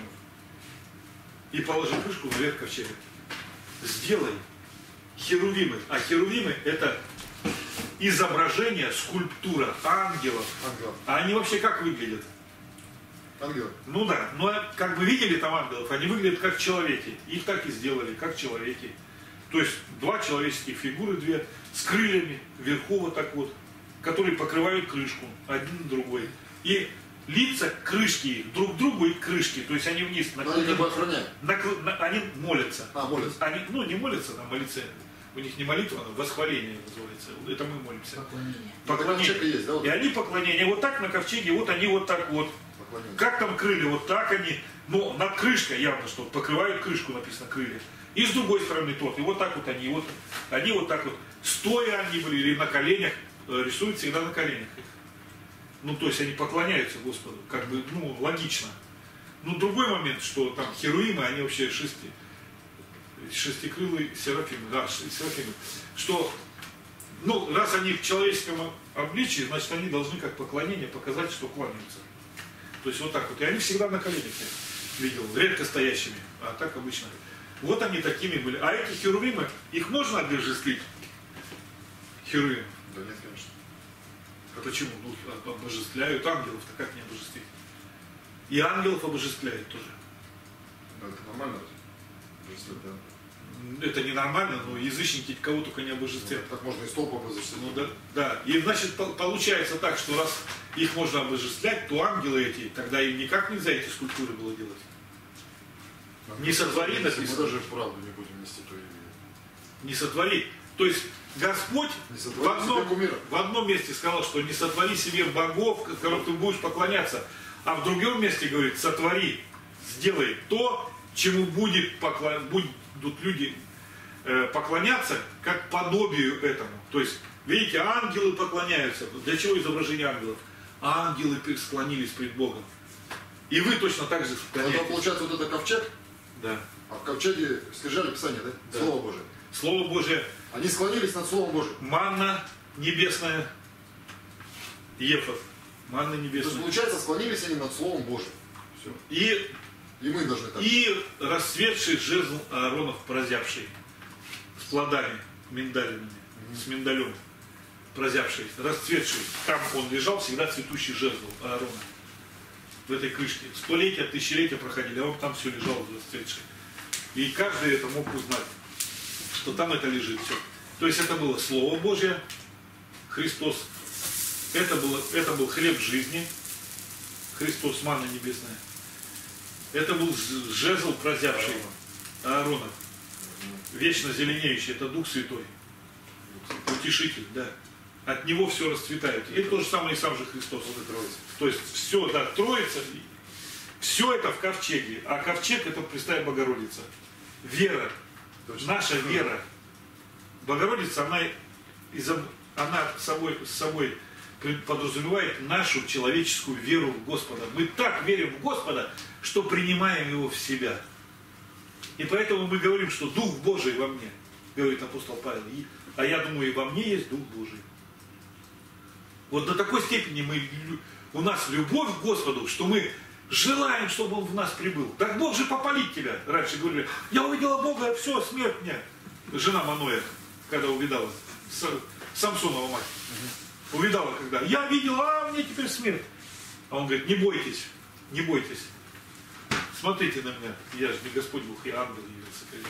И положи крышку наверх ковчега. Сделай херувимы. А херувимы это изображение, скульптура ангелов. Ангелов. А они вообще как выглядят? Ангелов. Ну да, но как бы видели там ангелов, они выглядят как человеки. Их так и сделали, как человеки. То есть два человеческие фигуры, две, с крыльями, вверху вот так вот, которые покрывают крышку, один другой. И лица крышки их, друг к другу и крышки, то есть они вниз наклонены. Они как бы охраняют. Накл... На... Они молятся. А, молятся. Они, ну, не молятся, там молиться, у них не молитва, а восхваление называется. Это мы молимся. Поклонение. Поклонение. Есть, да, вот? И они поклонение. Вот так на ковчеге, вот они вот так вот. Поклонение. Как там крылья, вот так они. Но над крышкой явно, что покрывают крышку, написано крылья. И с другой стороны тот. И вот так вот они. Вот, они вот так вот. Стоя они были или на коленях, рисуют всегда на коленях. Ну, то есть они поклоняются Господу. Как бы, ну, логично. Ну, другой момент, что там херувимы, они вообще шести, шестикрылые серафимы. Да, серафимы. Что, ну, раз они в человеческом обличии, значит, они должны как поклонение показать, что кланяются. То есть вот так вот. И они всегда на коленях видел, редко стоящими, а так обычно. Вот они такими были. А эти херувимы, их можно обожествить? Херувим. Да нет, конечно. А почему? Ну, обожествляют ангелов-то как не обожествить? И ангелов обожествляют тоже. Да, это нормально. Обожествлять, да. Это ненормально, но язычники кого только не обожествляют. Ну, так можно и столб обожествлять. Ну да, да. И значит получается так, что раз их можно обожествлять, то ангелы эти, тогда им никак нельзя эти скульптуры было делать. Не сотвори, написано. Мы даже правду не будем нести, то и... Не сотвори. То есть Господь в одном, в одном месте сказал, что не сотвори себе богов, которым ты будешь поклоняться. А в другом месте говорит, сотвори, сделай то, чему будет поклон... будут люди э, поклоняться, как подобию этому. То есть, видите, ангелы поклоняются. Для чего изображение ангелов? Ангелы склонились пред Богом. И вы точно так же склоняетесь. Тогда получается вот это ковчег? Да. А в ковчеге скрижали Писание, да? Да. Слово Божие. Слово Божие. Они склонились над Словом Божиим. Манна небесная. Ефов. Манна То есть, небесная. получается, склонились они над Словом Божиим. Все. И, И мы должны так. и расцветший жезл Ааронов прозябший. С плодами миндальными. Mm-hmm. С миндалем. Прозябший. Расцветший. Там он лежал, всегда цветущий жезл Аарона. В этой крышке. Столетия, тысячелетия проходили, а он там все лежал расцветший. И каждый это мог узнать, что там это лежит все. То есть это было Слово Божье, Христос. Это, было, это был хлеб жизни, Христос, манна небесная. Это был жезл прозябший Аарона. Вечно зеленеющий, это Дух Святой. Утешитель, да. От него все расцветает. И то же самое и сам же Христос. То есть все, да, Троица, все это в ковчеге. А ковчег это Пресвятая Богородица. Вера. Точно. Наша вера. Богородица, она, она собой, с собой подразумевает нашу человеческую веру в Господа. Мы так верим в Господа, что принимаем Его в себя. И поэтому мы говорим, что Дух Божий во мне, говорит апостол Павел. А я думаю, и во мне есть Дух Божий. Вот до такой степени мы, у нас любовь к Господу, что мы желаем, чтобы Он в нас прибыл. Так Бог же попалит тебя. Раньше говорили, я увидела Бога, все, смерть мне. Жена Маноя, когда увидала, Самсонова мать, увидала, когда, я видела, а мне теперь смерть. А он говорит, не бойтесь, не бойтесь. Смотрите на меня, я же не Господь Бог, я ангел явился.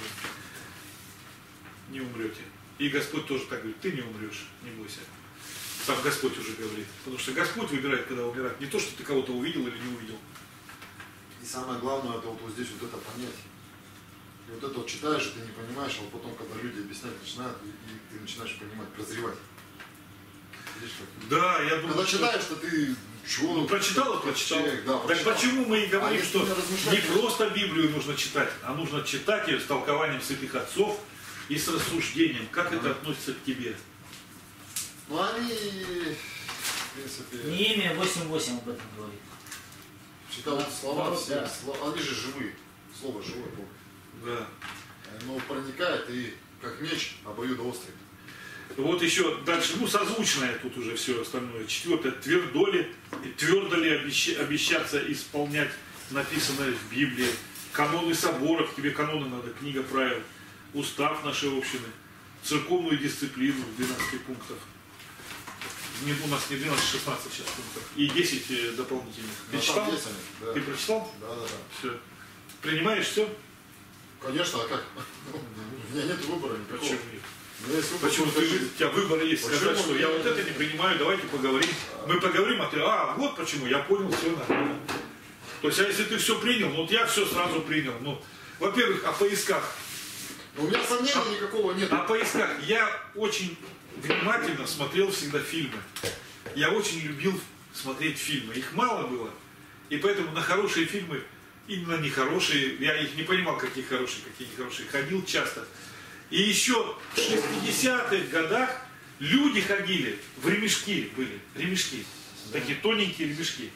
Не умрете. И Господь тоже так говорит, ты не умрешь, не бойся. Сам Господь уже говорит. Потому что Господь выбирает, когда умирать. Не то, что ты кого-то увидел или не увидел. И самое главное, это вот, вот здесь вот это понятие. И вот это вот читаешь, и ты не понимаешь, а вот потом, когда люди объяснять начинают, и, и ты начинаешь понимать, прозревать. Видишь, как? Да, я думаю, когда что... читаешь, что ты... Чего? Ну, прочитал, прочитал. Человек, да, так прочитал. почему мы и говорим, а что не, не просто Библию нужно читать, а нужно читать ее с толкованием святых отцов и с рассуждением, как а. это относится к тебе. Ну, они, в принципе... Неемия восемь восемь об этом говорит. Читал да, слова, да, все, да. слова, они же живые. Слово живое. Да. Оно проникает и как меч обоюдоострый. Вот еще дальше, ну созвучное тут уже все остальное. Четвертое, твердо ли, твердо ли обещ, обещаться исполнять написанное в Библии. Каноны соборов, тебе каноны надо, книга правил, устав нашей общины, церковную дисциплину, двенадцать пунктов. Не, у нас не двенадцать, шестнадцать сейчас пунктов. И десять дополнительных. Ты Но читал? Они, да. Ты прочитал? Да, да, да. Все. Принимаешь все? Конечно, а как? У меня нет выбора никакого. Почему нет? Почему ты, у тебя выбор есть почему? сказать, что я вот это не принимаю, давайте поговорим. Мы поговорим, а ты, а, вот почему, я понял, все нормально. То есть, а если ты все принял, ну вот я все сразу принял. Ну, во-первых, о поисках. У меня сомнений а, никакого нет. О поисках. Я очень внимательно смотрел всегда фильмы. Я очень любил смотреть фильмы. Их мало было. И поэтому на хорошие фильмы, именно нехорошие, я их не понимал, какие хорошие, какие нехорошие, ходил часто. И еще в шестидесятых годах люди ходили, в ремешки были, ремешки, такие тоненькие ремешки.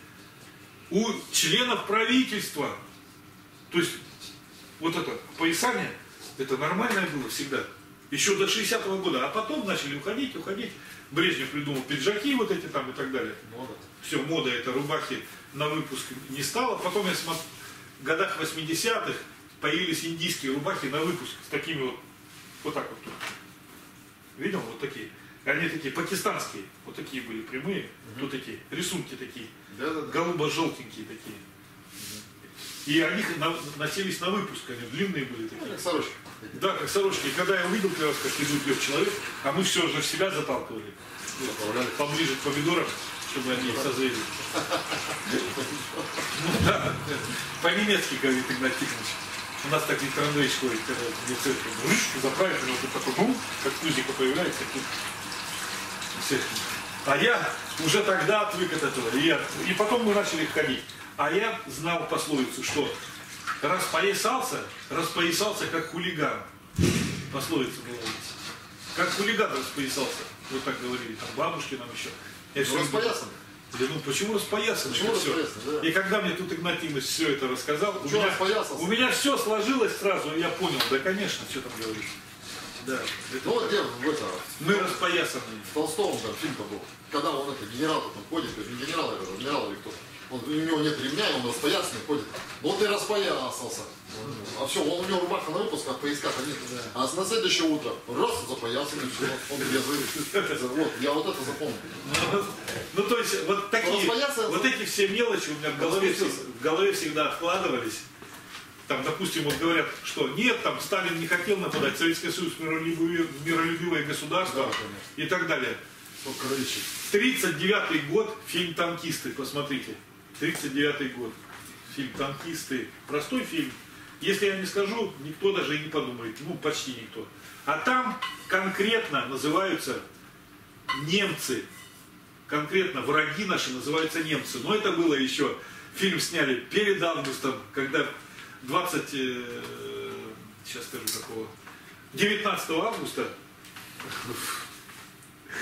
У членов правительства, то есть вот это поясание, это нормальное было всегда, еще до шестидесятого года, а потом начали уходить, уходить. Брежнев придумал пиджаки вот эти там и так далее. Мода. Все, мода, это рубахи на выпуск не стало. Потом я смотрю, в годах восьмидесятых появились индийские рубахи на выпуск с такими вот, вот так вот. Видел? Вот такие. Они такие пакистанские, вот такие были прямые, угу. Вот такие, рисунки такие, да, да, да. Голубо-желтенькие такие. Угу. И они носились на выпуск, они длинные были такие. Ну, как сорочки. Да, как сорочки. И когда я увидел, как идут трех человек, а мы все же в себя заталкивали. Поближе к помидорам, чтобы они созрели. Ну да, по-немецки, говорит Игнат Тихонович. У нас так Виктор Андреевич ходит, когда мне церковь заправит, и вот такой, ну, как тузика появляется. А я уже тогда отвык от этого. И, я, и потом мы начали ходить. А я знал пословицу, что распоясался, распоясался как хулиган. Пословица была здесь. Как хулиган распоясался. Вот так говорили, там бабушки нам еще. Я ну, распоясан. Я думаю, почему распоясан? Почему распоясан, да. И когда мне тут Игнат Тимович все это рассказал, у меня, у меня все сложилось сразу, и я понял, да, конечно, что там говорить. Да, это ну вот где в это, мы распоясаны. В Толстом там фильм-то был. Когда он это, генерал там ходит, не генерал, это адмирал или кто-то. Он, у него нет ремня, он распоясанный ходит. Вот и распоясался. А все, он, у него рубаха на выпуск, а поиска-то нет. Да. А на следующее утро раз запоясанный, все, он трезвый. Вот, я вот это запомнил. Ну, ну то есть вот такие, вот эти все мелочи у меня в голове, в голове всегда откладывались. Там, допустим, вот говорят, что нет, там Сталин не хотел нападать, Советский Союз миролюбивое, миролюбивое государство, да, и так далее. тридцать девятый год, фильм «Танкисты», посмотрите. тридцать девятый год, фильм «Танкисты». Простой фильм. Если я не скажу, никто даже и не подумает. Ну, почти никто. А там конкретно называются немцы. Конкретно враги наши называются немцы. Но это было еще, фильм сняли перед августом, когда двадцать, сейчас скажу какого, девятнадцатого августа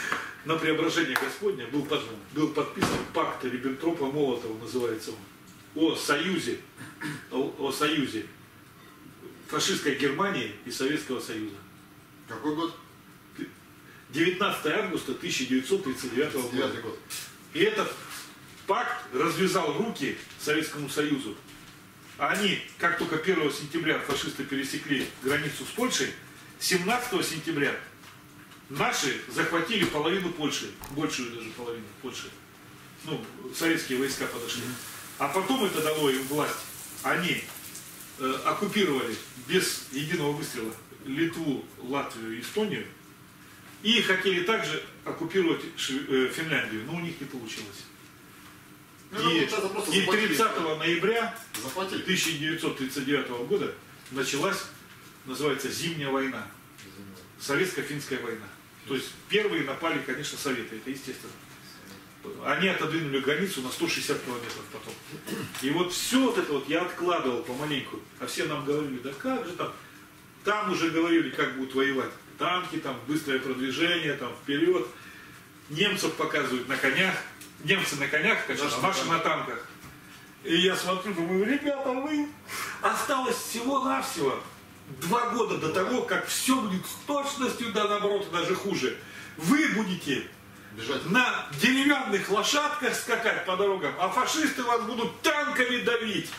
на преображение Господня был, под, был подписан пакт Риббентропа-Молотова, называется он, о союзе, о, о союзе фашистской Германии и Советского Союза. Какой год? девятнадцатого августа тысяча девятьсот тридцать девятого года. год. И этот пакт развязал руки Советскому Союзу. А они, как только первого сентября фашисты пересекли границу с Польшей, семнадцатого сентября наши захватили половину Польши, большую даже половину Польши. Ну, советские войска подошли. А потом это дало им власть. Они э, оккупировали без единого выстрела Литву, Латвию и Эстонию. И хотели также оккупировать Финляндию, но у них не получилось. Ну, И, вот и тридцатого ноября захватили. тысяча девятьсот тридцать девятого года началась, называется, Зимняя война. Советско-финская война. То есть первые напали, конечно, Советы, это естественно. Они отодвинули границу на сто шестьдесят километров потом. И вот все вот это вот я откладывал помаленьку. А все нам говорили, да как же там. Там уже говорили, как будут воевать. Танки, там быстрое продвижение, там вперед. Немцев показывают на конях. Немцы на конях, конечно, наши на танках. И я смотрю, думаю, ребята, вы осталось всего-навсего два года до того, как все будет с точностью, да наоборот, даже хуже. Вы будете бежать на деревянных лошадках скакать по дорогам, а фашисты вас будут танками давить.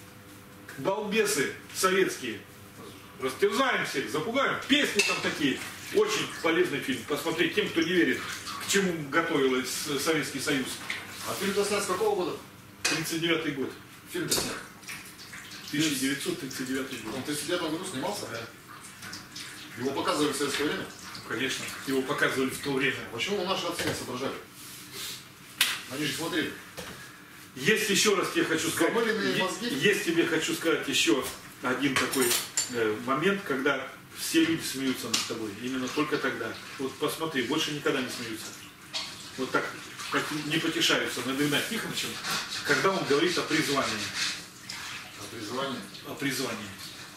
Балбесы советские. Растерзаем всех, запугаем. Песни там такие. Очень полезный фильм. Посмотреть тем, кто не верит, к чему готовился Советский Союз. А фильм-то снят с какого года? тридцать девятый год. Фильм-то снят. тысяча девятьсот тридцать девятый год. Он в тридцать девятом году снимался? Да. Его показывали в советское время? Конечно. Его показывали в то время. Почему наши отцы не соображали? Они же смотрели. Есть еще раз тебе хочу сказать. Замыленные мозги. Есть тебе хочу сказать еще один такой э, момент, когда все люди смеются над тобой. Именно только тогда. Вот посмотри, больше никогда не смеются. Вот так, как не потешаются над Ильей Тихоновичем, когда он говорит о призвании. О призвании? О призвании.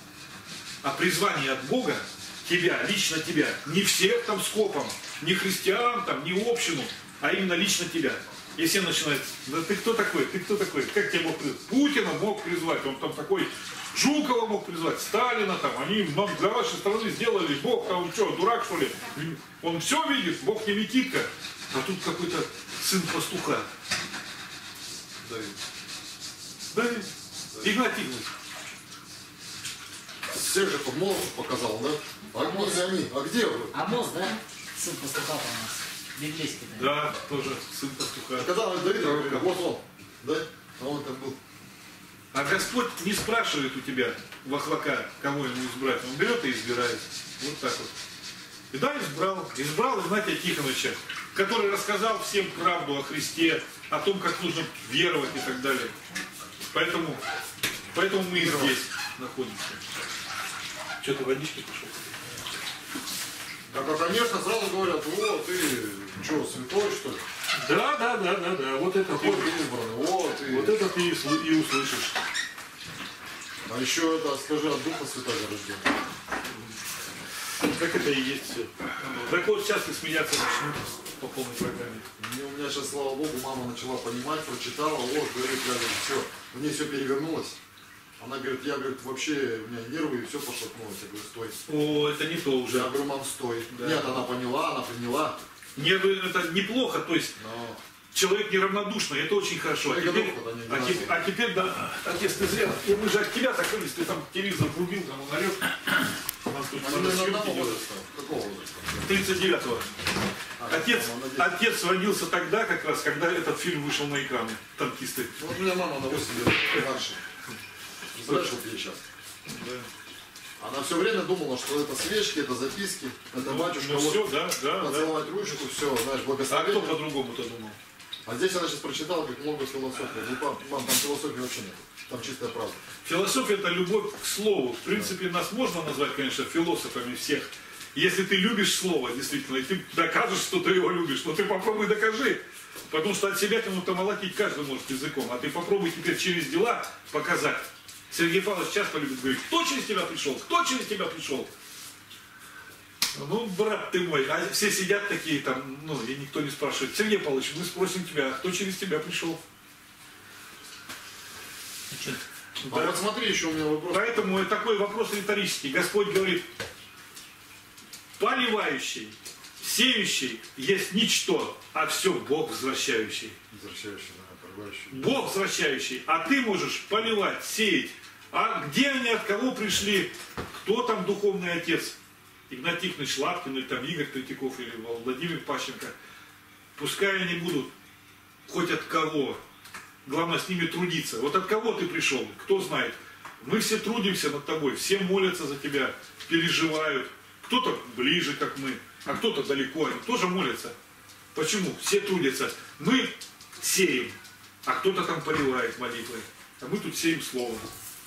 О призвании от Бога, тебя, лично тебя. Не всех там скопом, не христиан, там, не общину, а именно лично тебя. И все начинают, да ты кто такой, ты кто такой, как тебя Бог призвать? Путина мог призвать, он там такой, Жукова мог призвать, Сталина там, они нам для вашей страны сделали, Бог там, что, дурак что ли? Он все видит, Бог не Микитка. А тут какой-то сын пастуха. Давид. Давид. Игнат Игнатьевич. Всех же под молотов показал, да? А где они? А где вы? Амос, да? Сын пастуха у нас. Библейский, да? Да, тоже сын пастуха. А когда Давид говорит, вот он, да? А он там был. А Господь не спрашивает у тебя, вахлака, кого ему избрать. Он берет и избирает. Вот так вот. И да, избрал. Избрал Игнатия Тихоновича, который рассказал всем правду о Христе, о том, как нужно веровать и так далее. Поэтому, поэтому мы и здесь находимся. Что, ты водички пошел? Так, а, конечно, сразу говорят, о, ты что, святой, что ли? Да, да, да, да, да. Вот это ты, Какой ты избранный, о, ты... вот это ты и, сл- и услышишь. А еще это, скажи, от Духа Святого рождения. Как это и есть все. Так вот сейчас и смеяться начнут по полной программе. Мне, у меня сейчас, слава Богу, мама начала понимать, прочитала, вот, говорит, я говорю, все, у нее все перевернулось. Она говорит, я, говорит, вообще, у меня нервы и все пошатнулось. Я говорю, стой. О, это не то уже. Я говорю, мам, стой. Да. Нет, она поняла, она приняла. Нервы это неплохо, то есть Но... человек неравнодушный, это очень хорошо. А теперь, а теперь, а теперь да, отец, ты зря, и мы же от тебя закрылись, ты там телевизор врубил, там он орет. У нас тут Она надо на съемки одного делать. возраста. Какого возраста? тридцать девятого. А, Отец, мама, надеюсь. отец родился тогда, как раз, когда этот фильм вышел на экраны, танкисты. Вот у меня мама на восемь лет старше. Знаешь, вот ей сейчас. Она все время думала, что это свечки, это записки, это батюшка, Ну вот, все, да, да, да. поцеловать ручку, все, знаешь, А благословение. кто по-другому-то думал? А здесь она сейчас прочитала, как много философии. Ну, пап, мам, там философии вообще нет. Там чистая правда. Философия это любовь к слову. В принципе, нас можно назвать, конечно, философами всех. Если ты любишь слово, действительно, и ты докажешь, что ты его любишь, но ты попробуй докажи. Потому что от себя кому-то молотить каждый может языком. А ты попробуй теперь через дела показать. Сергей Павлович часто любит говорить, кто через тебя пришел, кто через тебя пришел. Ну, брат ты мой, а все сидят такие там, ну, и никто не спрашивает. Сергей Павлович, мы спросим тебя, кто через тебя пришел? А вот смотри, еще у меня вопрос. Поэтому такой вопрос риторический. Господь говорит, поливающий, сеющий есть ничто, а все Бог возвращающий. Возвращающий, да, поливающий. Бог возвращающий, а ты можешь поливать, сеять. А где они, от кого пришли, кто там духовный отец? Игнат Тихонович Лапкин, или там Игорь Третьяков, или Владимир Пащенко. Пускай они будут хоть от кого. Главное с ними трудиться. Вот от кого ты пришел, кто знает. Мы все трудимся над тобой, все молятся за тебя, переживают. Кто-то ближе, как мы, а кто-то далеко, они тоже молятся. Почему? Все трудятся. Мы сеем, а кто-то там поливает молитвой. А мы тут сеем словом.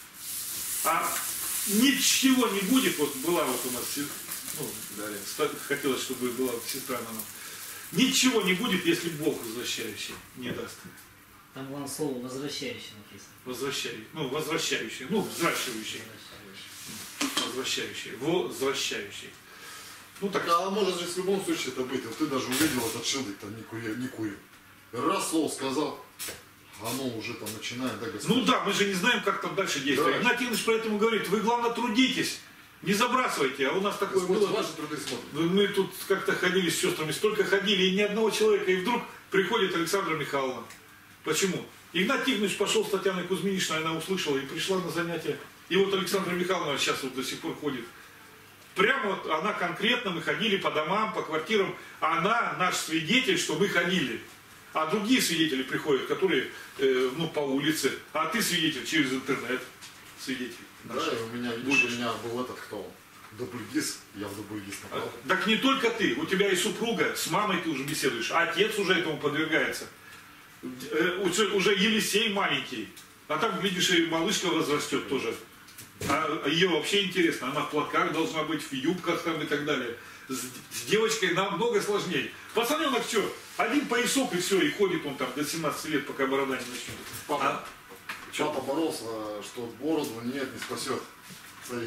А ничего не будет. Вот была вот у нас, ну, да, хотелось, чтобы была сестра на нас. Ничего не будет, если Бог возвращающий не даст. Там главное слово возвращающий написано. Возвращающий. Ну, возвращающий. Ну, взращивающий. Возвращающий. Возвращающий. Ну, Так, а может же в любом случае это быть. Вот ты даже увидел этот шилдик, там не курил, не курил. Раз слово сказал, оно уже там начинает, да, Господь? Ну да, мы же не знаем, как там дальше действовать. Да. Игнат Ильич поэтому говорит, вы главное трудитесь, не забрасывайте. А у нас такое Господь было. ваши труды смотрит. Мы тут как-то ходили с сестрами, столько ходили, и ни одного человека. И вдруг приходит Александра Михайловна. Почему? Игнат Тихонович пошел с Татьяной Кузьминичной, она услышала и пришла на занятия. И вот Александра Михайловна сейчас вот до сих пор ходит. Прямо вот она конкретно, мы ходили по домам, по квартирам. Она наш свидетель, что мы ходили. А другие свидетели приходят, которые э, ну, по улице. А ты свидетель через интернет. Свидетель. Да, и у меня, видишь, у меня был этот, кто? Дубльгиз, я в Дубльгиз напал. Так не только ты, у тебя и супруга, с мамой ты уже беседуешь, а отец уже этому подвергается. Уже, уже Елисей маленький, а там, видишь, и малышка возрастет тоже. А ее вообще интересно, она в платках должна быть, в юбках там и так далее. С, с девочкой намного сложнее. Пацаненок что, один поясок и все, и ходит он там до семнадцати лет, пока борода не начнет. Папа, А, папа боролся, что бороду нет, не спасет. Смотри.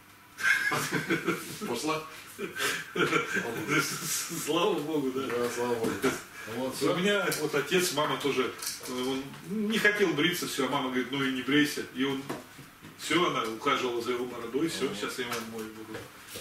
Пошла? Слава Богу, да. Да, слава Богу. Вот, У все. меня вот отец, мама тоже, он не хотел бриться, все, а мама говорит, ну и не брейся. И он, все, она ухаживала за его бородой, все, сейчас я ему мой буду.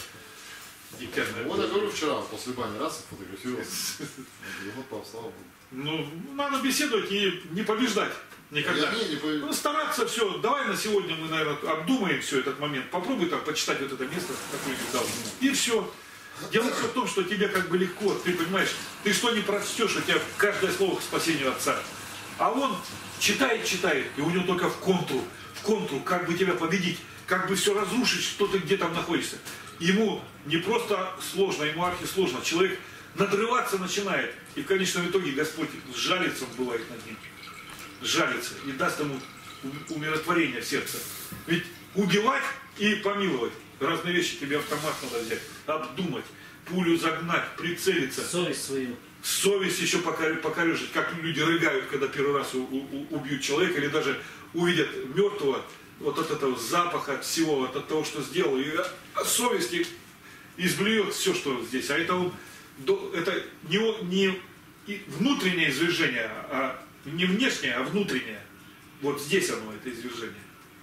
Дитя, Вот я говорю вчера, после бани раз фотографировался. Вот, пап, слава Богу. Ну, надо беседовать и не побеждать никогда. Я не, не по- Ну, стараться все. Давай на сегодня мы, наверное, обдумаем все этот момент. Попробуй там почитать вот это место, какое ты дал. И все. Дело все в том, что тебе как бы легко. Ты понимаешь, ты что не прочтешь, у тебя каждое слово к спасению Отца. А он читает, читает, и у него только в контру, в контру, как бы тебя победить, как бы все разрушить, что ты где там находишься. Ему не просто сложно, ему архисложно. Человек надрываться начинает. И в конечном итоге Господь жалится, он бывает над ним. Жалится и даст ему умиротворение в сердце. Ведь убивать и помиловать разные вещи, тебе автомат надо взять, обдумать, пулю загнать, прицелиться. Совесть свою. Совесть еще покорежить, как люди рыгают, когда первый раз у- у- убьют человека, или даже увидят мертвого, вот от этого запаха, от всего, вот от того, что сделал, и от совести изблюет все, что здесь. А это, он, до- это не, о- не и внутреннее извержение, а не внешнее, а внутреннее. Вот здесь оно, это извержение.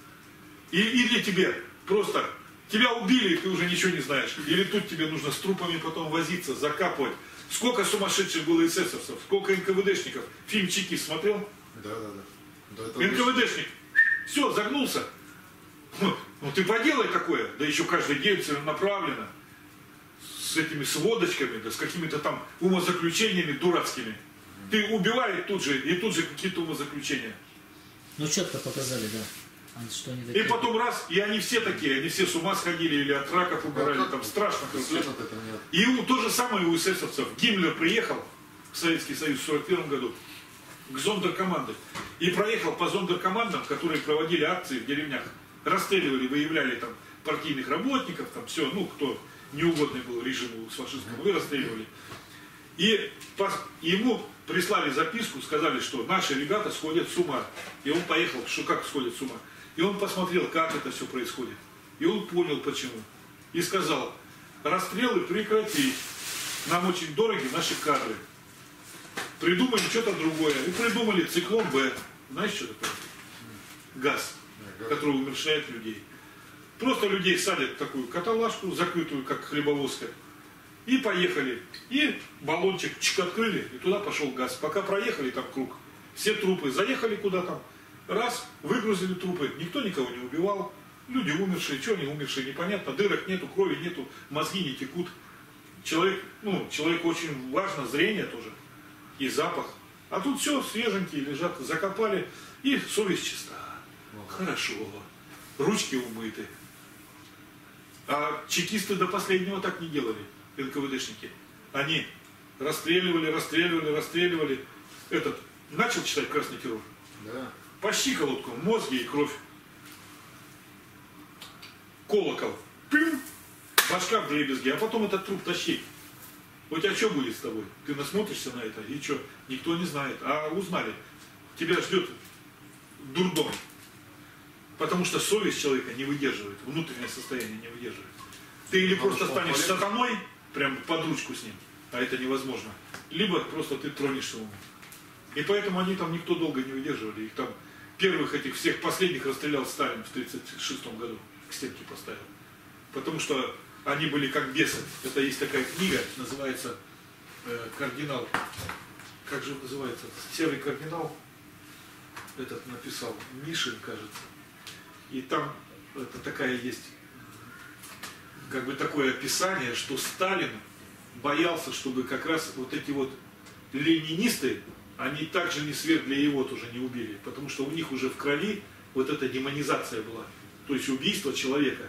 И, или тебе просто, тебя убили, и ты уже ничего не знаешь. Или тут тебе нужно с трупами потом возиться, закапывать. Сколько сумасшедших было эсэсовцев, сколько эн ка вэ дэшников. Фильм «Чики» смотрел? Да, да, да. Да, это эн ка вэ дэшник, все, загнулся. Ну, ну ты поделай такое, да еще каждый день целенаправленно. С этими сводочками, да с какими-то там умозаключениями дурацкими. Ты убиваешь тут же, и тут же какие-то умозаключения. Ну, четко показали, да. А что они И такие? потом раз, и они все такие, они все с ума сходили или от раков угорали, как там страшно. Свет от этого нет. И у, то же самое у эсэсовцев. Гиммлер приехал в Советский Союз в сорок первом году к зондеркоманде и проехал по зондеркомандам, которые проводили акции в деревнях. Расстреливали, выявляли там партийных работников, там все, ну, кто неугодный был режиму с фашистскому, и расстреливали. И по, ему прислали записку, сказали, что наши ребята сходят с ума. И он поехал, что как сходят с ума. И он посмотрел, как это все происходит. И он понял, почему. И сказал, расстрелы прекратить. Нам очень дороги наши кадры. Придумали что-то другое. И придумали циклон Б. Знаешь, что такое? Газ, который умерщвляет людей. Просто людей садят в такую каталажку, закрытую, как хлебовозка. И поехали. И баллончик чик открыли, и туда пошел газ. Пока проехали там круг, все трупы заехали куда там. Раз, выгрузили трупы. Никто никого не убивал. Люди умершие, что они умершие, непонятно. Дырок нету, крови нету, мозги не текут. Человек, ну, человеку очень важно зрение тоже. И запах. А тут все свеженькие лежат, закопали, и совесть чиста. Хорошо. Ручки умыты. А чекисты до последнего так не делали, эн ка вэ дэшники. Они расстреливали, расстреливали, расстреливали. Этот, начал читать «Красный террор»? Да. По щиколотку, мозги и кровь. Колокол. Пым! Башка в дребезги, а потом этот труп тащить. У тебя что будет с тобой? Ты насмотришься на это, и что? Никто не знает. А узнали. Тебя ждет дурдом. Потому что совесть человека не выдерживает, внутреннее состояние не выдерживает. Ты или просто станешь сатаной, прям под ручку с ним, а это невозможно. Либо просто ты тронешься умом. И поэтому они там никто долго не выдерживали. Их там первых этих всех последних расстрелял Сталин в тридцать шестом году. К стенке поставил. Потому что они были как бесы. Это есть такая книга, называется э, «Кардинал». Как же называется? «Серый кардинал». Этот написал Мишин, кажется. И там это такая есть, как бы такое описание, что Сталин боялся, чтобы как раз вот эти вот ленинисты, они также не свергли его, тоже не убили. Потому что у них уже в крови вот эта демонизация была. То есть убийство человека.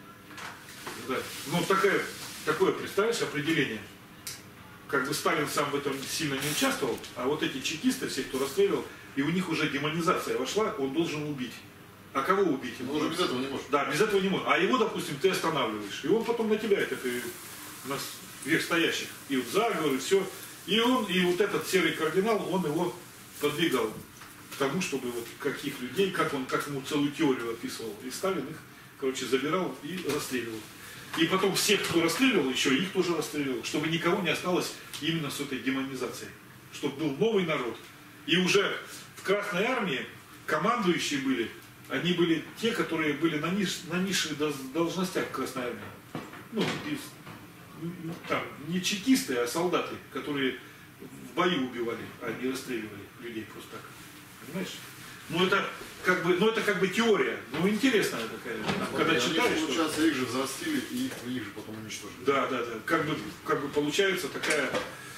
Да. Ну, такое, такое, представляешь, определение. Как бы Сталин сам в этом сильно не участвовал, а вот эти чекисты, все, кто расстреливал, и у них уже демонизация вошла, он должен убить. А кого убить? Он уже без этого не может. Да, без этого не может. А его, допустим, ты останавливаешь. И он потом на тебя, это ты, на верхстоящих. И в заговор, и все. И он, и вот этот серый кардинал, он его подвигал к тому, чтобы вот каких людей, как он, как ему целую теорию описывал. И Сталин их, короче, забирал и расстреливал. И потом всех, кто расстреливал, еще их тоже расстреливал, чтобы никого не осталось именно с этой демонизацией. Чтобы был новый народ. И уже в Красной Армии командующие были, они были те, которые были на, ниш, на низших должностях в Красной Армии. Ну, из, там, не чекисты, а солдаты, которые в бою убивали, а не расстреливали людей просто так. Понимаешь? Ну это как бы, ну это как бы теория, ну интересная такая. Вот, когда они, читаешь, получается, их же взрастили и их, их же потом уничтожили. Да, да, да. Как бы, как бы получается такая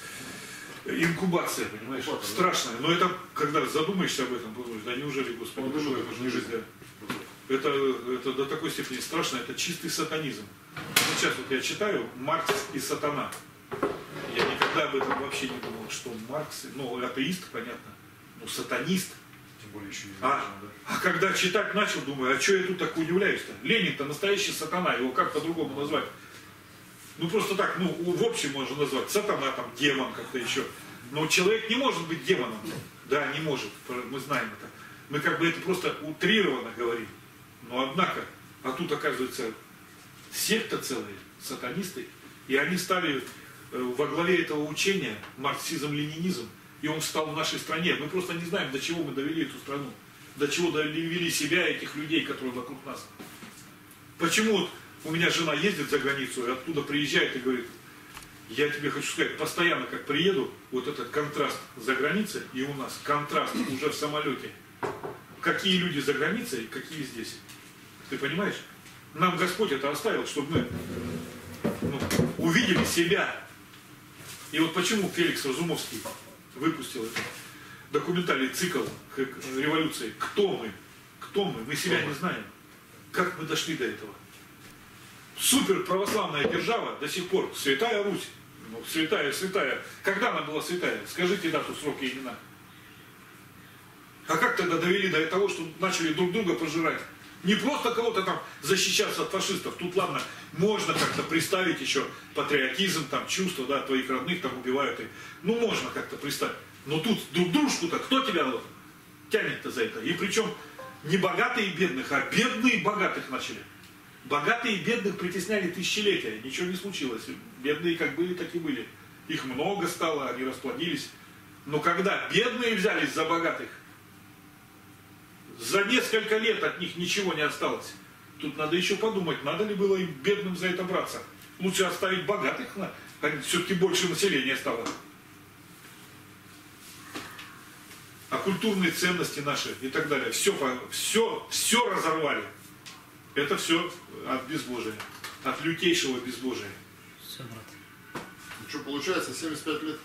инкубация, понимаешь? Инкубация, страшная. Да. Но это, когда задумаешься об этом, подумаешь, да неужели, Господи, ну, это, это же не жизнь. Да. Это, это до такой степени страшно, это чистый сатанизм. Вот сейчас вот я читаю «Маркс и сатана». Я никогда об этом вообще не думал, что Маркс, ну атеист, понятно, ну сатанист. Тем более еще и А, да. а когда читать начал, думаю, а что я тут так удивляюсь-то? Ленин-то настоящий сатана, его как по-другому назвать? Ну просто так, ну в общем можно назвать. Сатана, там, демон как-то еще. Но человек не может быть демоном. Да, не может, мы знаем это. Мы как бы это просто утрированно говорим. Но однако, а тут оказывается секта целая, сатанисты. И они стали во главе этого учения марксизм-ленинизм. И он встал в нашей стране. Мы просто не знаем, до чего мы довели эту страну. До чего довели себя, этих людей, которые вокруг нас. Почему вот у меня жена ездит за границу, и оттуда приезжает и говорит, я тебе хочу сказать, постоянно как приеду, вот этот контраст за границей и у нас, контраст уже в самолете. Какие люди за границей, какие здесь. Ты понимаешь? Нам Господь это оставил, чтобы мы ну, увидели себя. И вот почему Феликс Разумовский выпустил этот документальный цикл революции. Кто мы? Кто мы? Мы себя не знаем. Как мы дошли до этого? Супер православная держава до сих пор. Святая Русь. Ну, святая, святая. Когда она была святая? Скажите дату, срок и имена. А как тогда довели до того, что начали друг друга пожирать? Не просто кого-то там защищаться от фашистов. Тут, ладно, можно как-то представить еще патриотизм, там, чувства, да, твоих родных там убивают. И, ну, можно как-то представить. Но тут друг дружку-то, кто тебя вот тянет-то за это? И причем не богатые и бедных, а бедные богатых начали. Богатые и бедных притесняли тысячелетия, ничего не случилось. Бедные как были, так и были. Их много стало, они расплодились. Но когда бедные взялись за богатых, за несколько лет от них ничего не осталось. Тут надо еще подумать, надо ли было им бедным за это браться. Лучше оставить богатых, все-таки больше населения стало. А культурные ценности наши и так далее, все, все, все разорвали. Это все от безбожия, от лютейшего безбожия. Все, брат. Ну что, получается, семьдесят пять лет?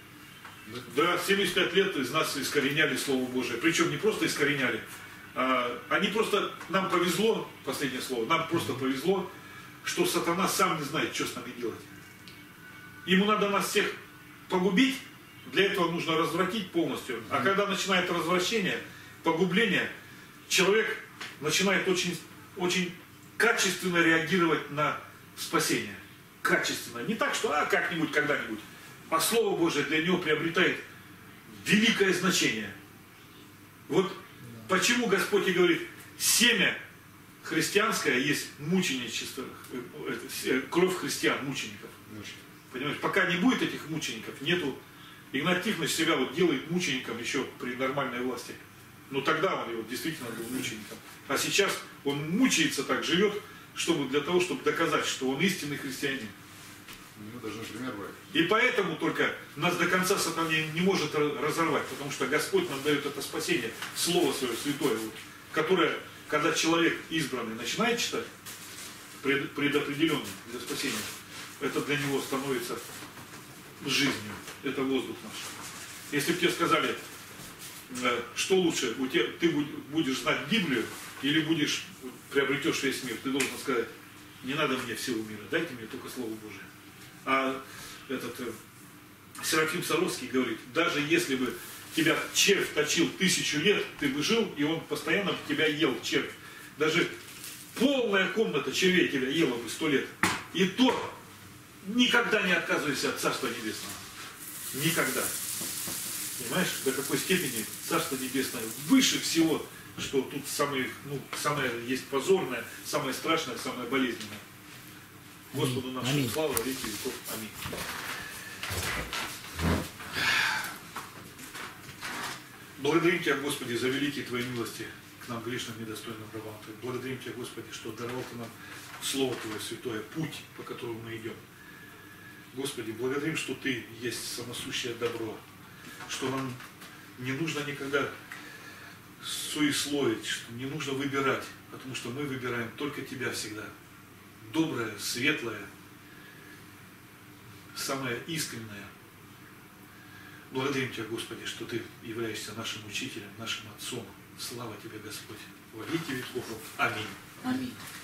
Да, семьдесят пять лет из нас искореняли Слово Божие. Причем не просто искореняли, а они просто, нам повезло, последнее слово, нам просто повезло, что сатана сам не знает, что с нами делать. Ему надо нас всех погубить, для этого нужно развратить полностью. А когда начинает развращение, погубление, человек начинает очень, очень качественно реагировать на спасение. Качественно. Не так, что а как-нибудь, когда-нибудь. А Слово Божие для него приобретает великое значение. Вот почему Господь и говорит, семя христианское есть мученичество, кровь христиан, мучеников. Понимаешь, пока не будет этих мучеников, нету. Игнат Тихонович себя вот делает мучеником еще при нормальной власти. Но тогда он его действительно был мучеником. А сейчас он мучается так, живет, чтобы для того, чтобы доказать, что он истинный христианин. Мы должны пример брать. И поэтому только нас до конца сатана не может разорвать, потому что Господь нам дает это спасение, Слово Свое Святое, вот, которое, когда человек избранный начинает читать, пред, предопределенный для спасения, это для него становится жизнью, это воздух наш. Если бы тебе сказали, что лучше, у тебя, ты будешь знать Библию или будешь, приобретешь весь мир, ты должен сказать, не надо мне всего мира, дайте мне только Слово Божие. А этот э, Серафим Саровский говорит, даже если бы тебя червь точил тысячу лет, ты бы жил, и он постоянно тебя ел, червь. Даже полная комната червей тебя ела бы сто лет. И то никогда не отказывайся от Царства Небесного. Никогда. Понимаешь, до какой степени Царство Небесное выше всего, что тут самое, ну, самое есть позорное, самое страшное, самое болезненное. Господу нашему Аминь. слава, веки веков. Аминь. Благодарим Тебя, Господи, за великие Твои милости к нам, грешным, недостойным рабам Твоим. Благодарим Тебя, Господи, что даровал Ты нам Слово Твое святое, путь, по которому мы идем. Господи, благодарим, что Ты есть самосущее добро, что нам не нужно никогда суесловить, что не нужно выбирать, потому что мы выбираем только Тебя всегда. Доброе, светлое, самое искреннее. Благодарим Тебя, Господи, что Ты являешься нашим учителем, нашим отцом. Слава Тебе, Господь, во веки веков. Аминь. Аминь.